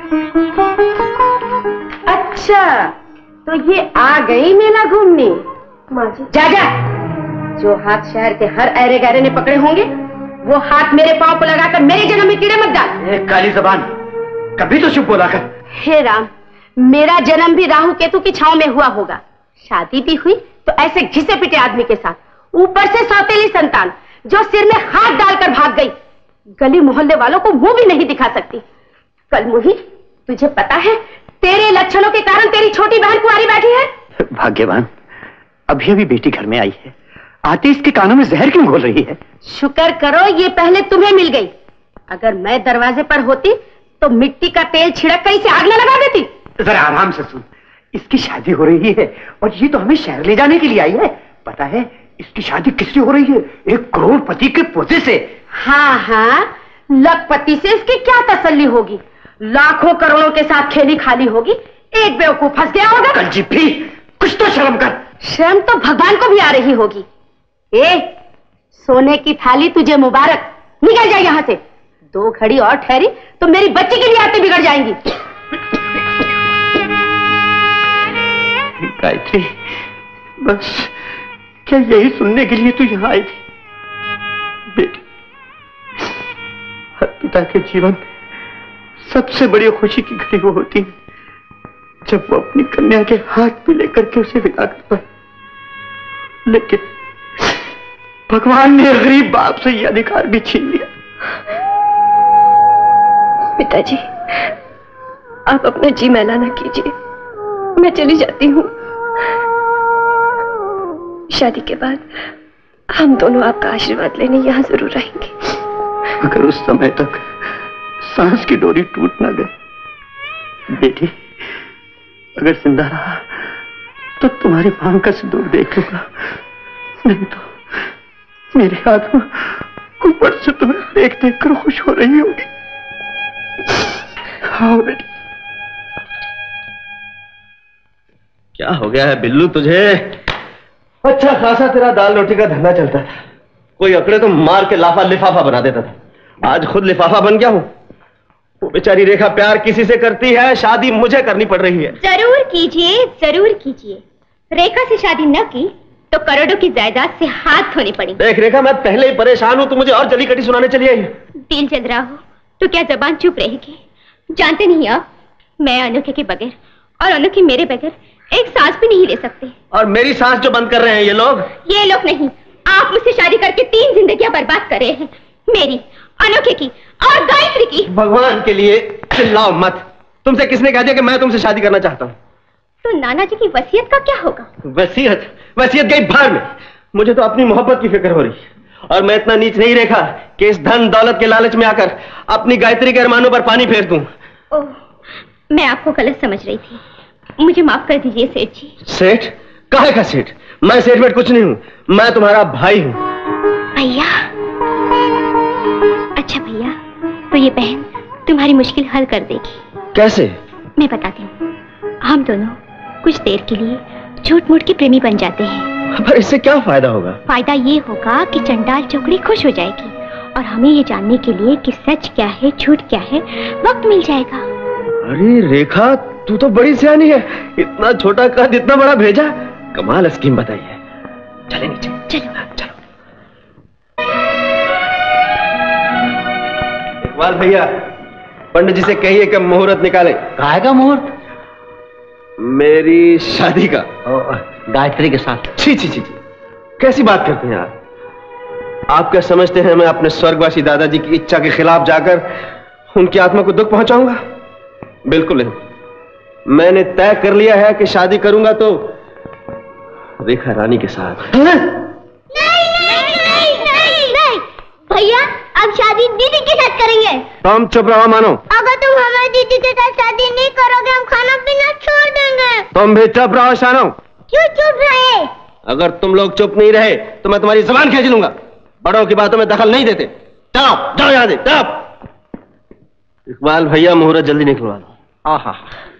अच्छा, तो ये आ गई मेला घूमने। जा जा, जो हाथ शहर के हर ऐरे गहरे ने पकड़े होंगे वो हाथ मेरे पांव को लगाकर मेरे जन्म में कीड़े मत डाल। काली जबान, कभी तो चुप बोला कर। हे राम, मेरा जन्म भी राहु केतु की छांव में हुआ होगा। शादी भी हुई तो ऐसे घिसे पिटे आदमी के साथ, ऊपर से सौतेली संतान जो सिर में हाथ डालकर भाग गई। गली मोहल्ले वालों को मुंह भी नहीं दिखा सकती। कल मुही, तुझे पता है तेरे लक्षणों के कारण तेरी छोटी बहन कुंवारी बैठी है। भाग्यवान, अभी अभी बेटी घर में आई है, आते इसके कानों में जहर क्यों घोल रही है? शुक्र करो ये पहले तुम्हें मिल गई। अगर मैं दरवाजे पर होती तो मिट्टी का तेल छिड़क कर इसे आग न लगा देती। जरा आराम से सुन, इसकी शादी हो रही है और ये तो हमें शहर ले जाने के लिए आई है। पता है इसकी शादी किससे हो रही है? एक करोड़पति के पोते से। हाँ हाँ, लखपति से इसकी क्या तसल्ली होगी? लाखों करोड़ों के साथ खेली खाली होगी, एक बेवकूफ फंस गया होगा। कंजी भी, कुछ तो शर्म कर। शर्म तो भगवान को भी आ रही होगी। ए, सोने की थाली तुझे मुबारक, निकल जाए यहाँ से। दो घड़ी और ठहरी तो मेरी बच्ची की भी आदतें बिगड़ जाएंगी। गायत्री, बस क्या यही सुनने के लिए तू यहाँ आई थी? बेटी, हर पिता के जीवन में सबसे बड़ी खुशी की घड़ी वो होती है जब वो अपनी कन्या के हाथ में लेकर के उसे विदा करता है। लेकिन भगवान ने गरीब बाप से ये अधिकार भी छीन लिया। पिताजी, आप अपना जी मैला ना कीजिए, मैं चली जाती हूँ। शादी के बाद हम दोनों आपका आशीर्वाद लेने यहाँ जरूर रहेंगे। अगर उस समय तक सांस की डोरी टूट ना गई, बेटी, अगर जिंदा रहा तो तुम्हारी मांग का सिंदूर देख लूंगा, नहीं तो मेरी आत्मा ऊपर से तुम्हें देख देख कर खुश हो रही होगी। हाँ बेटी। क्या हो गया है बिल्लू तुझे? अच्छा खासा तेरा दाल रोटी का धंधा चलता था, कोई अकड़े तो मार के लाफा लिफाफा बना देता था। आज खुद लिफाफा बन गया हूँ। वो बेचारी रेखा प्यार किसी से करती है, शादी मुझे करनी पड़ रही है। जरूर कीजिए, जरूर कीजिए। रेखा से शादी न की तो करोड़ों की जायदाद से हाथ धोने पड़ेंगे। देख रेखा, मैं पहले ही परेशान हूँ, तू मुझे और जली कटी सुनाने चली आई। दिल जल रहा हो तो क्या जबान चुप रहेगी? जानते नहीं आप, मैं अनोखे के बगैर और अनोखे मेरे बगैर एक सांस भी नहीं ले सकते। और मेरी सांस जो बंद कर रहे हैं ये लोग? ये लोग नहीं, आप मुझसे शादी करके तीन जिंदगियां बर्बाद कर रहे हैं, मेरी, अनोखे की और गायत्री की। भगवान के लिए चिल्लाओ मत। तुमसे किसने कह दिया कि मैं तुमसे शादी करना चाहता हूँ? तो नाना जी की वसीयत का क्या होगा? वसीयत? वसीयत गई भाड़ में। मुझे तो अपनी मोहब्बत की फिक्र हो रही है और मैं इतना नीच नहीं रेखा कि इस धन दौलत के लालच में आकर अपनी गायत्री के अरमानों पर पानी फेर दूं। ओह, मैं आपको गलत समझ रही थी, मुझे माफ कर दीजिए सेठ जी। सेठ? काहे का सेठ? मैं सेठ वेठ कुछ नहीं हूँ, मैं तुम्हारा भाई हूँ। भैया? अच्छा भैया, तो ये बहन तुम्हारी मुश्किल हल कर देगी। कैसे? मैं बताती हूँ। हम दोनों कुछ देर के लिए झूठ मूठ के प्रेमी बन जाते हैं। पर इससे क्या फायदा होगा? फायदा ये होगा कि चंडाल चौकड़ी खुश हो जाएगी और हमें ये जानने के लिए कि सच क्या है झूठ क्या है वक्त मिल जाएगा। अरे रेखा, तू तो बड़ी सियानी है, इतना छोटा कद इतना बड़ा भेजा, कमाल स्कीम बताई है। चले नीचे। चलो चलो। इकबाल भैया, पंडित जी से कहिए कि मुहूर्त निकाले। काहे का मुहूर्त? मेरी शादी का। गायत्री के साथ। छी छी छी छी, कैसी बात करते हैं आप? आप क्या समझते हैं मैं अपने स्वर्गवासी दादाजी की इच्छा के खिलाफ जाकर उनकी आत्मा को दुख पहुंचाऊंगा? बिल्कुल नहीं। मैंने तय कर लिया है कि शादी करूंगा तो रेखा रानी के साथ। नहीं नहीं नहीं नहीं नहीं, तुम चुप रहो मानो। अगर तुम हमारी दीदी के साथ शादी नहीं करोगे हम खाना पीना छोड़ देंगे। तुम भी चुप रहो शानो। क्यों चुप रहे? अगर तुम लोग चुप नहीं रहे तो मैं तुम्हारी जुबान खींच लूंगा। बड़ों की बातों में दखल नहीं देते। जाओ जाओ यहाँ से जाओ। इकबाल भैया मुहूर्त जल्दी निकलवा दो। आहा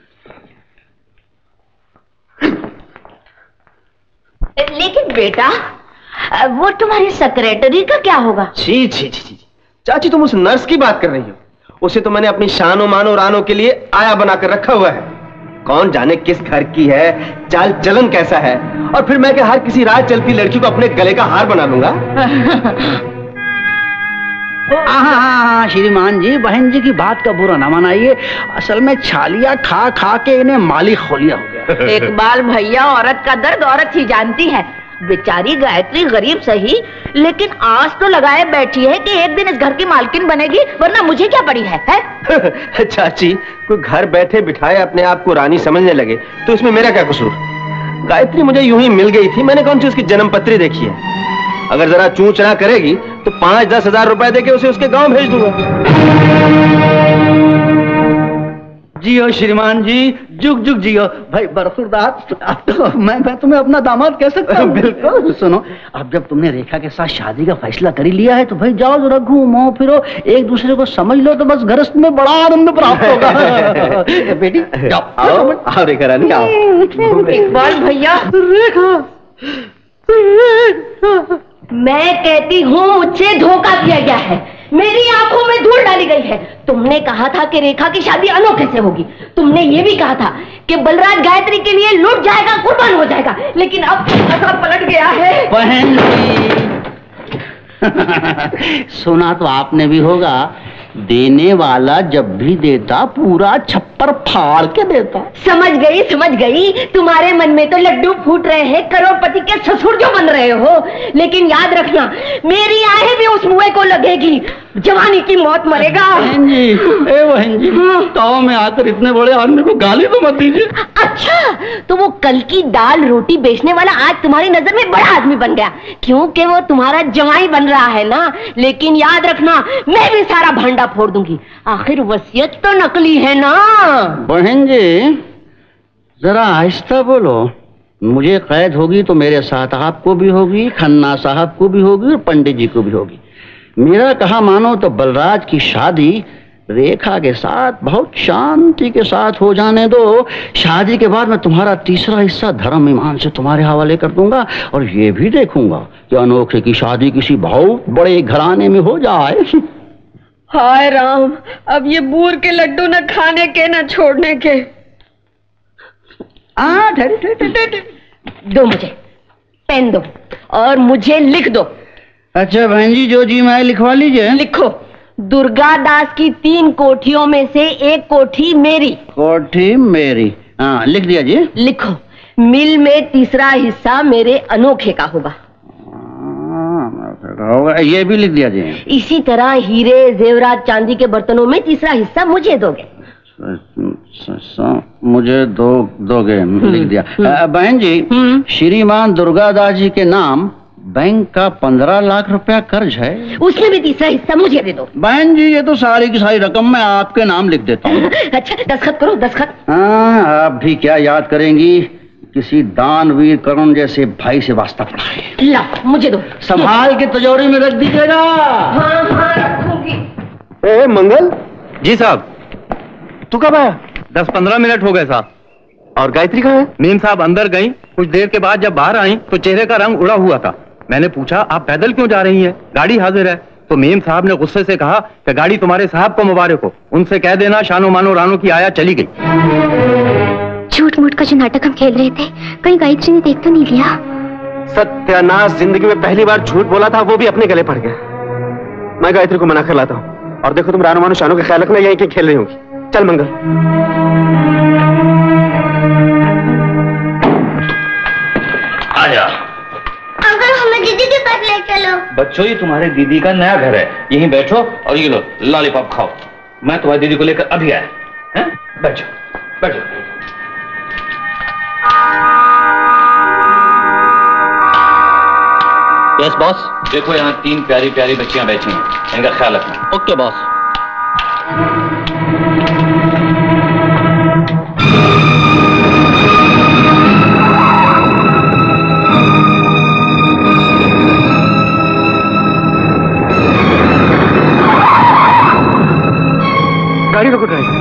लेकिन बेटा वो तुम्हारी सेक्रेटरी का क्या होगा? छी छी छी छी चाची तुम उस नर्स की बात कर रही हो। उसे तो मैंने अपनी शानो मानो रानो के लिए आया बनाकर रखा हुआ है। कौन जाने किस घर की है, चाल चलन कैसा है, और फिर मैं क्या हर किसी राह चलती लड़की को अपने गले का हार बना लूंगा? हाँ हाँ हाँ श्रीमान जी, बहन जी की बात का बुरा ना मनाइए। असल में छालिया खा खा के इन्हें माली खोलिया हो गया। इकबाल भैया औरत का दर्द औरत ही जानती है। बेचारी गायत्री गरीब सही, लेकिन आज तो लगाए बैठी है कि एक दिन इस घर की मालकिन बनेगी, वरना मुझे क्या पड़ी है, है? चाची कोई घर बैठे बिठाए अपने आप को रानी समझने लगे तो इसमें मेरा क्या कसूर? गायत्री मुझे यूं ही मिल गई थी, मैंने कौन सी उसकी जन्म पत्री देखी है? अगर जरा चूं चना करेगी तो पांच दस हजार रुपए देके उसे उसके गांव भेज दूंगा। जियो श्रीमान जी, जुग जुग जियो। भाई बरखुरदार, अब तो मैं मैं तुम्हें अपना दामाद कह सकता हूँ। बिल्कुल। सुनो, अब जब तुमने रेखा के साथ शादी का फैसला कर ही लिया है तो भाई जाओ जरा घूमो फिरो, एक दूसरे को समझ लो तो बस गृहस्थ में बड़ा आनंद प्राप्त होगा। बेटी जाओ आओ आओ रेखा रानी आओ। इकबाल भैया, रेखा मैं कहती हूँ मुझसे धोखा किया गया है, मेरी आंखों में धूल डाली गई है। तुमने कहा था कि रेखा की शादी अनोखे से होगी, तुमने ये भी कहा था कि बलराज गायत्री के लिए लुट जाएगा, कुर्बान हो जाएगा, लेकिन अब ऐसा पलट गया है। बहन सुना तो आपने भी होगा, देने वाला जब भी देता पूरा छप्पर फाड़ के देता। समझ गई समझ गई, तुम्हारे मन में तो लड्डू फूट रहे हैं, करोड़पति के ससुर जो बन रहे हो, लेकिन याद रखना मेरी आहें भी उस मुए को लगेगी, जवानी की मौत मरेगा। बहन जी, ए बहन जी, गाँव में आकर इतने बड़े आदमी को गाली तो मत दीजिए। अच्छा, तो वो कल की दाल रोटी बेचने वाला आज तुम्हारी नजर में बड़ा आदमी बन गया, क्योंकि वो तुम्हारा जवाई बन रहा है ना। लेकिन याद रखना मैं भी सारा भांडा फोड़ दूंगी, आखिर वसीयत तो नकली है ना। बहन जी जरा आहिस्ता बोलो, मुझे कैद होगी तो मेरे साथ आपको भी होगी, खन्ना साहब को भी होगी और पंडित जी को भी होगी। मेरा कहा मानो तो बलराज की शादी रेखा के साथ बहुत शांति के साथ हो जाने दो। शादी के बाद मैं तुम्हारा तीसरा हिस्सा धर्म ईमान से तुम्हारे हवाले कर दूंगा, और ये भी देखूंगा कि अनोखे की शादी किसी बहुत बड़े घराने में हो जाए। हाय राम, अब ये बूर के लड्डू न खाने के न छोड़ने के। आ, ठहरे, ठहरे, ठहरे। दो मुझे पेन दो और मुझे लिख दो। अच्छा बहन जी, जो जी मैं लिखवा लीजिए। लिखो, दुर्गा दास की तीन कोठियों में से एक कोठी मेरी। कोठी मेरी, हाँ लिख दिया जी। लिखो, मिल में तीसरा हिस्सा मेरे अनोखे का होगा। होगा, ये भी लिख दिया जी। इसी तरह हीरे जेवरात चांदी के बर्तनों में तीसरा हिस्सा मुझे दोगे। मुझे दो दोगे, लिख दिया। बहन जी, श्रीमान दुर्गादास जी के नाम बैंक का पंद्रह लाख रुपया कर्ज है, उसमें भी तीसरा हिस्सा मुझे दे दो। बहन जी ये तो सारी की सारी रकम मैं आपके नाम लिख देता हूँ। अच्छा दस्तखत करो, दस्तखत। हाँ, आप भी क्या याद करेंगी, किसी दानवीर करुण जैसे भाई से वास्ता पड़ा है। ला मुझे दो, संभाल के तिजोरी में रख दीजिएगा। हाँ हाँ रखूंगी। ए मंगल जी साहब। तू कब आया? दस पंद्रह मिनट हो गए साहब। और गायत्री कहाँ है? मीम साहब अंदर गई, कुछ देर के बाद जब बाहर आई तो चेहरे का रंग उड़ा हुआ था। मैंने पूछा आप पैदल क्यों जा रही हैं, गाड़ी हाजिर है। तो मीम साहब ने गुस्से से कहा कि गाड़ी तुम्हारे साहब को मुबारक हो, उनसे कह देना शानो मानो रानो की आया चली गई। झूठ मूठ का जो नाटक हम खेल रहे थे, कहीं गायत्री ने देख तो नहीं लिया? सत्यानाश, जिंदगी में पहली बार झूठ बोला था, वो भी अपने गले पड़ गया। मैं गायत्री को मना कर लाता हूँ, और देखो तुम रानो मानो शानो का ख्याल रखना, यहीं के खेल रही होगी। चल मंगल। आजा। अंकल हमें दीदी के पास ले चलो। बच्चों ये तुम्हारे दीदी का नया घर है, यहीं बैठो और ये लो लॉलीपॉप खाओ। मैं तुम्हारी दीदी को लेकर अभी आया। हैं? बैठो बैठो। Yes boss. देखो यहाँ तीन प्यारी प्यारी बच्चियां बैठी हैं, इनका ख्याल रखना। Okay boss. गाड़ी रोको ड्राइवर।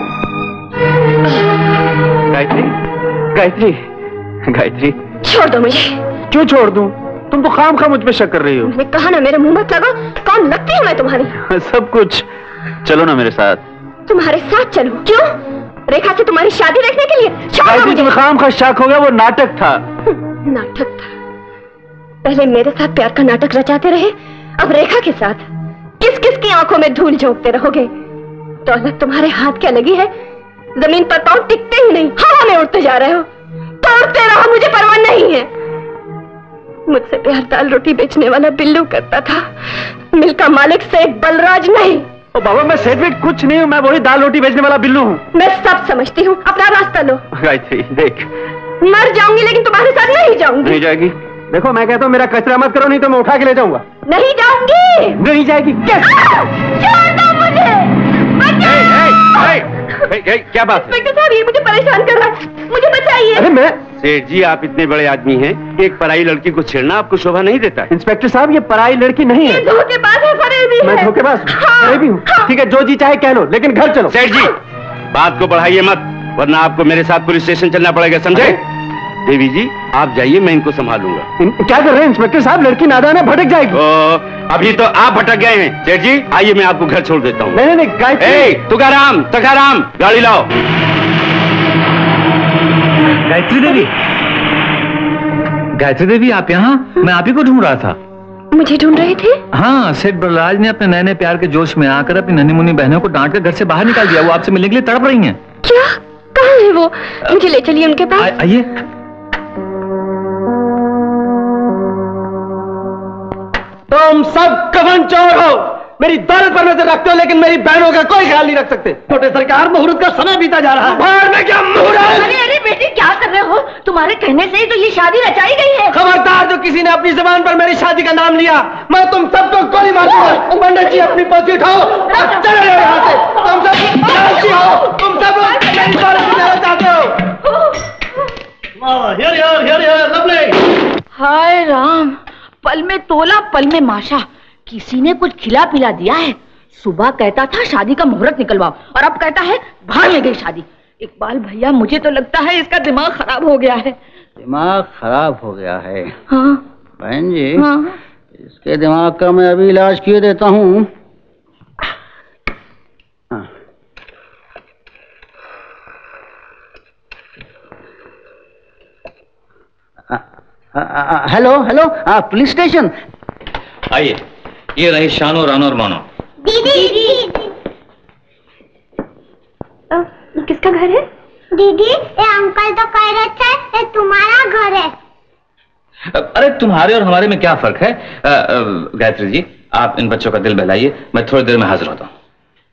गायत्री, गायत्री, गायत्री। छोड़ दो मुझे। क्यों छोड़ दूं? तुम तो खाम खा मुझ पे शक कर रही हो। मैंने कहा ना मेरे मुंह मत लगो। कौन लगती हूँ मैं तुम्हारी? सब कुछ। चलो ना मेरे साथ। तुम्हारे साथ चलूं? क्यों? रेखा से तुम्हारी शादी देखने के लिए? गायत्री, तुम्हें खाम खा शक हो गया, वो नाटक था। नाटक था? पहले मेरे साथ प्यार का नाटक रचाते रहे, अब रेखा के साथ किस किस की आंखों में धूल झोंकते रहोगे? दौलत तुम्हारे हाथ क्या लगी है? जमीन पर पांव टिकते ही नहीं, हवा में उड़ते जा रहे हो। तोड़ते रहो, मुझे परवाह नहीं है। मुझसे प्यार दाल रोटी बेचने वाला बिल्लू करता था, मिल का मालिक सेठ बलराज नहीं। ओ बाबा, मैं सेठ वेठ कुछ नहीं हूँ, मैं वही दाल रोटी बेचने वाला बिल्लू हूँ। मैं सब समझती हूँ, अपना रास्ता लो। गायत्री देख, मर जाऊंगी लेकिन तुम्हारे साथ नहीं जाऊंगी। नहीं जाएगी? देखो मैं कहता हूँ मेरा कचरा मत करो, नहीं तो मैं उठा के ले जाऊंगा। नहीं जाऊंगी। नहीं जाएगी? छोड़ दो मुझे। ए, ए, क्या बात है? इंस्पेक्टर साहब, ये मुझे परेशान कर रहा है, मुझे बचाइए। अरे मैं सेठ जी, आप इतने बड़े आदमी हैं, एक पराई लड़की को छेड़ना आपको शोभा नहीं देता है। इंस्पेक्टर साहब, ये पराई लड़की नहीं है। ये धोखेबाज है, फरेबी है। मैं धोखेबाज फरेबी हूँ? ठीक है, जो जी चाहे कह लो, लेकिन घर चलो। सेठ जी, बात को बढ़ाइए मत, वरना आपको मेरे साथ पुलिस स्टेशन चलना पड़ेगा, समझे? देवी जी, आप जाइए, मैं इनको संभालूंगा। क्या कर रहे हैं इंस्पेक्टर साहब? लड़की नादान है, भटक जाएगी। ओ, अभी तो आप भटक गए हैं। सेठ जी आइए, मैं आपको घर छोड़ देता हूँ। नहीं नहीं गायत्री, तुकाराम, तुकाराम, गाड़ी लाओ। गायत्री देवी, गायत्री देवी, आप यहाँ? मैं आप ही को ढूंढ रहा था। मुझे ढूंढ रहे थे? हाँ, सेठ बलराज ने अपने नए नए प्यार के जोश में आकर अपनी नन्ही मुन्नी बहनों को डांट कर घर से बाहर निकाल दिया। वो आपसे मिलने के लिए तड़प रही हैं। क्या? कहाँ है वो? मुझे ले चलिए उनके पास। आइए। तुम सब कफन चोर हो, मेरी दौलत पर नजर रखते हो, लेकिन मेरी बहनों का कोई ख्याल नहीं रख सकते। छोटे सरकार, मुहूर्त का समय बीता जा रहा है। बाहर में क्या मुहूर्त? अरे अरे बेटी, क्या कर रहे हो? तुम्हारे कहने से ही तो ये शादी रचाई गई है। खबरदार, जो किसी ने अपनी जबान पर मेरी शादी का नाम लिया, मैं तुम सबको गोली मार दूंगा। पंडित जी, अपनी पर्ची उठाओ और चले जाओ यहाँ से। तुम सब लालची हो, तुम सब मेरी दौलत को लेना चाहते हो। Here here here here, lovely. हाय राम, पल में तोला पल में माशा, किसी ने कुछ खिला पिला दिया है। सुबह कहता था शादी का मुहूर्त निकलवाओ, और अब कहता है भाड़ में गई शादी। इकबाल भैया, मुझे तो लगता है इसका दिमाग खराब हो गया है। दिमाग खराब हो गया है? हाँ बहन जी, हाँ। इसके दिमाग का मैं अभी इलाज किए देता हूँ। Hello hello, police station. आइए, ये रही शानो रानो और मानो। दीदी, दीदी। आ, किसका घर है? दीदी, ये अंकल तो कह रहे थे ये तुम्हारा घर है। अरे तुम्हारे और हमारे में क्या फर्क है? आ, आ, गायत्री जी, आप इन बच्चों का दिल बहलाइए, मैं थोड़ी देर में हाजिर होता हूँ।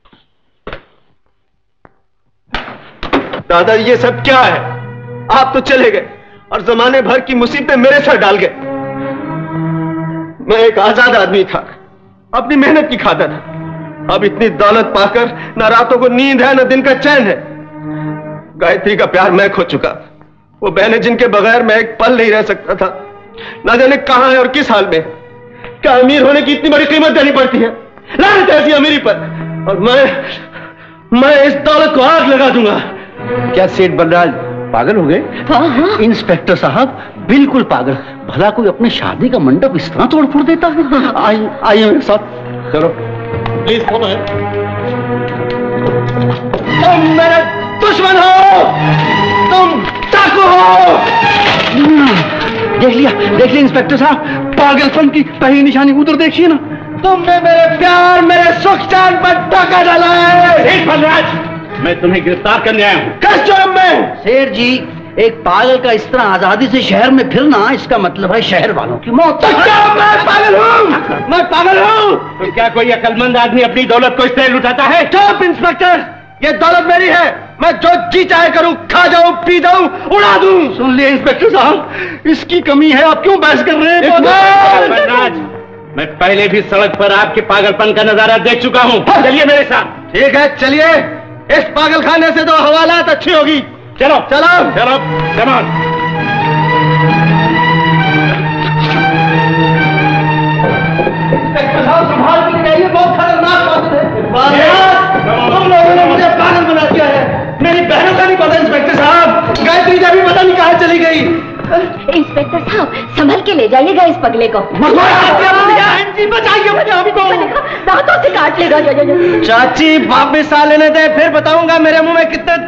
दादा, ये सब क्या है? आप तो चले गए और जमाने भर की मुसीबतें मेरे सर डाल गए। मैं एक आजाद आदमी था, अपनी मेहनत की खाता था। अब इतनी दौलत पाकर न रातों को नींद है, न दिन का चैन है। गायत्री का प्यार मैं खो चुका, वो बहनें जिनके बगैर मैं एक पल नहीं रह सकता था। न जाने कहां है और किस हाल में। क्या अमीर होने की इतनी बड़ी कीमत देनी पड़ती है? लानत ऐसी अमीरी पर। और मैं मैं इस दौलत को आग लगा दूंगा। क्या सेठ बलराज पागल हो गए? हाँ हाँ। इंस्पेक्टर साहब, बिल्कुल पागल। भला कोई अपने शादी का मंडप इस तरह तोड़ फोड़ देता है? आइए आइए मेरे साथ, चलो प्लीज फॉलो है। तुम मेरे दुश्मन हो, तुम डाकू हो। देख लिया देख लिया इंस्पेक्टर साहब, पागलपन की पहली निशानी उधर देखिए ना। तुमने मेरे प्यार, मेरे सुख चैन पर डाका डाला है। सेठ बलराज, मैं तुम्हें गिरफ्तार करने आया हूँ। किस जुर्म में? सेठ जी, एक पागल का इस तरह आजादी से शहर में फिरना, इसका मतलब है शहर वालों की मौत। तो क्या मैं पागल हूँ? मैं पागल हूँ? तो क्या कोई अक्लमंद आदमी अपनी दौलत को इस तरह लुटाता है? चुप इंस्पेक्टर, ये दौलत मेरी है। मैं जो जी चाहे करूं, खा जाऊं, पी जाऊं, उड़ा दूं। सुन लिए इंस्पेक्टर साहब, इसकी कमी है, आप क्यों बहस कर रहे हैं? बलराज, मैं पहले भी सड़क पर आपके पागलपन का नजारा देख चुका हूँ। चलिए मेरे साथ। ठीक है, चलिए। इस पागल खाने से तो हवालात अच्छी होगी। चलो चलो चलो कमान। संभाल के जाइए, बहुत खतरनाक बात है। तुम लोगों ने मुझे पागल बना दिया है। मेरी बहनों का नहीं पता इंस्पेक्टर साहब। गायत्री देवी पता नहीं कहाँ चली गई। इंस्पेक्टर साहब, संभल के ले जाइएगा इस पगले को। बचाइए मुझे हमको। दांतों से काट लेगा। चाची वापिस आ लेने दे, फिर बताऊंगा मेरे मुंह में कितने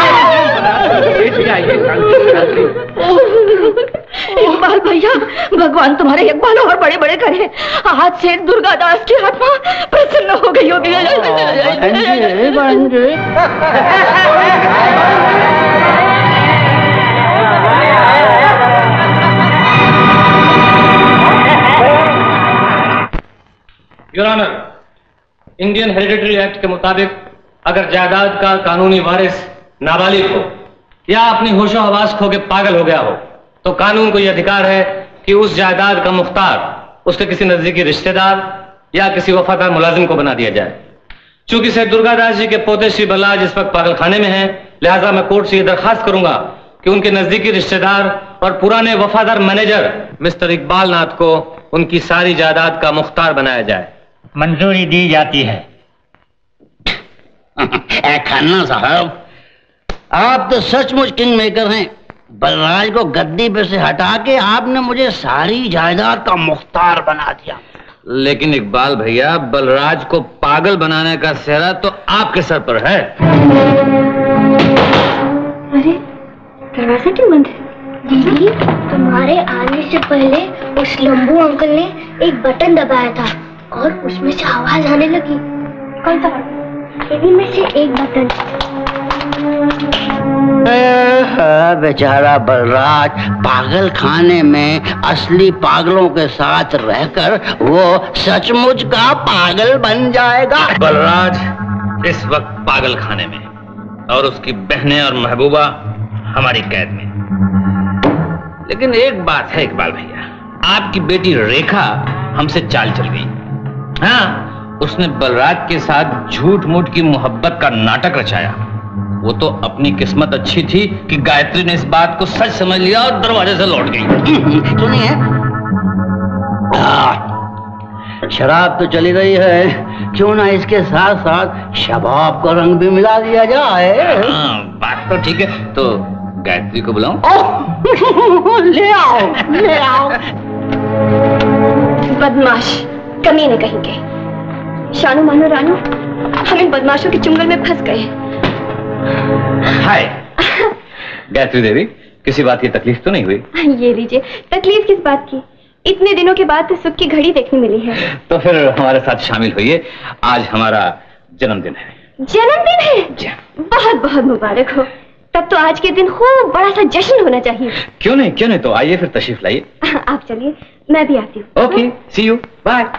इकबाल भैया, भगवान तुम्हारे इकबाल और बड़े बड़े करे। आज से दुर्गादास की आत्मा प्रसन्न हो गई होगी। Your honour, Indian hereditary act के मुताबिक अगर जायदाद का कानूनी वारिस नाबालिग हो या अपनी होशो हवास खो के पागल हो गया हो तो कानून को यह अधिकार है कि उस जायदाद का मुख्तार उसके किसी नजदीकी रिश्तेदार या किसी वफादार मुलाजिम को बना दिया जाए। चूंकि सेठ दुर्गादास जी के पोते श्री बल्लाज इस वक्त पागल खाने में हैं, लिहाजा मैं कोर्ट से यह दरखास्त करूंगा कि उनके नजदीकी रिश्तेदार और पुराने वफादार मैनेजर मिस्टर इकबाल नाथ को उनकी सारी जायदाद का मुख्तार बनाया जाए। मंजूरी दी जाती है। खन्ना साहब, आप तो सचमुच किंग मेकर हैं। बलराज को गद्दी पे से हटा के आपने मुझे सारी जायदाद का मुख्तार बना दिया। लेकिन इकबाल भैया, बलराज को पागल बनाने का सेहरा तो आपके सर पर है। अरे दरवाजा क्यों बंद है? दीदी, तुम्हारे आने से पहले उस लंबू अंकल ने एक बटन दबाया था और उसमें से आवाज आने लगी। कौन सा बटन? इन्हीं में से एक बटन। बेचारा बलराज पागल खाने में असली पागलों के साथ रहकर वो सचमुच का पागल बन जाएगा। बलराज इस वक्त पागल खाने में और उसकी बहनें और महबूबा हमारी कैद में। लेकिन एक बात है इकबाल भैया, आपकी बेटी रेखा हमसे चाल चल गई। हाँ, उसने बलराज के साथ झूठ मूठ की मोहब्बत का नाटक रचाया। वो तो अपनी किस्मत अच्छी थी कि गायत्री ने इस बात को सच समझ लिया और दरवाजे से लौट गई। सुनिए, शराब तो चली रही है, क्यों ना इसके साथ साथ शबाब का रंग भी मिला दिया जाए। हाँ, बात तो ठीक है। तो गायत्री को बुलाऊं? ले आओ, ले आओ। बदमाश, कमीने कहेंगे। शानू मानो रानू, हम इन बदमाशों के चुंगल में फंस गए। हाय गायत्री देवी, किसी बात की तकलीफ तो नहीं हुई? ये लीजिए, तकलीफ किस बात की? इतने दिनों के बाद तो सुख की घड़ी देखने मिली है। तो फिर हमारे साथ शामिल होइए, आज हमारा जन्मदिन है। जन्मदिन है? बहुत बहुत मुबारक हो। तब तो आज के दिन खूब बड़ा सा जश्न होना चाहिए। क्यों नहीं, क्यों नहीं। तो आइए फिर तशरीफ लाइए। आप चलिए, मैं भी आती हूँ। Okay, see you, bye.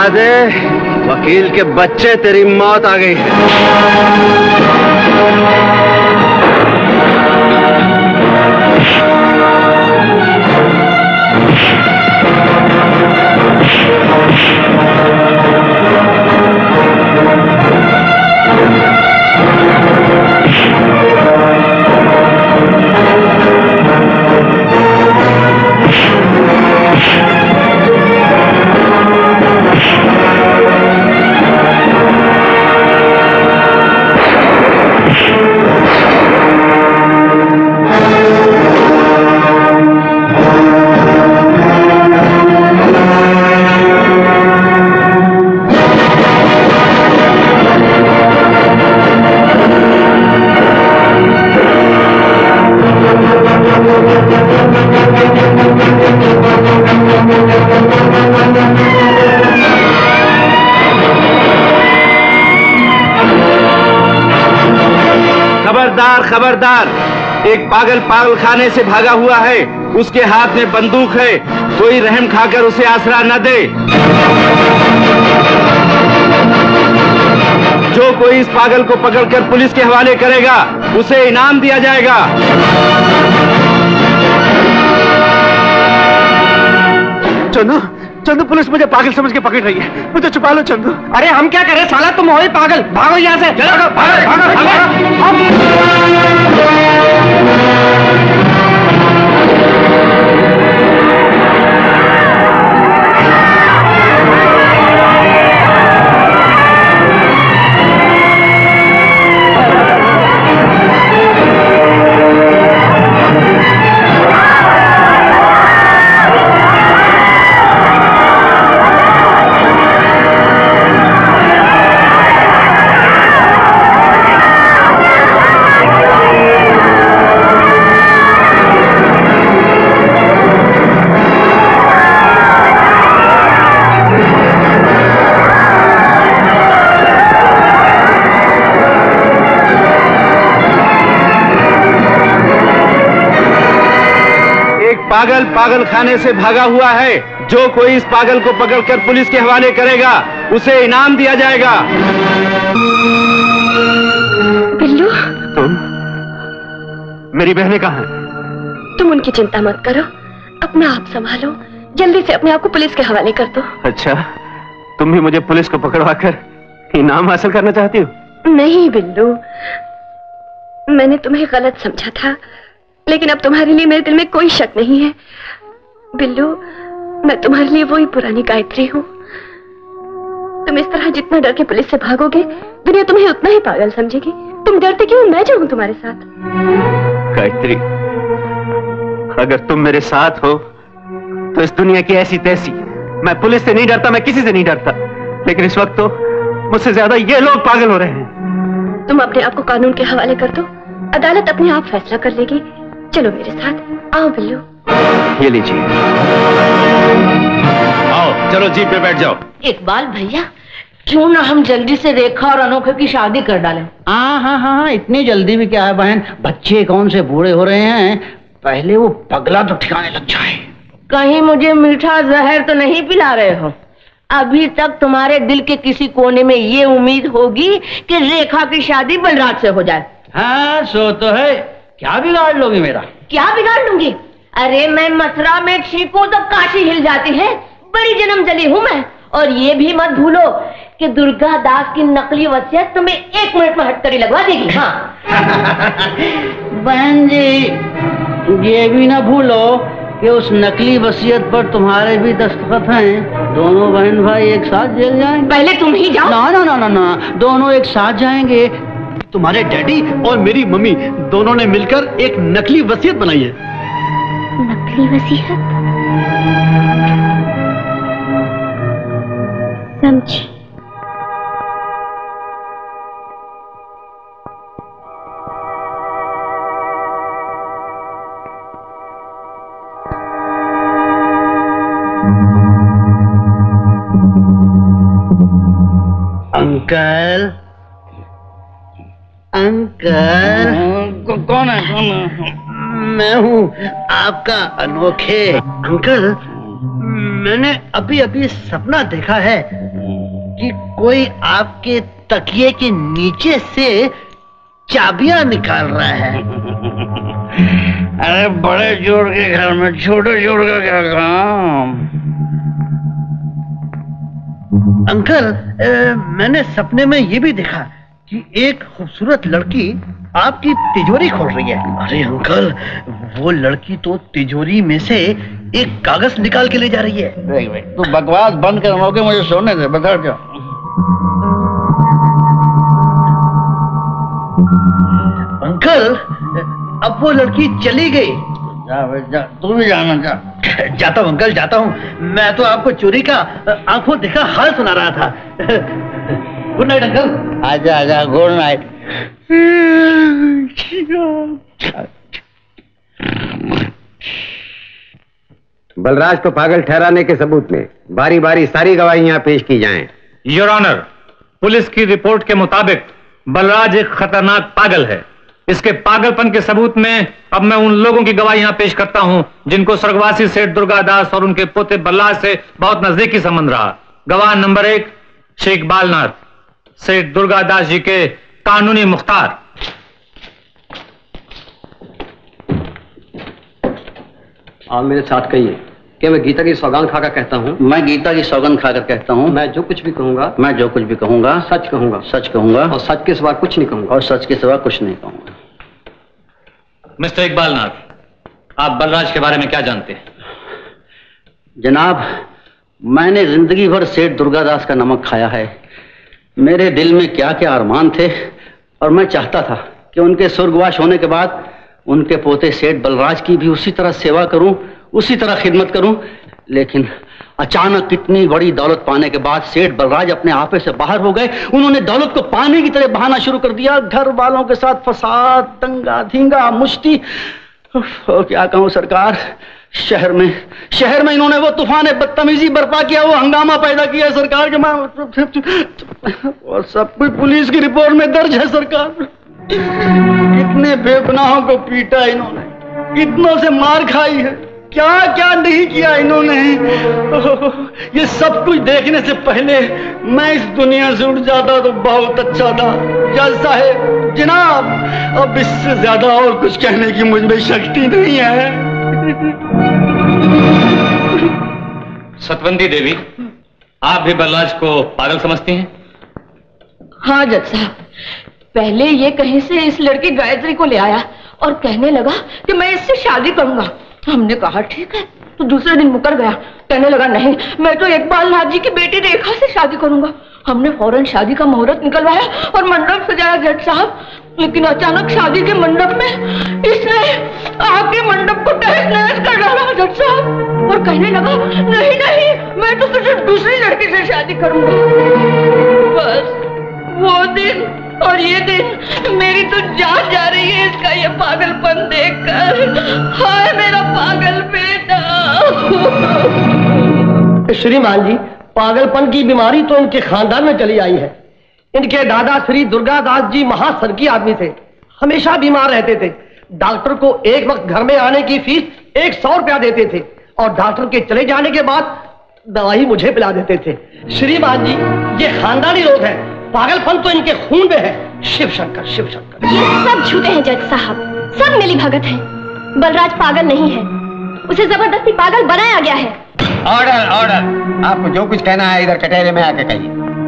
बता दे, वकील के बच्चे, तेरी मौत आ गई है। खबरदार खबरदार, एक पागल पागल खाने से भागा हुआ है, उसके हाथ में बंदूक है, कोई रहम खाकर उसे आसरा न दे। जो कोई इस पागल को पकड़कर पुलिस के हवाले करेगा उसे इनाम दिया जाएगा। चंदू, चंदू, पुलिस मुझे पागल समझ के पकड़ रही है, मुझे छुपा लो चंदू। अरे हम क्या करें साला, तुम हो ही पागल, भागो यहाँ से। चलो भागो, भागो, भागो। पागल पागल खाने से भागा हुआ है, जो कोई इस पागल को पकड़कर पुलिस के हवाले करेगा उसे इनाम दिया जाएगा। बिल्लू, तुम, मेरी बहनें कहाँ हैं? तुम उनकी चिंता मत करो, अपना आप संभालो, जल्दी से अपने आप को पुलिस के हवाले कर दो। अच्छा, तुम भी मुझे पुलिस को पकड़वाकर इनाम हासिल करना चाहती हो? नहीं बिल्लू, मैंने तुम्हें गलत समझा था, लेकिन अब तुम्हारे लिए मेरे दिल में कोई शक नहीं है। बिल्लू, मैं तुम्हारे लिए वही पुरानी गायत्री हूँ। तुम इस तरह जितना डर के पुलिस से भागोगे, दुनिया तुम्हें उतना ही पागल समझेगी। तुम डरते क्यों? मैं जाऊँ तुम्हारे साथ। गायत्री, अगर तुम मेरे साथ हो तो इस दुनिया की ऐसी तैसी, मैं पुलिस से नहीं डरता, मैं किसी से नहीं डरता, लेकिन इस वक्त तो मुझसे ज्यादा ये लोग पागल हो रहे हैं। तुम अपने आप को कानून के हवाले कर दो, अदालत अपने आप फैसला कर लेगी। चलो मेरे साथ, आओ बिल्लू। ये लीजिए। आओ, चलो जीप पे बैठ जाओ। इकबाल भैया, क्यों ना हम जल्दी से रेखा और अनोखे की शादी कर डालें? हाँ हाँ हाँ हाँ, इतनी जल्दी भी क्या है बहन, बच्चे कौन से बूढ़े हो रहे हैं, पहले वो पगला तो ठिकाने लग जाए। कहीं मुझे मीठा जहर तो नहीं पिला रहे हो? अभी तक तुम्हारे दिल के किसी कोने में ये उम्मीद होगी कि रेखा की शादी बलराज से हो जाए। हाँ, सो तो है। क्या बिगाड़ लोगी मेरा? क्या बिगाड़ लूंगी? अरे मैं मथुरा में छींकू तो काशी हिल जाती है, बड़ी जन्म जली हूँ मैं। और ये भी मत भूलो कि दुर्गा दास की नकली वसीयत तुम्हें एक मिनट में हटकड़ी लगवा देगी। हाँ बहन जी, ये भी ना भूलो कि उस नकली वसीयत पर तुम्हारे भी दस्तखत हैं। दोनों बहन भाई एक साथ जेल जाएंगे। पहले तुम ही जाओ। ना ना ना ना ना, दोनों एक साथ जाएंगे। तुम्हारे डैडी और मेरी मम्मी दोनों ने मिलकर एक नकली वसीयत बनाई है। नकली वसीयत? समझी। अंकल, अंकल, कौन है? कौन है? मैं हूँ आपका अनोखे। अंकल, मैंने अभी अभी सपना देखा है कि कोई आपके तकिए के नीचे से चाबियां निकाल रहा है। अरे बड़े जोड़ के घर में छोटे जोड़ का क्या काम। अंकल, ए, मैंने सपने में ये भी देखा कि एक खूबसूरत लड़की आपकी तिजोरी खोल रही है। अरे अंकल, वो लड़की तो तिजोरी में से एक कागज निकाल के ले जा रही है। देख भाई, तू बकवास बंद कर, मौके मुझे सोने दे, बता क्या। अंकल, अब वो लड़की चली गई। जा भाई जा, तू भी जाना जा। जाता हूँ अंकल, जाता हूँ। मैं तो आपको चोरी का आंखों देखा हाल सुना रहा था। Good night uncle. आजा आजा, गुड नाइट। बलराज को पागल ठहराने के सबूत में बारी बारी सारी गवाहियां पेश की जाएं। योर ऑनर, पुलिस की रिपोर्ट के मुताबिक बलराज एक खतरनाक पागल है। इसके पागलपन के सबूत में अब मैं उन लोगों की गवाहियां पेश करता हूं जिनको स्वर्गवासी सेठ दुर्गादास और उनके पोते बलराज से बहुत नजदीकी संबंध रहा। गवाह नंबर एक, शेख बालनाथ, सेठ दुर्गादास जी के कानूनी मुख्तार। आप मेरे साथ कहिए कि मैं गीता की सौगान खाकर कहता हूँ। मैं गीता की सौगंध खाकर कहता हूँ। मैं जो कुछ भी कहूंगा, मैं जो कुछ भी कहूंगा सच कहूंगा। सच कहूंगा और सच के सिवा कुछ नहीं कहूंगा। और सच के सिवा कुछ नहीं कहूंगा। मिस्टर इकबाल नाथ, आप बलराज के बारे में क्या जानते हैं? जनाब, मैंने जिंदगी भर सेठ दुर्गादास का नमक खाया है। मेरे दिल में क्या क्या अरमान थे और मैं चाहता था कि उनके स्वर्गवास होने के बाद उनके पोते सेठ बलराज की भी उसी तरह सेवा करूं, उसी तरह खिदमत करूं। लेकिन अचानक इतनी बड़ी दौलत पाने के बाद सेठ बलराज अपने आपे से बाहर हो गए। उन्होंने दौलत को पाने की तरह बहाना शुरू कर दिया। घर वालों के साथ फसाद, दंगा धींगा, मुश्ती। और क्या कहूं सरकार, शहर में शहर में इन्होंने वो तूफान बदतमीजी बर्पा किया, वो हंगामा पैदा किया सरकार के मां। और सब कुछ पुलिस की रिपोर्ट में दर्ज है सरकार। कितने बेगुनाहों को पीटा इन्होंने, कितनों से मार खाई है, क्या क्या नहीं किया इन्होंने। ये सब कुछ देखने से पहले मैं इस दुनिया से उठ जाता तो बहुत अच्छा था। जज साहब, जनाब, अब इससे ज्यादा और कुछ कहने की मुझ में शक्ति नहीं है। सतवंती देवी, आप भी बलराज को पागल समझती हैं? हाँ जज साहब, पहले ये कहीं से इस लड़की गायत्री को ले आया और कहने लगा कि मैं इससे शादी करूंगा। हमने कहा ठीक है, तो दूसरे दिन मुकर गया। कहने लगा नहीं, मैं तो इकबाल नाथ जी की बेटी रेखा से शादी करूंगा। हमने फौरन शादी का मुहूर्त निकलवाया और मंडप सजाया जज साहब। लेकिन अचानक शादी के मंडप में इसने आके मंडप को तहस नहस कर डाला जज साहब, और कहने लगा नहीं नहीं, मैं तो सिर्फ दूसरी लड़की से शादी करूंगा। बस वो दिन और ये दिन मेरी तो जान जा रही है इसका ये पागलपन देखकर। हाय मेरा पागल बेटा। श्रीमान जी, पागलपन की बीमारी तो इनके खानदान में चली आई है। इनके दादा श्री दुर्गादास जी महासरकी आदमी थे, हमेशा बीमार रहते थे। डॉक्टर को एक वक्त घर में आने की फीस एक सौ रुपया देते थे और डॉक्टर के चले जाने के बाद दवाई मुझे पिला देते थे। श्रीमान जी, ये खानदानी रोग है, पागलपन तो इनके खून में है। शिव शंकर, शिव शंकर। ये सब झूठे हैं जज साहब, सब मिली भगत है। बलराज पागल नहीं है, उसे जबरदस्ती पागल बनाया गया है। Order, order. आपको जो कुछ कहना है इधर कटहरे में आके कहिए।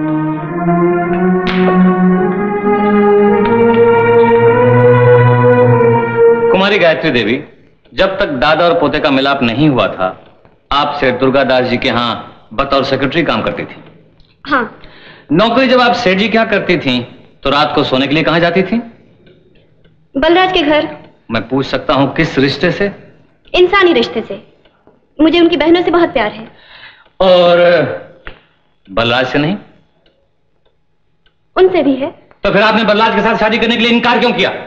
कुमारी गायत्री देवी, जब तक दादा और पोते का मिलाप नहीं हुआ था, आप सेठ दुर्गादास जी के यहाँ बतौर सेक्रेटरी काम करती थी। हाँ। नौकरी जब आप सेठ जी क्या करती थी तो रात को सोने के लिए कहाँ जाती थी? बलराज के घर। मैं पूछ सकता हूँ किस रिश्ते से? इंसानी रिश्ते से। मुझे उनकी बहनों से बहुत प्यार है। और बलराज से नहीं? उनसे भी है। तो फिर आपने बलराज के साथ शादी करने के लिए इनकार क्यों किया?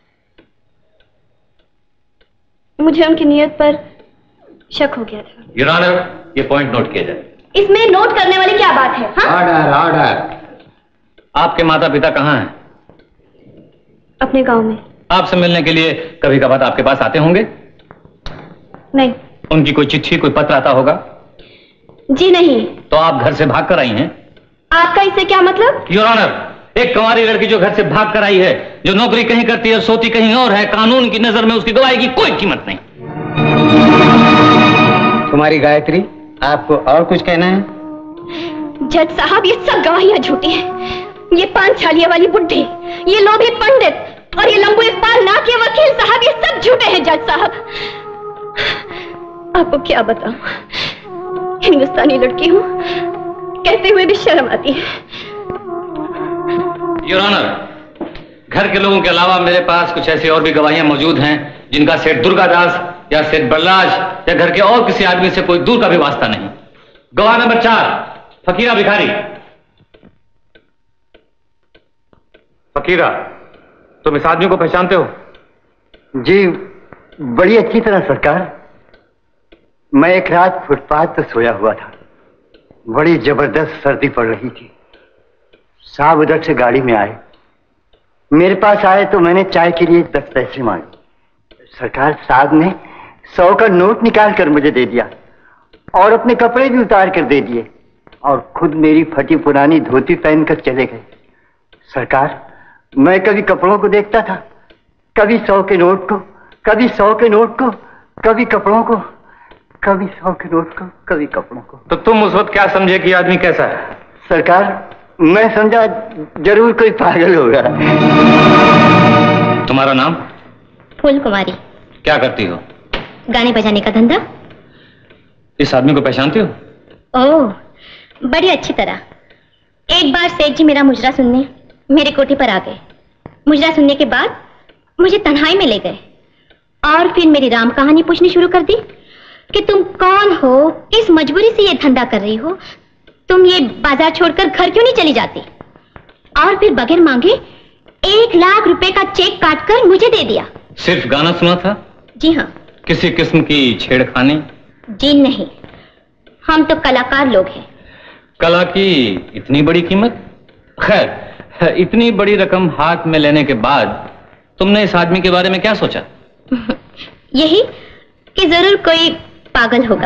मुझे उनकी नियत पर शक हो गया था। योर ऑनर, ये पॉइंट नोट किया जाए। इसमें नोट करने वाली क्या बात है? हाँ? Order, order. आपके माता पिता कहाँ हैं? अपने गांव में। आपसे मिलने के लिए कभी कभार आपके पास आते होंगे? नहीं। उनकी कोई चिट्ठी, कोई पत्र आता होगा? जी नहीं। तो आप घर से भाग कर आई हैं? आपका इससे क्या मतलब? योर ऑनर, एक कुंवारी लड़की जो घर से भाग कर आई है, जो नौकरी कहीं करती है, सोती कहीं और है, कानून की नजर में उसकी गवाही की कोई कीमत नहीं। तुम्हारी गायत्री, आपको और कुछ कहना है? जज साहब, ये सब गवाहियां झूठी हैं। ये पांच छालिया वाली बुढ़ी, ये लोभी पंडित और ये लंबू इकबाल ना के वकील साहब, ये सब झूठे हैं जज साहब। आपको क्या बताऊं, हिंदुस्तानी लड़की हूं, कहते हुए भी शर्म आती है। योर ऑनर, घर के लोगों के अलावा मेरे पास कुछ ऐसी और भी गवाहियां मौजूद हैं जिनका सेठ दुर्गादास या सेठ बलराज या घर के और किसी आदमी से कोई दूर का भी वास्ता नहीं। गवाह नंबर चार, फकीरा भिखारी। फकीरा, तुम इस आदमी को पहचानते हो? जी, बड़ी अच्छी तरह सरकार। मैं एक रात फुटपाथ पर सोया हुआ था। बड़ी जबरदस्त सर्दी पड़ रही थी। साहब उधर से गाड़ी में आए, मेरे पास आए तो मैंने चाय के लिए दस पैसे मांगे। सरकार, साहब ने सौ का नोट निकाल कर मुझे दे दिया और अपने कपड़े भी उतार कर दे दिए और खुद मेरी फटी पुरानी धोती पहनकर चले गए। सरकार, मैं कभी कपड़ों को देखता था, कभी सौ के नोट को, कभी सौ के नोट को, कभी कपड़ों को, कभी सौ के नोट को, कभी कपड़ों को। तो तुम उस वक्त क्या समझे कि आदमी कैसा है? सरकार, मैं समझा जरूर कोई पागल होगा। तुम्हारा नाम? फूल कुमारी। क्या करती हो? गाने बजाने का धंधा। इस आदमी को पहचानती हो? ओह, बड़ी अच्छी तरह। एक बार सेठ जी मेरा मुजरा सुनने मेरे कोठी पर आ गए। मुजरा सुनने के बाद मुझे तन्हाई में ले गए और फिर मेरी राम कहानी पूछनी शुरू कर दी कि तुम कौन हो, किस मजबूरी से ये धंधा कर रही हो, तुम ये बाजार छोड़कर घर क्यों नहीं चली जाती? और फिर बगैर मांगे एक लाख रुपए का चेक काटकर मुझे दे दिया। सिर्फ गाना सुना था? जी हाँ। किसी किस्म की छेड़खानी? जी नहीं, हम तो कलाकार लोग हैं। कला की इतनी बड़ी कीमत? खैर, इतनी बड़ी रकम हाथ में लेने के बाद तुमने इस आदमी के बारे में क्या सोचा? यही कि जरूर कोई पागल होगा।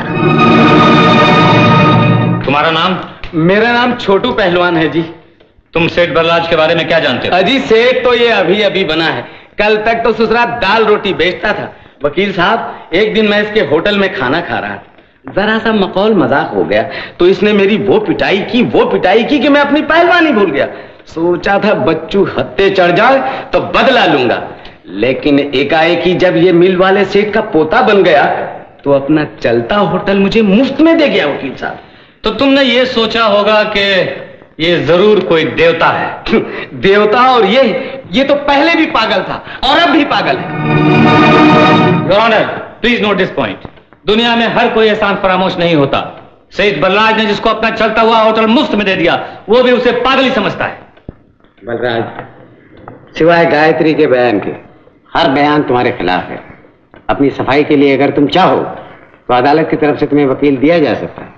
तुम्हारा नाम? मेरा नाम छोटू पहलवान है जी। तुम सेठ बलराज के बारे में क्या जानते हो? अजी, सेठ तो ये अभी अभी बना है, कल तक तो ससुरा दाल रोटी बेचता था। वकील साहब, एक दिन मैं इसके होटल में खाना खा रहा था, जरा सा मखौल मजाक हो गया तो इसने मेरी वो पिटाई की वो पिटाई की कि मैं अपनी पहलवानी भूल गया। सोचा था बच्चू हत्ते चढ़ जाए तो बदला लूंगा, लेकिन एकाएक ही जब ये मिल वाले सेठ का पोता बन गया तो अपना चलता होटल मुझे मुफ्त में दे गया। वकील साहब, तो तुमने ये सोचा होगा कि ये जरूर कोई देवता है। देवता? और ये ये तो पहले भी पागल था और अब भी पागल है। Your honour, please note this point. दुनिया में हर कोई एहसान फरामोश नहीं होता। सेठ बलराज ने जिसको अपना चलता हुआ होटल मुफ्त में दे दिया, वो भी उसे पागल ही समझता है। बलराज, सिवाय गायत्री के बयान के हर बयान तुम्हारे खिलाफ है। अपनी सफाई के लिए अगर तुम चाहो तो अदालत की तरफ से तुम्हें वकील दिया जा सकता है।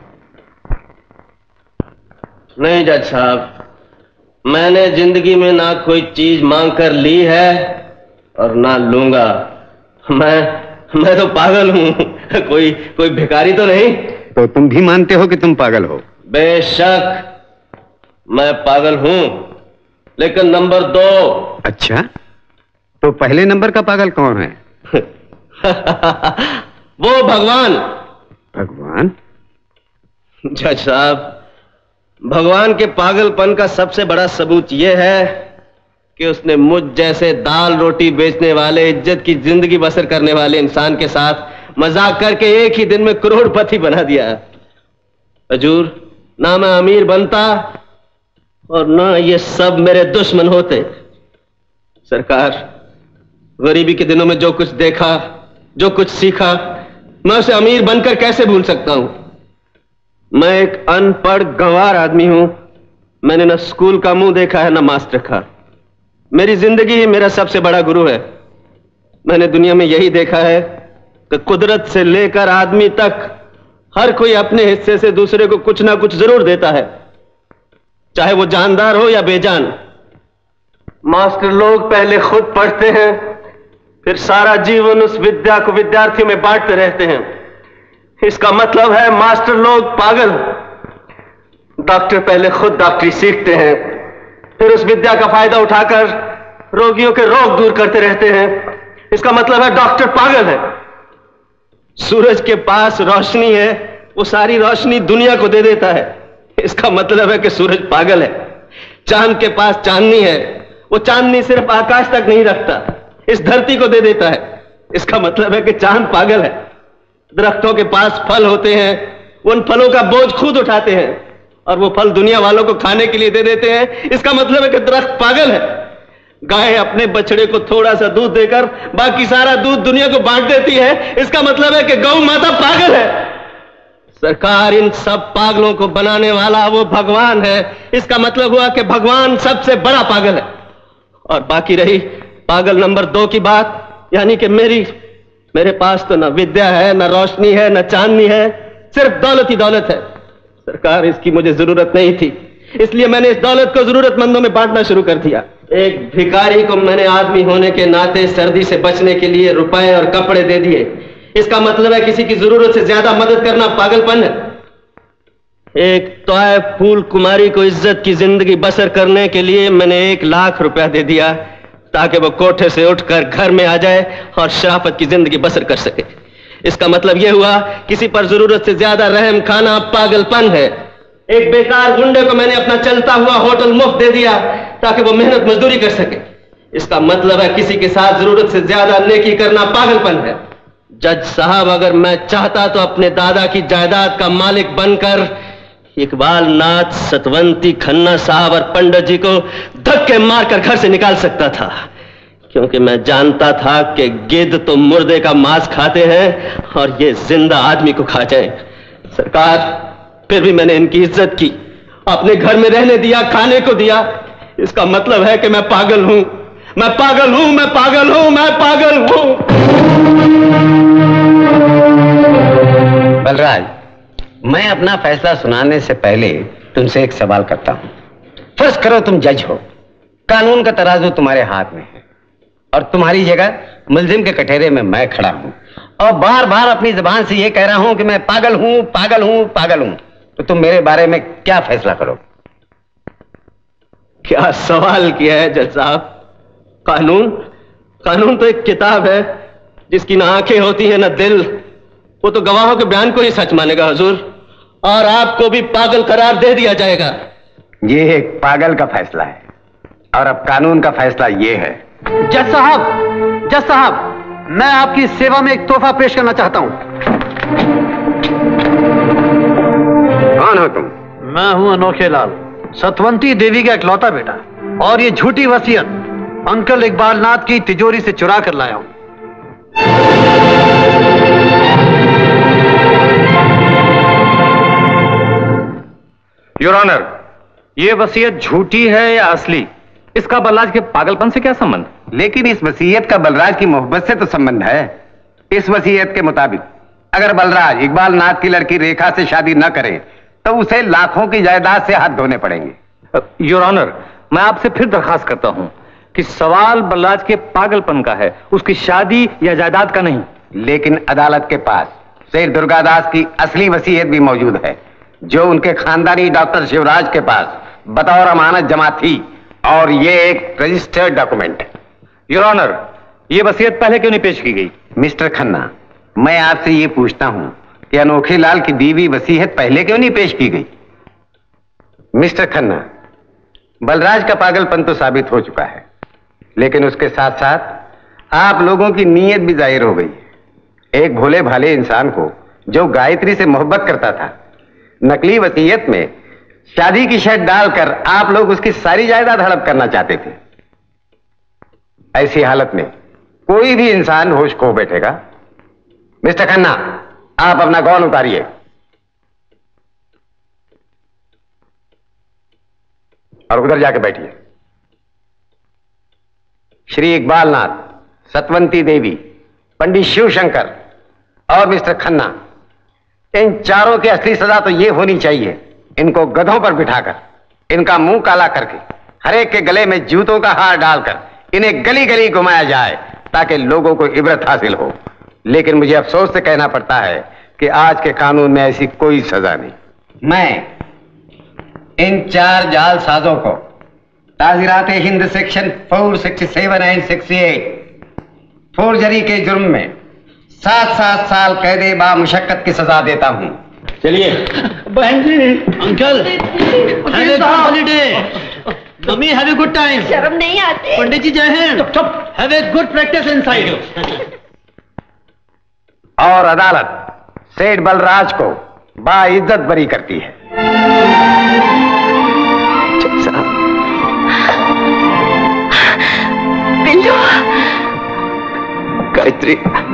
नहीं जज साहब, मैंने जिंदगी में ना कोई चीज मांग कर ली है और ना लूंगा। मैं मैं तो पागल हूं, कोई कोई भिखारी तो नहीं। तो तुम भी मानते हो कि तुम पागल हो? बेशक मैं पागल हूं, लेकिन नंबर दो। अच्छा, तो पहले नंबर का पागल कौन है? वो भगवान। भगवान? जज साहब, भगवान के पागलपन का सबसे बड़ा सबूत यह है कि उसने मुझ जैसे दाल रोटी बेचने वाले, इज्जत की जिंदगी बसर करने वाले इंसान के साथ मजाक करके एक ही दिन में करोड़पति बना दिया। हजूर, ना मैं अमीर बनता और ना ये सब मेरे दुश्मन होते। सरकार, गरीबी के दिनों में जो कुछ देखा, जो कुछ सीखा, मैं उसे अमीर बनकर कैसे भूल सकता हूं? मैं एक अनपढ़ गंवार आदमी हूं। मैंने न स्कूल का मुंह देखा है, न मास्टर का। मेरी जिंदगी ही मेरा सबसे बड़ा गुरु है। मैंने दुनिया में यही देखा है कि कुदरत से लेकर आदमी तक हर कोई अपने हिस्से से दूसरे को कुछ ना कुछ जरूर देता है, चाहे वो जानदार हो या बेजान। मास्टर लोग पहले खुद पढ़ते हैं, फिर सारा जीवन उस विद्या को विद्यार्थियों में बांटते रहते हैं। इसका मतलब है मास्टर लोग पागल। डॉक्टर पहले खुद डॉक्टरी सीखते हैं, फिर उस विद्या का फायदा उठाकर रोगियों के रोग दूर करते रहते हैं। इसका मतलब है डॉक्टर पागल है। सूरज के पास रोशनी है, वो सारी रोशनी दुनिया को दे देता है। इसका मतलब है कि सूरज पागल है। चांद के पास चांदनी है, वो चांदनी सिर्फ आकाश तक नहीं रखता, इस धरती को दे देता है। इसका मतलब है कि चांद पागल है। दरख्तों के पास फल होते हैं, वो उन फलों का बोझ खुद उठाते हैं और वो फल दुनिया वालों को खाने के लिए दे देते हैं। इसका मतलब है कि दरख्त पागल है। गाय अपने बछड़े को थोड़ा सा दूध देकर बाकी सारा दूध दुनिया को बांट देती है। इसका मतलब है कि गौ माता पागल है। सरकार, इन सब पागलों को बनाने वाला वो भगवान है। इसका मतलब हुआ कि भगवान सबसे बड़ा पागल है। और बाकी रही पागल नंबर दो की बात, यानी कि मेरी मेरे पास तो न विद्या है, न रोशनी है, न चांदनी है, सिर्फ दौलत ही दौलत है। सरकार, इसकी मुझे जरूरत नहीं थी, इसलिए मैंने इस दौलत को जरूरतमंदों में बांटना शुरू कर दिया। एक भिखारी को मैंने आदमी होने के नाते सर्दी से बचने के लिए रुपए और कपड़े दे दिए। इसका मतलब है किसी की जरूरत से ज्यादा मदद करना पागलपन है। एक तोय फूल कुमारी को इज्जत की जिंदगी बसर करने के लिए मैंने एक लाख रुपया दे दिया ताकि वो कोठे से उठकर घर में आ जाए और शराफत की जिंदगी बसर कर सके। इसका मतलब यह हुआ किसी पर जरूरत से ज्यादा रहम खाना पागलपन है। एक बेकार गुंडे को मैंने अपना चलता हुआ होटल मुफ्त दे दिया ताकि वो मेहनत मजदूरी कर सके। इसका मतलब है किसी के साथ जरूरत से ज्यादा नेकी करना पागलपन है। जज साहब, अगर मैं चाहता तो अपने दादा की जायदाद का मालिक बनकर इकबाल नाथ, सतवंती, खन्ना साहब और पंडित जी को धक्के मारकर घर से निकाल सकता था, क्योंकि मैं जानता था कि गिद्ध तो मुर्दे का मांस खाते हैं और ये जिंदा आदमी को खा जाए। सरकार, फिर भी मैंने इनकी इज्जत की, अपने घर में रहने दिया, खाने को दिया। इसका मतलब है कि मैं पागल हूं, मैं पागल हूं, मैं पागल हूं, मैं पागल हूं। बलराज, मैं अपना फैसला सुनाने से पहले तुमसे एक सवाल करता हूं। फर्ज करो तुम जज हो, कानून का तराजू तुम्हारे हाथ में है और तुम्हारी जगह मुलजिम के कटहरे में मैं खड़ा हूं और बार बार अपनी जुबान से यह कह रहा हूं कि मैं पागल हूं, पागल हूं, पागल हूं, तो तुम मेरे बारे में क्या फैसला करो? क्या सवाल किया है जज साहब? कानून कानून तो एक किताब है जिसकी ना आंखें होती हैं ना दिल। वो तो गवाहों के बयान को ही सच मानेगा हुजूर, और आपको भी पागल करार दे दिया जाएगा। ये एक पागल का फैसला है और अब कानून का फैसला ये है। जज साहब, जज साहब, मैं आपकी सेवा में एक तोहफा पेश करना चाहता हूं। कौन हो तुम? मैं हूं अनोखे लाल, सतवंती देवी का इकलौता बेटा, और ये झूठी वसीयत अंकल इकबाल नाथ की तिजोरी से चुरा कर लाया हूं। योर ऑनर, ये वसीयत झूठी है या असली, इसका बलराज के पागलपन से क्या संबंध? लेकिन इस वसीयत का बलराज की मोहब्बत से तो संबंध है। इस वसीयत के मुताबिक अगर बलराज इकबाल नाथ की लड़की रेखा से शादी न करे तो उसे लाखों की जायदाद से हाथ धोने पड़ेंगे। योर ऑनर, मैं आपसे फिर दरखास्त करता हूं कि सवाल बलराज के पागलपन का है, उसकी शादी या जायदाद का नहीं। लेकिन अदालत के पास शेर दुर्गादास की असली वसीयत भी मौजूद है, जो उनके खानदानी डॉक्टर शिवराज के पास बतौर अमानत जमा थी, और ये एक रजिस्टर्ड डॉक्यूमेंट है। योर ऑनर, ये वसीयत पहले क्यों नहीं पेश की गई? मिस्टर खन्ना, मैं आपसे ये पूछता हूं कि अनोखे लाल की दी हुई वसीयत पहले क्यों नहीं पेश की गई? मिस्टर खन्ना, बलराज का पागलपन तो साबित हो चुका है, लेकिन उसके साथ साथ आप लोगों की नीयत भी जाहिर हो गई। एक भोले भाले इंसान को जो गायत्री से मोहब्बत करता था, नकली वसीयत में शादी की शर्त डालकर आप लोग उसकी सारी जायदाद हड़प करना चाहते थे। ऐसी हालत में कोई भी इंसान होश खो बैठेगा। मिस्टर खन्ना, आप अपना गौन उतारिए। और उधर जाके बैठिए। श्री इकबाल नाथ, सतवंती देवी, पंडित शिवशंकर और मिस्टर खन्ना, इन चारों की असली सजा तो यह होनी चाहिए, इनको गधों पर बिठाकर, इनका मुंह काला करके, हर एक के गले में जूतों का हार डालकर इन्हें गली गली घुमाया जाए ताकि लोगों को इबरत हासिल हो। लेकिन मुझे अफसोस से कहना पड़ता है कि आज के कानून में ऐसी कोई सजा नहीं। मैं इन चार जालसाजों को ताज़ीरात हिंद सेक्शन चार सौ सड़सठ एंड अड़सठ फोर्जरी के जुर्म में सात सात साल कैदे बा मुशक्कत की सजा देता हूँ। चलिए। बहन जी, uncle, holiday, mummy have a good time. शर्म नहीं आती? पंडित जी जय Hind. Have a good practice inside. और अदालत सेठ बलराज को बाइज्जत बरी करती है। बिल्लू, गायत्री,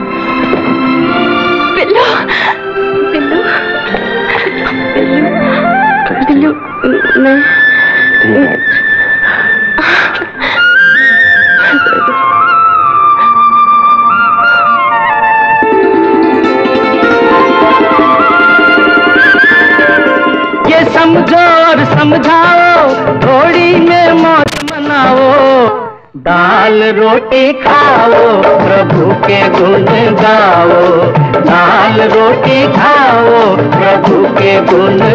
बिल्लू, बिल्लू, बिल्लू, बिल्लू, मैं ये समझो और समझाओ, थोड़ी में मौज मनाओ, दाल रोटी खाओ, प्रभु के गुण गाओ, दाल रोटी खाओ, प्रभु के गुण